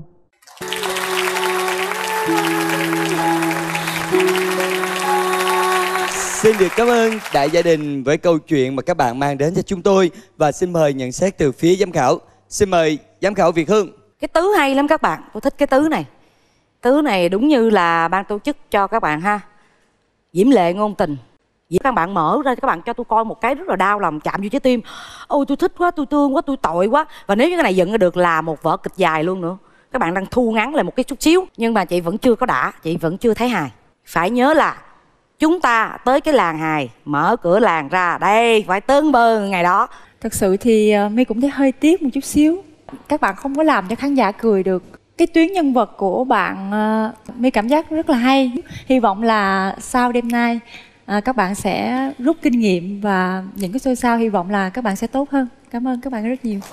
Xin được cảm ơn đại gia đình với câu chuyện mà các bạn mang đến cho chúng tôi. Và xin mời nhận xét từ phía giám khảo. Xin mời giám khảo Việt Hương. Cái tứ hay lắm các bạn. Tôi thích cái tứ này. Tứ này đúng như là ban tổ chức cho các bạn ha. Diễm lệ ngôn tình. Các bạn mở ra các bạn cho tôi coi một cái rất là đau lòng, chạm vô trái tim. Ôi tôi thích quá, tôi thương quá, tôi tội quá. Và nếu như cái này dựng ra được là một vở kịch dài luôn nữa. Các bạn đang thu ngắn lại một cái chút xíu. Nhưng mà chị vẫn chưa có đã, chị vẫn chưa thấy hài. Phải nhớ là chúng ta tới cái làng hài, mở cửa làng ra đây phải tưng bừng ngày đó. Thật sự thì My cũng thấy hơi tiếc một chút xíu. Các bạn không có làm cho khán giả cười được. Cái tuyến nhân vật của bạn My cảm giác rất là hay. Hy vọng là sau đêm nay các bạn sẽ rút kinh nghiệm và những cái show sau hy vọng là các bạn sẽ tốt hơn. Cảm ơn các bạn rất nhiều.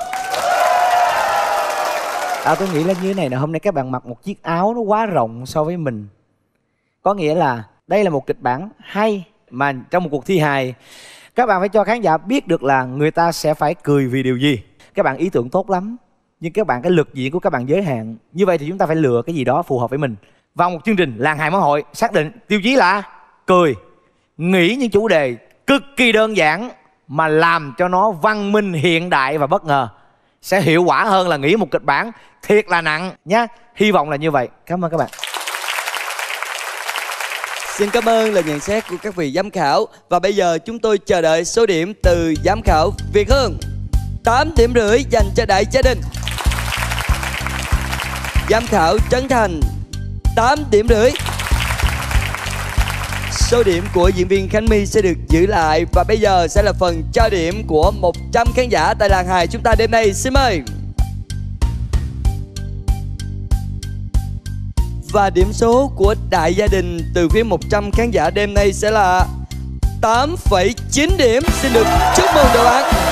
Tôi nghĩ là như thế này nè, hôm nay các bạn mặc một chiếc áo nó quá rộng so với mình. Có nghĩa là đây là một kịch bản hay mà trong một cuộc thi hài các bạn phải cho khán giả biết được là người ta sẽ phải cười vì điều gì. Các bạn ý tưởng tốt lắm, nhưng các bạn cái lực diễn của các bạn giới hạn. Như vậy thì chúng ta phải lựa cái gì đó phù hợp với mình. Vào một chương trình làng hài mở hội xác định tiêu chí là cười. Nghĩ những chủ đề cực kỳ đơn giản mà làm cho nó văn minh, hiện đại và bất ngờ sẽ hiệu quả hơn là nghĩ một kịch bản thiệt là nặng nhé. Hy vọng là như vậy. Cảm ơn các bạn. Xin cảm ơn lời nhận xét của các vị giám khảo. Và bây giờ chúng tôi chờ đợi số điểm từ giám khảo Việt Hương. 8,5 điểm dành cho đại gia đình. Giám khảo Trấn Thành 8,5 điểm. Số điểm của diễn viên Khánh My sẽ được giữ lại. Và bây giờ sẽ là phần trao điểm của 100 khán giả tại làng hài chúng ta đêm nay. Xin mời. Và điểm số của đại gia đình từ phía 100 khán giả đêm nay sẽ là 8,9 điểm. Xin được chúc mừng đội bạn.